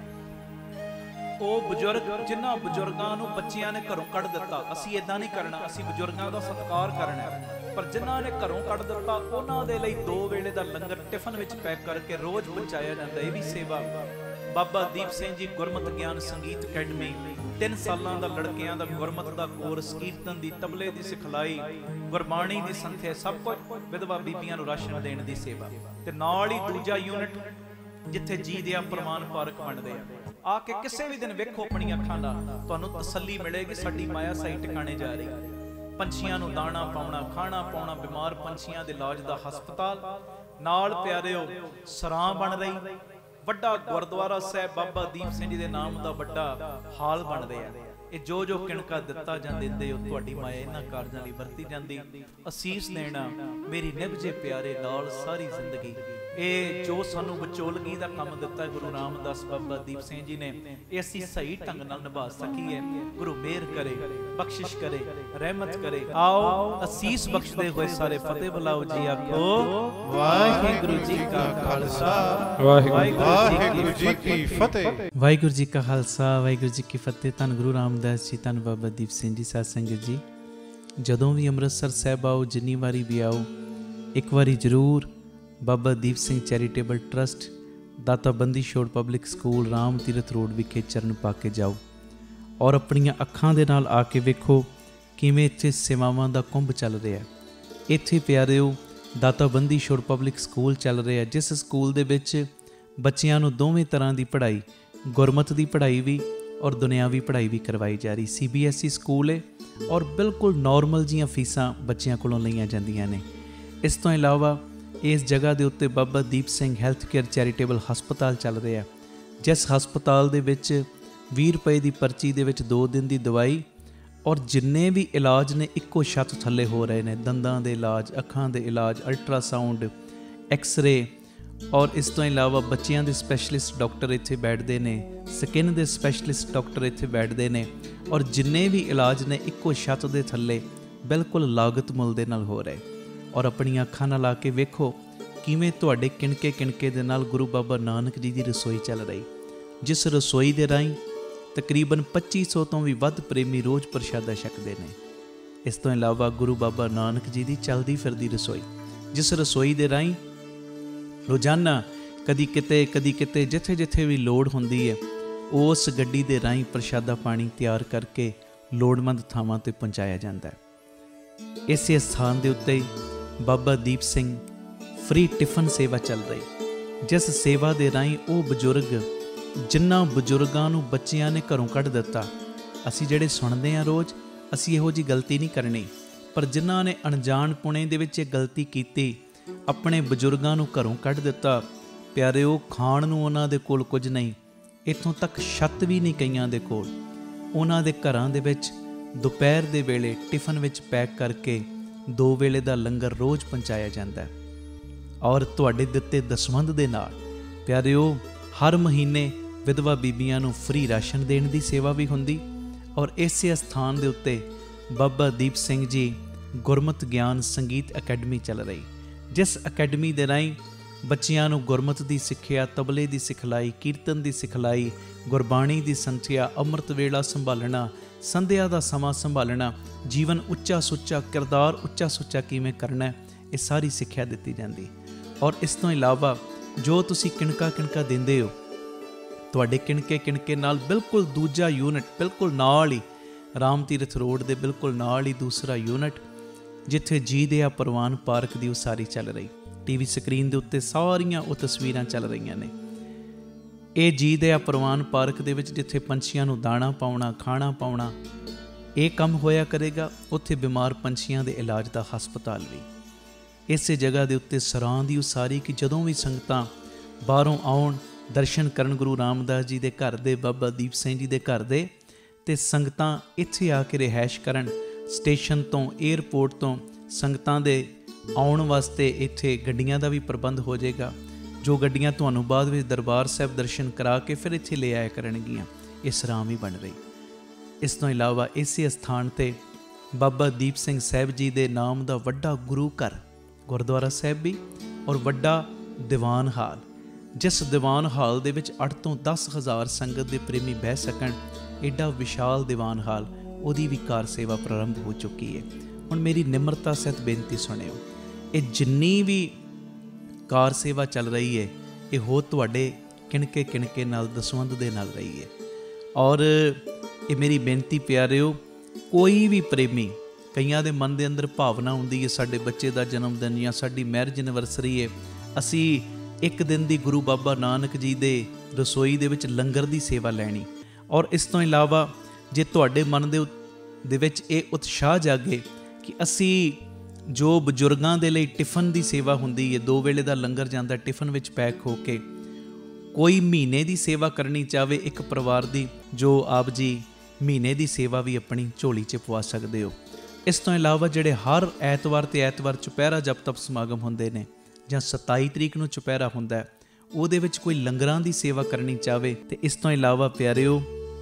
ਉਹ ਬਜ਼ੁਰਗ ਜਿਨ੍ਹਾਂ ਬਜ਼ੁਰਗਾਂ ਨੂੰ ਬੱਚਿਆਂ ਨੇ ਘਰੋਂ ਕੱਢ ਦਿੱਤਾ, ਅਸੀਂ ਇਦਾਂ ਨਹੀਂ ਕਰਨਾ, ਅਸੀਂ ਬਜ਼ੁਰਗਾਂ ਦਾ ਸਤਿਕਾਰ ਕਰਨਾ, ਪਰ ਜਿਨ੍ਹਾਂ ਨੇ ਘਰੋਂ ਕੱਢ ਦਿੱਤਾ ਉਹਨਾਂ ਦੇ ਲਈ ਦੋ ਵੇਲੇ ਦਾ ਲੰਗਰ ਟਿਫਨ ਵਿੱਚ ਪੈਕ ਕਰਕੇ ਰੋਜ਼ ਪਹੁੰਚਾਇਆ ਜਾਂਦਾ। ਇਹ ਵੀ ਸੇਵਾ। ਬਾਬਾ ਦੀਪ ਸਿੰਘ ਜੀ ਗੁਰਮਤਿ ਗਿਆਨ ਸੰਗੀਤ ਅਕੈਡਮੀ, ਤਿੰਨ ਸਾਲਾਂ ਦਾ ਲੜਕਿਆਂ ਦਾ ਗੁਰਮਤਿ ਦਾ ਕੋਰਸ, ਕੀਰਤਨ ਦੀ, ਤਬਲੇ ਦੀ ਸਿਖਲਾਈ, ਗੁਰਬਾਣੀ ਦੀ ਸੰਥਿਆ, ਸਭ ਕੁਝ। ਵਿਧਵਾ ਬੀਬੀਆਂ ਨੂੰ ਰਾਸ਼ਨ ਦੇਣ ਦੀ ਸੇਵਾ। ਤੇ ਨਾਲ ਹੀ ਦੂਜਾ ਯੂਨਿਟ ਜਿੱਥੇ ਜੀ ਦਿਆ ਪ੍ਰਮਾਣ ਪਾਰਕ ਬਣਦੇ ਆ। ਆ ਕੇ ਕਿਸੇ ਵੀ ਦਿਨ ਵੇਖੋ ਆਪਣੀਆਂ ਅੱਖਾਂ ਨਾਲ, ਤੁਹਾਨੂੰ ਤਸੱਲੀ ਮਿਲੇਗੀ ਸਾਡੀ ਮਾਇਆ ਸਹੀ ਟਿਕਾਣੇ ਜਾ ਰਹੀ। ਪੰਛੀਆਂ ਨੂੰ ਦਾਣਾ ਪਾਉਣਾ, ਖਾਣਾ ਪਾਉਣਾ, ਬਿਮਾਰ ਪੰਛੀਆਂ ਦੇ ਇਲਾਜ ਦਾ ਹਸਪਤਾਲ, ਨਾਲ ਪਿਆਰਿਓ ਸਰਾਂ ਬਣ ਰਹੀ। ਵੱਡਾ ਗੁਰਦੁਆਰਾ ਸਾਹਿਬ ਬਾਬਾ ਦੀਪ ਸਿੰਘ ਜੀ ਦੇ ਨਾਮ ਦਾ ਵੱਡਾ ਹਾਲ ਬਣ ਰਿਹਾ। ਇਹ ਜੋ ਜੋ ਕਿਣਕਾ ਦਿੱਤਾ ਜਾਂ ਦਿੰਦੇ ਹੋ, ਤੁਹਾਡੀ ਮਾਇਆ ਇਹਨਾਂ ਕਾਰਜਾਂ ਲਈ ਵਰਤੀ ਜਾਂਦੀ। ਅਸੀਸ ਦੇਣਾ ਮੇਰੀ ਨਿਭਜੇ ਪਿਆਰੇ ਨਾਲ ਸਾਰੀ ਜ਼ਿੰਦਗੀ। ਇਹ ਜੋ ਸਾਨੂੰ ਵਿਚੋਲਗੀ ਦਾ ਕੰਮ ਦਿੱਤਾ ਗੁਰੂ ਰਾਮਦਾਸ ਬਾਬਾ ਦੀਪ ਸਿੰਘ ਜੀ ਨੇ, ਇਹ ਅਸੀਂ ਸਹੀ ਢੰਗ ਨਾਲ ਨਿਭਾ ਸਕੀਏ। ਗੁਰੂ ਮਿਹਰ ਕਰੇ, ਬਖਸ਼ਿਸ਼ ਕਰੇ, ਰਹਿਮਤ ਕਰੇ। ਆਓ ਅਸੀਸ ਬਖਸ਼ਦੇ ਹੋਏ ਸਾਰੇ ਫਤਿਹ ਬੁਲਾਓ ਜੀ। ਆਖੋ ਵਾਹਿਗੁਰੂ ਜੀ ਕਾ ਖਾਲਸਾ, ਵਾਹਿਗੁਰੂ ਜੀ ਕੀ ਫਤਿਹ। ਵਾਹਿਗੁਰੂ ਜੀ ਕਾ ਖਾਲਸਾ, ਵਾਹਿਗੁਰੂ ਜੀ ਕੀ ਫਤਿਹ। ਧੰਨ ਗੁਰੂ ਰਾਮਦਾਸ ਜੀ, ਧੰਨ ਬਾਬਾ ਦੀਪ ਸਿੰਘ ਜੀ। ਸਾਧ ਸੰਗਤ ਜੀ, ਜਦੋਂ ਵੀ ਅੰਮ੍ਰਿਤਸਰ ਸਾਹਿਬ ਆਓ, ਜਿੰਨੀ ਵਾਰੀ ਵੀ ਆਓ, ਇੱਕ ਵਾਰੀ ਜ਼ਰੂਰ ਬਾਬਾ ਦੀਪ ਸਿੰਘ ਚੈਰੀਟੇਬਲ ਟਰਸਟ, ਦਾਤਾ ਬੰਦੀ ਛੋੜ public school, Ram Tirath road ਵਿਖੇ ਚਰਨ ਪਾ ਕੇ ਜਾਓ ਔਰ ਆਪਣੀਆਂ ਅੱਖਾਂ ਦੇ ਨਾਲ ਆ ਕੇ ਵੇਖੋ ਕਿਵੇਂ ਇੱਥੇ ਸੇਵਾਵਾਂ ਦਾ ਕੁੰਭ ਚੱਲ ਰਿਹਾ। ਇੱਥੇ ਪਿਆਰਿਓ ਦਾਤਾ ਬੰਦੀ ਛੋੜ ਪਬਲਿਕ ਸਕੂਲ ਚੱਲ ਰਿਹਾ, ਜਿਸ ਸਕੂਲ ਦੇ ਵਿੱਚ ਬੱਚਿਆਂ ਨੂੰ ਦੋਵੇਂ ਤਰ੍ਹਾਂ ਦੀ ਪੜ੍ਹਾਈ, ਗੁਰਮਤਿ ਦੀ ਪੜ੍ਹਾਈ ਵੀ ਔਰ ਦੁਨਿਆਵੀ ਪੜ੍ਹਾਈ ਵੀ ਕਰਵਾਈ ਜਾ ਰਹੀ। C B S E school ਹੈ ਔਰ ਬਿਲਕੁਲ ਨੋਰਮਲ ਜੀਆਂ ਫੀਸਾਂ ਬੱਚਿਆਂ ਕੋਲੋਂ ਲਈਆਂ ਜਾਂਦੀਆਂ ਨੇ। ਇਸ ਤੋਂ ਇਲਾਵਾ ਇਸ ਜਗ੍ਹਾ ਦੇ ਉੱਤੇ Baba Deep Singh health care charitable ਹਸਪਤਾਲ ਚੱਲ ਰਿਹਾ, ਜਿਸ ਹਸਪਤਾਲ ਦੇ ਵਿੱਚ ਵੀਹ ਰੁਪਏ ਦੀ ਪਰਚੀ ਦੇ ਵਿੱਚ ਦੋ ਦਿਨ ਦੀ ਦਵਾਈ ਔਰ ਜਿੰਨੇ ਵੀ ਇਲਾਜ ਨੇ ਇੱਕੋ ਛੱਤ ਥੱਲੇ ਹੋ ਰਹੇ ਨੇ, ਦੰਦਾਂ ਦੇ ਇਲਾਜ, ਅੱਖਾਂ ਦੇ ਇਲਾਜ, ਅਲਟਰਾਸਾਊਂਡ, ਐਕਸ-ਰੇ, ਔਰ ਇਸ ਤੋਂ ਇਲਾਵਾ ਬੱਚਿਆਂ ਦੇ ਸਪੈਸ਼ਲਿਸਟ ਡਾਕਟਰ ਇੱਥੇ ਬੈਠਦੇ ਨੇ, ਸਕਿਨ ਦੇ ਸਪੈਸ਼ਲਿਸਟ ਡਾਕਟਰ ਇੱਥੇ ਬੈਠਦੇ ਨੇ, ਔਰ ਜਿੰਨੇ ਵੀ ਇਲਾਜ ਨੇ ਇੱਕੋ ਛੱਤ ਦੇ ਥੱਲੇ ਬਿਲਕੁਲ ਲਾਗਤ ਮੁੱਲ ਦੇ ਨਾਲ ਹੋ ਰਹੇ। ਔਰ ਆਪਣੀਆਂ ਅੱਖਾਂ ਨਾਲ ਲਾ ਕੇ ਵੇਖੋ ਕਿਵੇਂ ਤੁਹਾਡੇ ਕਿਣਕੇ ਕਿਣਕੇ ਦੇ ਨਾਲ ਗੁਰੂ ਬਾਬਾ ਨਾਨਕ ਜੀ ਦੀ ਰਸੋਈ ਚੱਲ ਰਹੀ, ਜਿਸ ਰਸੋਈ ਦੇ ਰਾਹੀਂ ਤਕਰੀਬਨ ਪੱਚੀ ਸੌ ਤੋਂ ਵੀ ਵੱਧ ਪ੍ਰੇਮੀ ਰੋਜ਼ ਪ੍ਰਸ਼ਾਦਾ ਛਕਦੇ ਨੇ। ਇਸ ਤੋਂ ਇਲਾਵਾ ਗੁਰੂ ਬਾਬਾ ਨਾਨਕ ਜੀ ਦੀ ਚੱਲਦੀ ਫਿਰਦੀ ਰਸੋਈ, ਜਿਸ ਰਸੋਈ ਦੇ ਰਾਹੀਂ ਰੋਜ਼ਾਨਾ ਕਦੀ ਕਿਤੇ ਕਦੀ ਕਿਤੇ ਜਿੱਥੇ ਜਿੱਥੇ ਵੀ ਲੋੜ ਹੁੰਦੀ ਹੈ, ਉਸ ਗੱਡੀ ਦੇ ਰਾਹੀਂ ਪ੍ਰਸ਼ਾਦਾ ਪਾਣੀ ਤਿਆਰ ਕਰਕੇ ਲੋੜਵੰਦ ਥਾਵਾਂ 'ਤੇ ਪਹੁੰਚਾਇਆ ਜਾਂਦਾ ਹੈ। ਇਸੇ ਸਥਾਨ ਦੇ ਉੱਤੇ ਬਾਬਾ ਦੀਪ ਸਿੰਘ ਫ੍ਰੀ ਟਿਫਨ ਸੇਵਾ ਚੱਲ ਰਹੀ, ਜਿਸ ਸੇਵਾ ਦੇ ਰਾਹੀਂ ਉਹ ਬਜ਼ੁਰਗ, ਜਿਨ੍ਹਾਂ ਬਜ਼ੁਰਗਾਂ ਨੂੰ ਬੱਚਿਆਂ ਨੇ ਘਰੋਂ ਕੱਢ ਦਿੱਤਾ, ਅਸੀਂ ਜਿਹੜੇ ਸੁਣਦੇ ਹਾਂ ਰੋਜ਼, ਅਸੀਂ ਇਹੋ ਜਿਹੀ ਗਲਤੀ ਨਹੀਂ ਕਰਨੀ, ਪਰ ਜਿਨ੍ਹਾਂ ਨੇ ਅਣਜਾਣ ਪੁਣੇ ਦੇ ਵਿੱਚ ਇਹ ਗਲਤੀ ਕੀਤੀ, ਆਪਣੇ ਬਜ਼ੁਰਗਾਂ ਨੂੰ ਘਰੋਂ ਕੱਢ ਦਿੱਤਾ, ਪਿਆਰਿਓ, ਖਾਣ ਨੂੰ ਉਹਨਾਂ ਦੇ ਕੋਲ ਕੁਝ ਨਹੀਂ, ਇੱਥੋਂ ਤੱਕ ਛੱਤ ਵੀ ਨਹੀਂ ਕਈਆਂ ਦੇ ਕੋਲ। ਉਹਨਾਂ ਦੇ ਘਰਾਂ ਦੇ ਵਿੱਚ ਦੁਪਹਿਰ ਦੇ ਵੇਲੇ ਟਿਫਨ ਵਿੱਚ ਪੈਕ ਕਰਕੇ ਦੋ ਵੇਲੇ ਦਾ ਲੰਗਰ ਰੋਜ਼ ਪਹੁੰਚਾਇਆ ਜਾਂਦਾ ਹੈ। ਔਰ ਤੁਹਾਡੇ ਦਿੱਤੇ ਦਸਵੰਧ ਦੇ ਨਾਲ ਪਿਆਰਿਓ, ਹਰ ਮਹੀਨੇ ਵਿਧਵਾ ਬੀਬੀਆਂ ਨੂੰ ਫ੍ਰੀ ਰਾਸ਼ਨ ਦੇਣ ਦੀ ਸੇਵਾ ਵੀ ਹੁੰਦੀ। ਔਰ ਇਸੇ ਸਥਾਨ ਦੇ ਉੱਤੇ ਬਾਬਾ ਦੀਪ ਸਿੰਘ ਜੀ ਗੁਰਮਤਿ ਗਿਆਨ ਸੰਗੀਤ ਅਕੈਡਮੀ ਚੱਲ ਰਹੀ, ਜਿਸ ਅਕੈਡਮੀ ਦੇ ਰਾਹੀਂ ਬੱਚਿਆਂ ਨੂੰ ਗੁਰਮਤਿ ਦੀ ਸਿੱਖਿਆ, ਤਬਲੇ ਦੀ ਸਿਖਲਾਈ, ਕੀਰਤਨ ਦੀ ਸਿਖਲਾਈ, ਗੁਰਬਾਣੀ ਦੀ ਸੰਥਿਆ, ਅੰਮ੍ਰਿਤ ਵੇਲਾ ਸੰਭਾਲਣਾ, ਸੰਧਿਆ ਦਾ ਸਮਾਂ ਸੰਭਾਲਣਾ, ਜੀਵਨ ਉੱਚਾ ਸੁੱਚਾ, ਕਿਰਦਾਰ ਉੱਚਾ ਸੁੱਚਾ ਕਿਵੇਂ ਕਰਨਾ, ਇਹ ਸਾਰੀ ਸਿੱਖਿਆ ਦਿੱਤੀ ਜਾਂਦੀ। ਔਰ ਇਸ ਤੋਂ ਇਲਾਵਾ ਜੋ ਤੁਸੀਂ ਕਿਣਕਾ ਕਿਣਕਾ ਦਿੰਦੇ ਹੋ, ਤੁਹਾਡੇ ਕਿਣਕੇ ਕਿਣਕੇ ਨਾਲ ਬਿਲਕੁਲ ਦੂਜਾ ਯੂਨਿਟ, ਬਿਲਕੁਲ ਨਾਲ ਹੀ ਰਾਮ ਤੀਰਥ ਰੋਡ ਦੇ ਬਿਲਕੁਲ ਨਾਲ ਹੀ ਦੂਸਰਾ ਯੂਨਿਟ, ਜਿੱਥੇ ਜੀ ਦਿਆ ਪ੍ਰਵਾਨ ਪਾਰਕ ਦੀ ਉਸਾਰੀ ਚੱਲ ਰਹੀ, ਟੀਵੀ ਸਕਰੀਨ ਦੇ ਉੱਤੇ ਸਾਰੀਆਂ ਉਹ ਤਸਵੀਰਾਂ ਚੱਲ ਰਹੀਆਂ ਨੇ। ਇਹ ਜੀ ਦਿਆ ਪ੍ਰਵਾਨ ਪਾਰਕ ਦੇ ਵਿੱਚ ਜਿੱਥੇ ਪੰਛੀਆਂ ਨੂੰ ਦਾਣਾ ਪਾਉਣਾ, ਖਾਣਾ ਪਾਉਣਾ, ਇਹ ਕੰਮ ਹੋਇਆ ਕਰੇਗਾ, ਉੱਥੇ ਬਿਮਾਰ ਪੰਛੀਆਂ ਦੇ ਇਲਾਜ ਦਾ ਹਸਪਤਾਲ ਵੀ। ਇਸੇ ਜਗ੍ਹਾ ਦੇ ਉੱਤੇ ਸਰਾਂ ਦੀ ਉਸਾਰੀ ਕਿ ਜਦੋਂ ਵੀ ਸੰਗਤਾਂ ਬਾਹਰੋਂ ਆਉਣ, ਦਰਸ਼ਨ ਕਰਨ ਗੁਰੂ ਰਾਮਦਾਸ ਜੀ ਦੇ ਘਰ ਦੇ, ਬਾਬਾ ਦੀਪ ਸਿੰਘ ਜੀ ਦੇ ਘਰ ਦੇ, ਅਤੇ ਸੰਗਤਾਂ ਇੱਥੇ ਆ ਕੇ ਰਿਹਾਇਸ਼ ਕਰਨ। ਸਟੇਸ਼ਨ ਤੋਂ, ਏਅਰਪੋਰਟ ਤੋਂ ਸੰਗਤਾਂ ਦੇ ਆਉਣ ਵਾਸਤੇ ਇੱਥੇ ਗੱਡੀਆਂ ਦਾ ਵੀ ਪ੍ਰਬੰਧ ਹੋ ਜਾਏਗਾ, ਜੋ ਗੱਡੀਆਂ ਤੁਹਾਨੂੰ ਬਾਅਦ ਵਿੱਚ ਦਰਬਾਰ ਸਾਹਿਬ ਦਰਸ਼ਨ ਕਰਾ ਕੇ ਫਿਰ ਇੱਥੇ ਲੈ ਆਇਆ ਕਰਨਗੀਆਂ। ਇਹ ਸਰਾਂ ਵੀ ਬਣ ਰਹੀ। ਇਸ ਤੋਂ ਇਲਾਵਾ ਇਸੇ ਸਥਾਨ 'ਤੇ ਬਾਬਾ ਦੀਪ ਸਿੰਘ ਸਾਹਿਬ ਜੀ ਦੇ ਨਾਮ ਦਾ ਵੱਡਾ ਗੁਰੂ ਘਰ, ਗੁਰਦੁਆਰਾ ਸਾਹਿਬ ਵੀ, ਔਰ ਵੱਡਾ ਦੀਵਾਨ ਹਾਲ, ਜਿਸ ਦੀਵਾਨ ਹਾਲ ਦੇ ਵਿੱਚ ਅੱਠ ਤੋਂ ਦਸ ਹਜ਼ਾਰ ਸੰਗਤ ਦੇ ਪ੍ਰੇਮੀ ਬਹਿ ਸਕਣ, ਐਡਾ ਵਿਸ਼ਾਲ ਦੀਵਾਨ ਹਾਲ, ਉਹਦੀ ਵੀ ਕਾਰ ਸੇਵਾ ਪ੍ਰਾਰੰਭ ਹੋ ਚੁੱਕੀ ਹੈ। ਹੁਣ ਮੇਰੀ ਨਿਮਰਤਾ ਸਹਿਤ ਬੇਨਤੀ ਸੁਣਿਓ, ਇਹ ਜਿੰਨੀ ਵੀ ਕਾਰ ਸੇਵਾ ਚੱਲ ਰਹੀ ਹੈ, ਇਹ ਹੋ ਤੁਹਾਡੇ ਕਿਣਕੇ ਕਿਣਕੇ ਨਾਲ, ਦਸਵੰਧ ਦੇ ਨਾਲ ਰਹੀ ਹੈ। ਔਰ ਇਹ ਮੇਰੀ ਬੇਨਤੀ ਪਿਆਰਿਓ, ਕੋਈ ਵੀ ਪ੍ਰੇਮੀ, ਕਈਆਂ ਦੇ ਮਨ ਦੇ ਅੰਦਰ ਭਾਵਨਾ ਹੁੰਦੀ ਹੈ, ਸਾਡੇ ਬੱਚੇ ਦਾ ਜਨਮ ਦਿਨ ਜਾਂ ਸਾਡੀ ਮੈਰਿਜ ਐਨਵਰਸਰੀ ਹੈ, ਅਸੀਂ ਇੱਕ ਦਿਨ ਦੀ ਗੁਰੂ ਬਾਬਾ ਨਾਨਕ ਜੀ ਦੇ ਰਸੋਈ ਦੇ ਵਿੱਚ ਲੰਗਰ ਦੀ ਸੇਵਾ ਲੈਣੀ। ਔਰ ਇਸ ਤੋਂ ਇਲਾਵਾ ਜੇ ਤੁਹਾਡੇ ਮਨ ਦੇ ਦੇ ਵਿੱਚ ਇਹ ਉਤਸ਼ਾਹ ਜਾਗੇ ਕਿ ਅਸੀਂ ਜੋ ਬਜ਼ੁਰਗਾਂ ਦੇ ਲਈ ਟਿਫਨ ਦੀ ਸੇਵਾ ਹੁੰਦੀ ਹੈ, ਦੋ ਵੇਲੇ ਦਾ ਲੰਗਰ ਜਾਂਦਾ ਟਿਫਨ ਵਿੱਚ ਪੈਕ ਹੋ ਕੇ, ਕੋਈ ਮਹੀਨੇ ਦੀ ਸੇਵਾ ਕਰਨੀ ਚਾਹਵੇ ਇੱਕ ਪਰਿਵਾਰ ਦੀ, ਜੋ ਆਪ ਜੀ ਮਹੀਨੇ ਦੀ ਸੇਵਾ ਵੀ ਆਪਣੀ ਝੋਲੀ 'ਚ ਪਵਾ ਸਕਦੇ ਹੋ। ਇਸ ਤੋਂ ਇਲਾਵਾ ਜਿਹੜੇ ਹਰ ਐਤਵਾਰ ਤੇ ਐਤਵਾਰ ਚੁਪਹਿਰਾ ਜਪ ਤਪ ਸਮਾਗਮ ਹੁੰਦੇ ਨੇ, ਜਾਂ ਸਤਾਈ ਤਰੀਕ ਨੂੰ ਚੁਪਹਿਰਾ ਹੁੰਦਾ, ਉਹਦੇ ਵਿੱਚ ਕੋਈ ਲੰਗਰਾਂ ਦੀ ਸੇਵਾ ਕਰਨੀ ਚਾਹਵੇ, ਤੇ ਇਸ ਤੋਂ ਇਲਾਵਾ ਪਿਆਰਿਓ,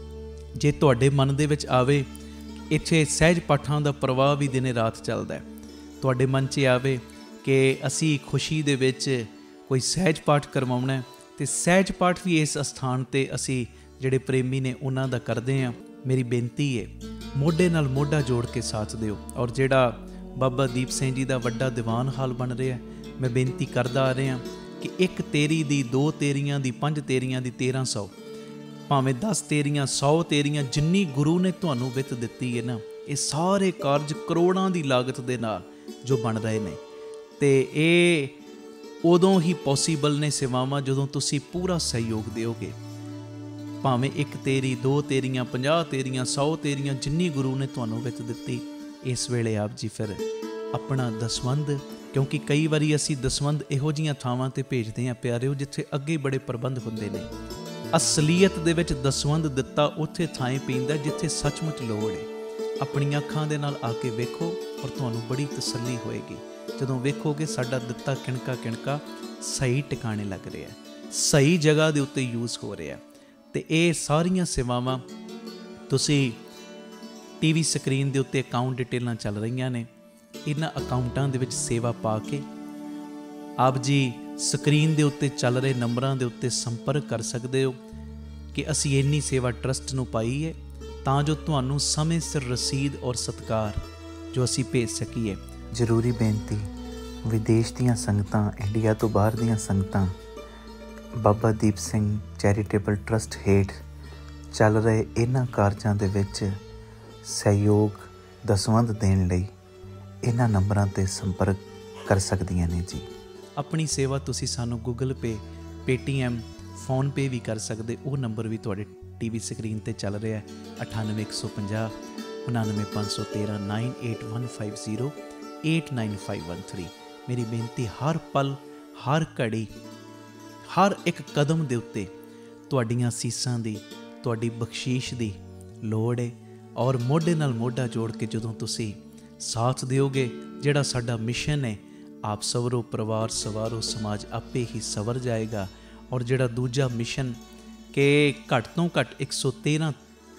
ਜੇ ਤੁਹਾਡੇ ਮਨ ਦੇ ਵਿੱਚ ਆਵੇ ਇੱਥੇ ਸਹਿਜ ਪਾਠਾਂ ਦਾ ਪ੍ਰਵਾਹ ਵੀ ਦਿਨੇ ਰਾਤ ਚੱਲਦਾ, ਤੁਹਾਡੇ ਮਨ 'ਚ ਆਵੇ ਕਿ ਅਸੀਂ ਖੁਸ਼ੀ ਦੇ ਵਿੱਚ ਕੋਈ ਸਹਿਜ ਪਾਠ ਕਰਵਾਉਣਾ, ਤੇ ਸਹਿਜ ਪਾਠ ਵੀ ਇਸ ਅਸਥਾਨ 'ਤੇ ਅਸੀਂ ਜਿਹੜੇ ਪ੍ਰੇਮੀ ਨੇ ਉਹਨਾਂ ਦਾ ਕਰਦੇ ਹਾਂ। ਮੇਰੀ ਬੇਨਤੀ ਹੈ, ਮੋਢੇ ਨਾਲ ਮੋਢਾ ਜੋੜ ਕੇ ਸਾਥ ਦਿਓ। ਔਰ ਜਿਹੜਾ ਬਾਬਾ ਦੀਪ ਸਿੰਘ ਜੀ ਦਾ ਵੱਡਾ ਦੀਵਾਨ ਹਾਲ ਬਣ ਰਿਹਾ, ਮੈਂ ਬੇਨਤੀ ਕਰਦਾ ਆ ਰਿਹਾ ਕਿ ਇੱਕ ਤੇਰੀ ਦੀ, ਦੋ ਤੇਰੀਆਂ ਦੀ, ਪੰਜ ਤੇਰੀਆਂ ਦੀ, ਤੇਰ੍ਹਾਂ ਸੌ, ਭਾਵੇਂ ਦਸ ਤੇਰੀਆਂ, ਸੌ ਤੇਰੀਆਂ, ਜਿੰਨੀ ਗੁਰੂ ਨੇ ਤੁਹਾਨੂੰ ਵਿੱਤ ਦਿੱਤੀ ਹੈ ਨਾ, ਇਹ ਸਾਰੇ ਕਾਰਜ ਕਰੋੜਾਂ ਦੀ ਲਾਗਤ ਦੇ ਨਾਲ ਜੋ ਬਣ ਰਹੇ ਨੇ, ਤੇ ਇਹ ਉਦੋਂ ਹੀ ਪੋਸੀਬਲ ਨੇ ਸੇਵਾਵਾਂ ਜਦੋਂ ਤੁਸੀਂ ਪੂਰਾ ਸਹਿਯੋਗ ਦਿਓਗੇ। ਭਾਵੇਂ ਇੱਕ ਤੇਰੀ, ਦੋ ਤੇਰੀਆਂ, ਪੰਜਾਹ ਤੇਰੀਆਂ, ਸੌ ਤੇਰੀਆਂ, ਜਿੰਨੀ ਗੁਰੂ ਨੇ ਤੁਹਾਨੂੰ ਵਿੱਤ ਦਿੱਤੀ, ਇਸ ਵੇਲੇ ਆਪ ਜੀ ਫਿਰ ਆਪਣਾ ਦਸਵੰਧ, ਕਿਉਂਕਿ ਕਈ ਵਾਰੀ ਅਸੀਂ ਦਸਵੰਧ ਇਹੋ ਜਿਹੀਆਂ ਥਾਵਾਂ 'ਤੇ ਭੇਜਦੇ ਹਾਂ ਪਿਆਰਿਓ, ਜਿੱਥੇ ਅੱਗੇ ਬੜੇ ਪ੍ਰਬੰਧ ਹੁੰਦੇ ਨੇ। ਅਸਲੀਅਤ ਦੇ ਵਿੱਚ ਦਸਵੰਧ ਦਿੱਤਾ ਉੱਥੇ ਥਾਂ ਪੈਂਦਾ ਜਿੱਥੇ ਸੱਚਮੁੱਚ ਲੋੜ ਹੈ। ਆਪਣੀਆਂ ਅੱਖਾਂ ਦੇ ਨਾਲ ਆ ਕੇ ਵੇਖੋ ਔਰ ਤੁਹਾਨੂੰ ਬੜੀ ਤਸੱਲੀ ਹੋਏਗੀ ਜਦੋਂ ਵੇਖੋਗੇ ਸਾਡਾ ਦਿੱਤਾ ਕਿਣਕਾ ਕਿਣਕਾ ਸਹੀ ਟਿਕਾਣੇ ਲੱਗ ਰਿਹਾ, ਸਹੀ ਜਗ੍ਹਾ ਦੇ ਉੱਤੇ ਯੂਜ਼ ਹੋ ਰਿਹਾ। ਤੇ ਇਹ ਸਾਰੀਆਂ ਸੇਵਾਵਾਂ ਤੁਸੀਂ ਟੀ ਵੀ ਸਕਰੀਨ ਦੇ ਉੱਤੇ ਅਕਾਊਂਟ ਡਿਟੇਲਾਂ ਚੱਲ ਰਹੀਆਂ ਨੇ, ਇਹਨਾਂ ਅਕਾਊਂਟਾਂ ਦੇ ਵਿੱਚ ਸੇਵਾ ਪਾ ਕੇ ਆਪ ਜੀ ਸਕਰੀਨ ਦੇ ਉੱਤੇ ਚੱਲ ਰਹੇ ਨੰਬਰਾਂ ਦੇ ਉੱਤੇ ਸੰਪਰਕ ਕਰ ਸਕਦੇ ਹੋ ਕਿ ਅਸੀਂ ਇੰਨੀ ਸੇਵਾ ਟਰਸਟ ਨੂੰ ਪਾਈ ਹੈ ਤਾਂ ਜੋ ਤੁਹਾਨੂੰ ਸਮੇਂ ਸਿਰ ਰਸੀਦ ਔਰ ਸਤਿਕਾਰ ਜੋ ਅਸੀਂ ਭੇਜ ਸਕੀਏ। ਜ਼ਰੂਰੀ ਬੇਨਤੀ, ਵਿਦੇਸ਼ ਦੀਆਂ ਸੰਗਤਾਂ, ਇੰਡੀਆ ਤੋਂ ਬਾਹਰ ਦੀਆਂ ਸੰਗਤਾਂ ਬਾਬਾ ਦੀਪ ਸਿੰਘ ਚੈਰੀਟੇਬਲ ਟਰਸਟ ਹੇਠ ਚੱਲ ਰਹੇ ਇਹਨਾਂ ਕਾਰਜਾਂ ਦੇ ਵਿੱਚ ਸਹਿਯੋਗ ਦਸਵੰਧ ਦੇਣ ਲਈ ਇਹਨਾਂ ਨੰਬਰਾਂ 'ਤੇ ਸੰਪਰਕ ਕਰ ਸਕਦੀਆਂ ਨੇ ਜੀ। ਆਪਣੀ ਸੇਵਾ ਤੁਸੀਂ ਸਾਨੂੰ ਗੂਗਲ ਪੇ, ਪੇਟੀਐਮ, ਫੋਨਪੇ ਵੀ ਕਰ ਸਕਦੇ। ਉਹ ਨੰਬਰ ਵੀ ਤੁਹਾਡੇ ਟੀ ਵੀ ਸਕਰੀਨ 'ਤੇ ਚੱਲ ਰਿਹਾ, ਅਠਾਨਵੇਂ ਇੱਕ ਸੌ ਪੰਜਾਹ ਉਣਾਨਵੇਂ ਪੰਜ ਸੌ ਤੇਰ੍ਹਾਂ nine eight one five zero eight nine five one three. ਮੇਰੀ ਬੇਨਤੀ, ਹਰ ਪਲ, ਹਰ ਘੜੀ, ਹਰ ਇੱਕ ਕਦਮ ਦੇ ਉੱਤੇ ਤੁਹਾਡੀਆਂ ਅਸੀਸਾਂ ਦੀ, ਤੁਹਾਡੀ ਬਖਸ਼ੀਸ਼ ਦੀ ਲੋੜ ਹੈ। ਔਰ ਮੋਢੇ ਨਾਲ ਮੋਢਾ ਜੋੜ ਕੇ ਜਦੋਂ ਤੁਸੀਂ ਸਾਥ ਦਿਓਗੇ, ਜਿਹੜਾ ਸਾਡਾ ਮਿਸ਼ਨ ਹੈ, ਆਪ ਸਵਰੋ ਪਰਿਵਾਰ ਸਵਾਰੋ ਸਮਾਜ ਆਪੇ ਹੀ ਸਵਰ ਜਾਏਗਾ। ਔਰ ਜਿਹੜਾ ਦੂਜਾ ਮਿਸ਼ਨ ਕਿ ਘੱਟ ਤੋਂ ਘੱਟ ਇੱਕ ਸੌ ਤੇਰ੍ਹਾਂ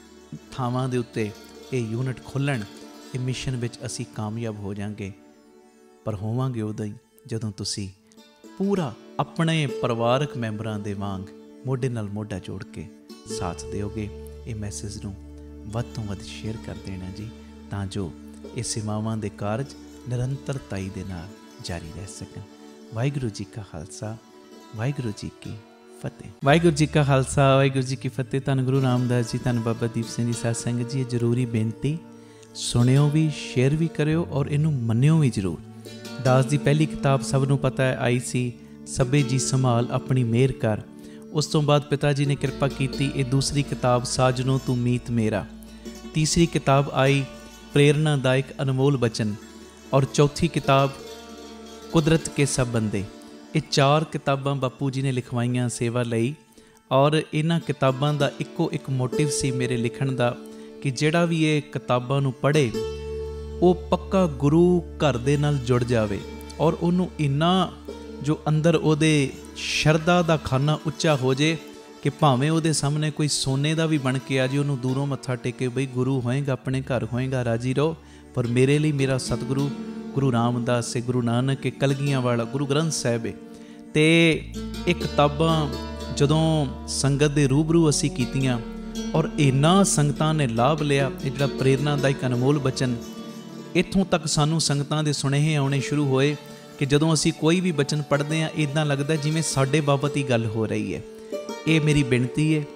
ਥਾਵਾਂ ਦੇ ਉੱਤੇ ਇਹ ਯੂਨਿਟ ਖੋਲ੍ਹਣ, ਇਹ ਮਿਸ਼ਨ ਵਿੱਚ ਅਸੀਂ ਕਾਮਯਾਬ ਹੋ ਜਾਵਾਂਗੇ। ਪਰ ਹੋਵਾਂਗੇ ਉਦੋਂ ਹੀ ਜਦੋਂ ਤੁਸੀਂ ਪੂਰਾ ਆਪਣੇ ਪਰਿਵਾਰਕ ਮੈਂਬਰਾਂ ਦੇ ਵਾਂਗ ਮੋਢੇ ਨਾਲ ਮੋਢਾ ਜੋੜ ਕੇ ਸਾਥ ਦਿਓਗੇ। ਇਹ ਮੈਸੇਜ ਨੂੰ ਵੱਧ ਤੋਂ ਵੱਧ ਸ਼ੇਅਰ ਕਰ ਦੇਣਾ ਜੀ, ਤਾਂ ਜੋ ਇਹ ਸੇਵਾਵਾਂ ਦੇ ਕਾਰਜ ਨਿਰੰਤਰਤਾਈ ਦੇ ਨਾਲ ਜਾਰੀ ਰਹਿ ਸਕਣ। ਵਾਹਿਗੁਰੂ ਜੀ ਕਾ ਖਾਲਸਾ, ਵਾਹਿਗੁਰੂ ਜੀ ਕੀ ਫਤਿਹ। ਵਾਹਿਗੁਰੂ ਜੀ ਕਾ ਖਾਲਸਾ, ਵਾਹਿਗੁਰੂ ਜੀ ਕੀ ਫਤਿਹ। ਧੰਨ ਗੁਰੂ ਰਾਮਦਾਸ ਜੀ, ਧੰਨ ਬਾਬਾ ਦੀਪ ਸਿੰਘ ਜੀ। ਸਾਧ ਸੰਗਤ ਜੀ, ਇਹ ਜ਼ਰੂਰੀ ਬੇਨਤੀ, ਸੁਣਿਓ ਵੀ, ਸ਼ੇਅਰ ਵੀ ਕਰਿਓ ਔਰ ਇਹਨੂੰ ਮੰਨਿਓ ਵੀ ਜ਼ਰੂਰ। ਦਾਸ ਦੀ ਪਹਿਲੀ ਕਿਤਾਬ ਸਭ ਨੂੰ ਪਤਾ ਹੈ ਆਈ ਸੀ, ਸਭੇ ਜੀ ਸੰਭਾਲ ਆਪਣੀ ਮਿਹਰ ਕਰ। ਉਸ ਤੋਂ ਬਾਅਦ ਪਿਤਾ ਜੀ ਨੇ ਕਿਰਪਾ ਕੀਤੀ, ਇਹ ਦੂਸਰੀ ਕਿਤਾਬ ਸਾਜਨੋ ਤੂੰ ਮੀਤ ਮੇਰਾ। ਤੀਸਰੀ ਕਿਤਾਬ ਆਈ ਪ੍ਰੇਰਨਾਦਾਇਕ ਅਨਮੋਲ ਬਚਨ। ਔਰ ਚੌਥੀ ਕਿਤਾਬ ਕੁਦਰਤ ਕੇ ਸਭ ਬੰਦੇ। ਇਹ ਚਾਰ ਕਿਤਾਬਾਂ ਬਾਪੂ ਜੀ ਨੇ ਲਿਖਵਾਈਆਂ ਸੇਵਾ ਲਈ। ਔਰ ਇਹਨਾਂ ਕਿਤਾਬਾਂ ਦਾ ਇੱਕੋ ਇੱਕ ਮੋਟਿਵ ਸੀ ਮੇਰੇ ਲਿਖਣ ਦਾ ਕਿ ਜਿਹੜਾ ਵੀ ਇਹ ਕਿਤਾਬਾਂ ਨੂੰ ਪੜ੍ਹੇ ਉਹ ਪੱਕਾ ਗੁਰੂ ਘਰ ਦੇ ਨਾਲ ਜੁੜ ਜਾਵੇ ਔਰ ਉਹਨੂੰ ਇੰਨਾ ਜੋ ਅੰਦਰ ਉਹਦੇ ਸ਼ਰਧਾ ਦਾ ਖਾਨਾ ਉੱਚਾ ਹੋ ਜੇ ਕਿ ਭਾਵੇਂ ਉਹਦੇ ਸਾਹਮਣੇ ਕੋਈ ਸੋਨੇ ਦਾ ਵੀ ਬਣ ਕੇ ਆ ਜੇ, ਉਹਨੂੰ ਦੂਰੋਂ ਮੱਥਾ ਟੇਕੇ, ਬਈ ਗੁਰੂ ਹੋਏਗਾ, ਆਪਣੇ ਘਰ ਹੋਏਗਾ, ਰਾਜੀ ਰਹੋ। ਪਰ ਮੇਰੇ ਲਈ ਮੇਰਾ ਸਤਿਗੁਰੂ ਗੁਰੂ ਰਾਮਦਾਸ ਹੈ, ਗੁਰੂ ਨਾਨਕ ਹੈ, ਕਲਗੀਆਂ ਵਾਲਾ ਗੁਰੂ ਗ੍ਰੰਥ ਸਾਹਿਬ ਹੈ। ਅਤੇ ਇਹ ਕਿਤਾਬਾਂ ਜਦੋਂ ਸੰਗਤ ਦੇ ਰੂਬਰੂ ਅਸੀਂ ਕੀਤੀਆਂ ਔਰ ਇਹਨਾਂ ਸੰਗਤਾਂ ਨੇ ਲਾਭ ਲਿਆ। ਇਹ ਜਿਹੜਾ ਪ੍ਰੇਰਨਾਦਾਇਕ ਅਨਮੋਲ ਬਚਨ, ਇੱਥੋਂ ਤੱਕ ਸਾਨੂੰ ਸੰਗਤਾਂ ਦੇ ਸੁਨੇਹੇ ਆਉਣੇ ਸ਼ੁਰੂ ਹੋਏ ਕਿ ਜਦੋਂ ਅਸੀਂ ਕੋਈ ਵੀ ਬਚਨ ਪੜ੍ਹਦੇ ਹਾਂ ਇੱਦਾਂ ਲੱਗਦਾ ਜਿਵੇਂ ਸਾਡੇ ਬਾਬਤ ਹੀ ਗੱਲ ਹੋ ਰਹੀ ਹੈ। ਇਹ ਮੇਰੀ ਬੇਨਤੀ ਹੈ।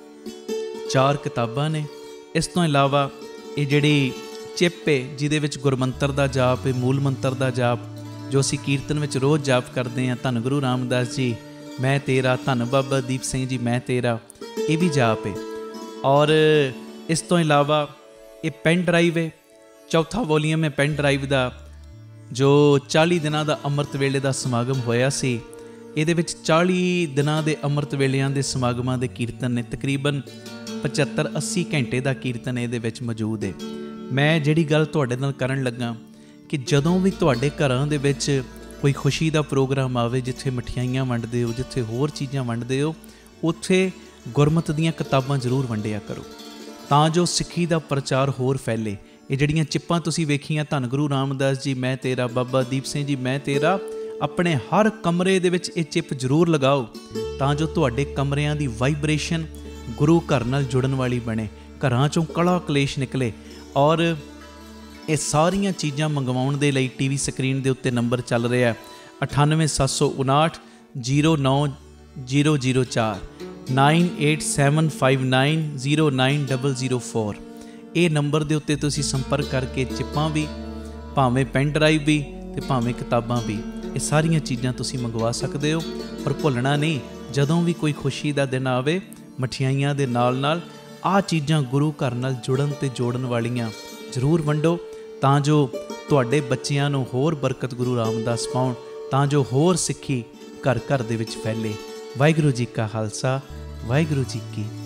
ਚਾਰ ਕਿਤਾਬਾਂ ਨੇ। ਇਸ ਤੋਂ ਇਲਾਵਾ ਇਹ ਜਿਹੜੀ ਚਿੱਪ ਹੈ ਜਿਹਦੇ ਵਿੱਚ ਗੁਰਮੰਤਰ ਦਾ ਜਾਪ ਹੈ, ਮੂਲ ਮੰਤਰ ਦਾ ਜਾਪ, ਜੋ ਅਸੀਂ ਕੀਰਤਨ ਵਿੱਚ ਰੋਜ਼ ਜਾਪ ਕਰਦੇ ਹਾਂ, ਧੰਨ ਗੁਰੂ ਰਾਮਦਾਸ ਜੀ ਮੈਂ ਤੇਰਾ, ਧੰਨ ਬਾਬਾ ਦੀਪ ਸਿੰਘ ਜੀ ਮੈਂ ਤੇਰਾ, ਇਹ ਵੀ ਜਾਪ ਹੈ। ਔਰ ਇਸ ਤੋਂ ਇਲਾਵਾ ਇਹ ਪੈਨ ਡਰਾਈਵ ਹੈ, ਚੌਥਾ ਵੋਲੀਅਮ ਹੈ ਪੈਨ ਡਰਾਈਵ ਦਾ, ਜੋ ਚਾਲੀ ਦਿਨਾਂ ਦਾ ਅੰਮ੍ਰਿਤ ਵੇਲੇ ਦਾ ਸਮਾਗਮ ਹੋਇਆ ਸੀ। ਇਹਦੇ ਵਿੱਚ ਚਾਲੀ ਦਿਨਾਂ ਦੇ ਅੰਮ੍ਰਿਤ ਵੇਲਿਆਂ ਦੇ ਸਮਾਗਮਾਂ ਦੇ ਕੀਰਤਨ ਨੇ, ਤਕਰੀਬਨ ਪਝੱਤਰ ਅੱਸੀ ਘੰਟੇ ਦਾ ਕੀਰਤਨ ਇਹਦੇ ਵਿੱਚ ਮੌਜੂਦ ਹੈ। ਮੈਂ ਜਿਹੜੀ ਗੱਲ ਤੁਹਾਡੇ ਨਾਲ ਕਰਨ ਲੱਗਾ ਕਿ ਜਦੋਂ ਵੀ ਤੁਹਾਡੇ ਘਰਾਂ ਦੇ ਵਿੱਚ ਕੋਈ ਖੁਸ਼ੀ ਦਾ ਪ੍ਰੋਗਰਾਮ ਆਵੇ, ਜਿੱਥੇ ਮਠਿਆਈਆਂ ਵੰਡਦੇ ਹੋ, ਜਿੱਥੇ ਹੋਰ ਚੀਜ਼ਾਂ ਵੰਡਦੇ ਹੋ, ਉੱਥੇ ਗੁਰਮਤ ਦੀਆਂ ਕਿਤਾਬਾਂ ਜ਼ਰੂਰ ਵੰਡਿਆ ਕਰੋ ਤਾਂ ਜੋ ਸਿੱਖੀ ਦਾ ਪ੍ਰਚਾਰ ਹੋਰ ਫੈਲੇ। ਇਹ ਜਿਹੜੀਆਂ ਚਿੱਪਾਂ ਤੁਸੀਂ ਵੇਖੀਆਂ, ਧੰਨ ਗੁਰੂ ਰਾਮਦਾਸ ਜੀ ਮੈਂ ਤੇਰਾ, ਬਾਬਾ ਦੀਪ ਸਿੰਘ ਜੀ ਮੈਂ ਤੇਰਾ, ਆਪਣੇ ਹਰ ਕਮਰੇ ਦੇ ਵਿੱਚ ਇਹ ਚਿੱਪ ਜ਼ਰੂਰ ਲਗਾਓ ਤਾਂ ਜੋ ਤੁਹਾਡੇ ਕਮਰਿਆਂ ਦੀ ਵਾਈਬ੍ਰੇਸ਼ਨ ਗੁਰੂ ਘਰ ਨਾਲ ਜੁੜਨ ਵਾਲੀ ਬਣੇ, ਘਰਾਂ 'ਚੋਂ ਕਲਾ ਕਲੇਸ਼ ਨਿਕਲੇ। ਔਰ ਇਹ ਸਾਰੀਆਂ ਚੀਜ਼ਾਂ ਮੰਗਵਾਉਣ ਦੇ ਲਈ ਟੀ ਵੀ ਸਕਰੀਨ ਦੇ ਉੱਤੇ ਨੰਬਰ ਚੱਲ ਰਿਹਾ ਅਠਾਨਵੇਂ ਸੱਤ ਸੌ ਉਨਾਹਠ ਜ਼ੀਰੋ ਨੌ ਜ਼ੀਰੋ ਜ਼ੀਰੋ ਚਾਰ nine eight seven five nine zero nine double zero four. ਇਹ ਨੰਬਰ ਦੇ ਉੱਤੇ ਤੁਸੀਂ ਸੰਪਰਕ ਕਰਕੇ ਚਿੱਪਾਂ ਵੀ, ਭਾਵੇਂ ਪੈਨ ਡਰਾਈਵ ਵੀ ਅਤੇ ਭਾਵੇਂ ਕਿਤਾਬਾਂ ਵੀ, ਇਹ ਸਾਰੀਆਂ ਚੀਜ਼ਾਂ ਤੁਸੀਂ ਮੰਗਵਾ ਸਕਦੇ ਹੋ। ਪਰ ਭੁੱਲਣਾ ਨਹੀਂ, ਜਦੋਂ ਵੀ ਕੋਈ ਖੁਸ਼ੀ ਦਾ ਦਿਨ ਆਵੇ, ਮਠਿਆਈਆਂ ਦੇ ਨਾਲ ਨਾਲ ਆਹ ਚੀਜ਼ਾਂ ਗੁਰੂ ਘਰ ਨਾਲ ਜੁੜਨ ਅਤੇ ਜੋੜਨ ਵਾਲੀਆਂ ਜ਼ਰੂਰ ਵੰਡੋ ਤਾਂ ਜੋ ਤੁਹਾਡੇ ਬੱਚਿਆਂ ਨੂੰ ਹੋਰ ਬਰਕਤ ਗੁਰੂ ਰਾਮਦਾਸ ਪਾਉਣ, ਤਾਂ ਜੋ ਹੋਰ ਸਿੱਖੀ ਘਰ ਘਰ ਦੇ ਵਿੱਚ ਫੈਲੇ। ਵਾਹਿਗੁਰੂ ਜੀ ਕਾ ਖਾਲਸਾ, ਵਾਹਿਗੁਰੂ ਜੀ ਕੀ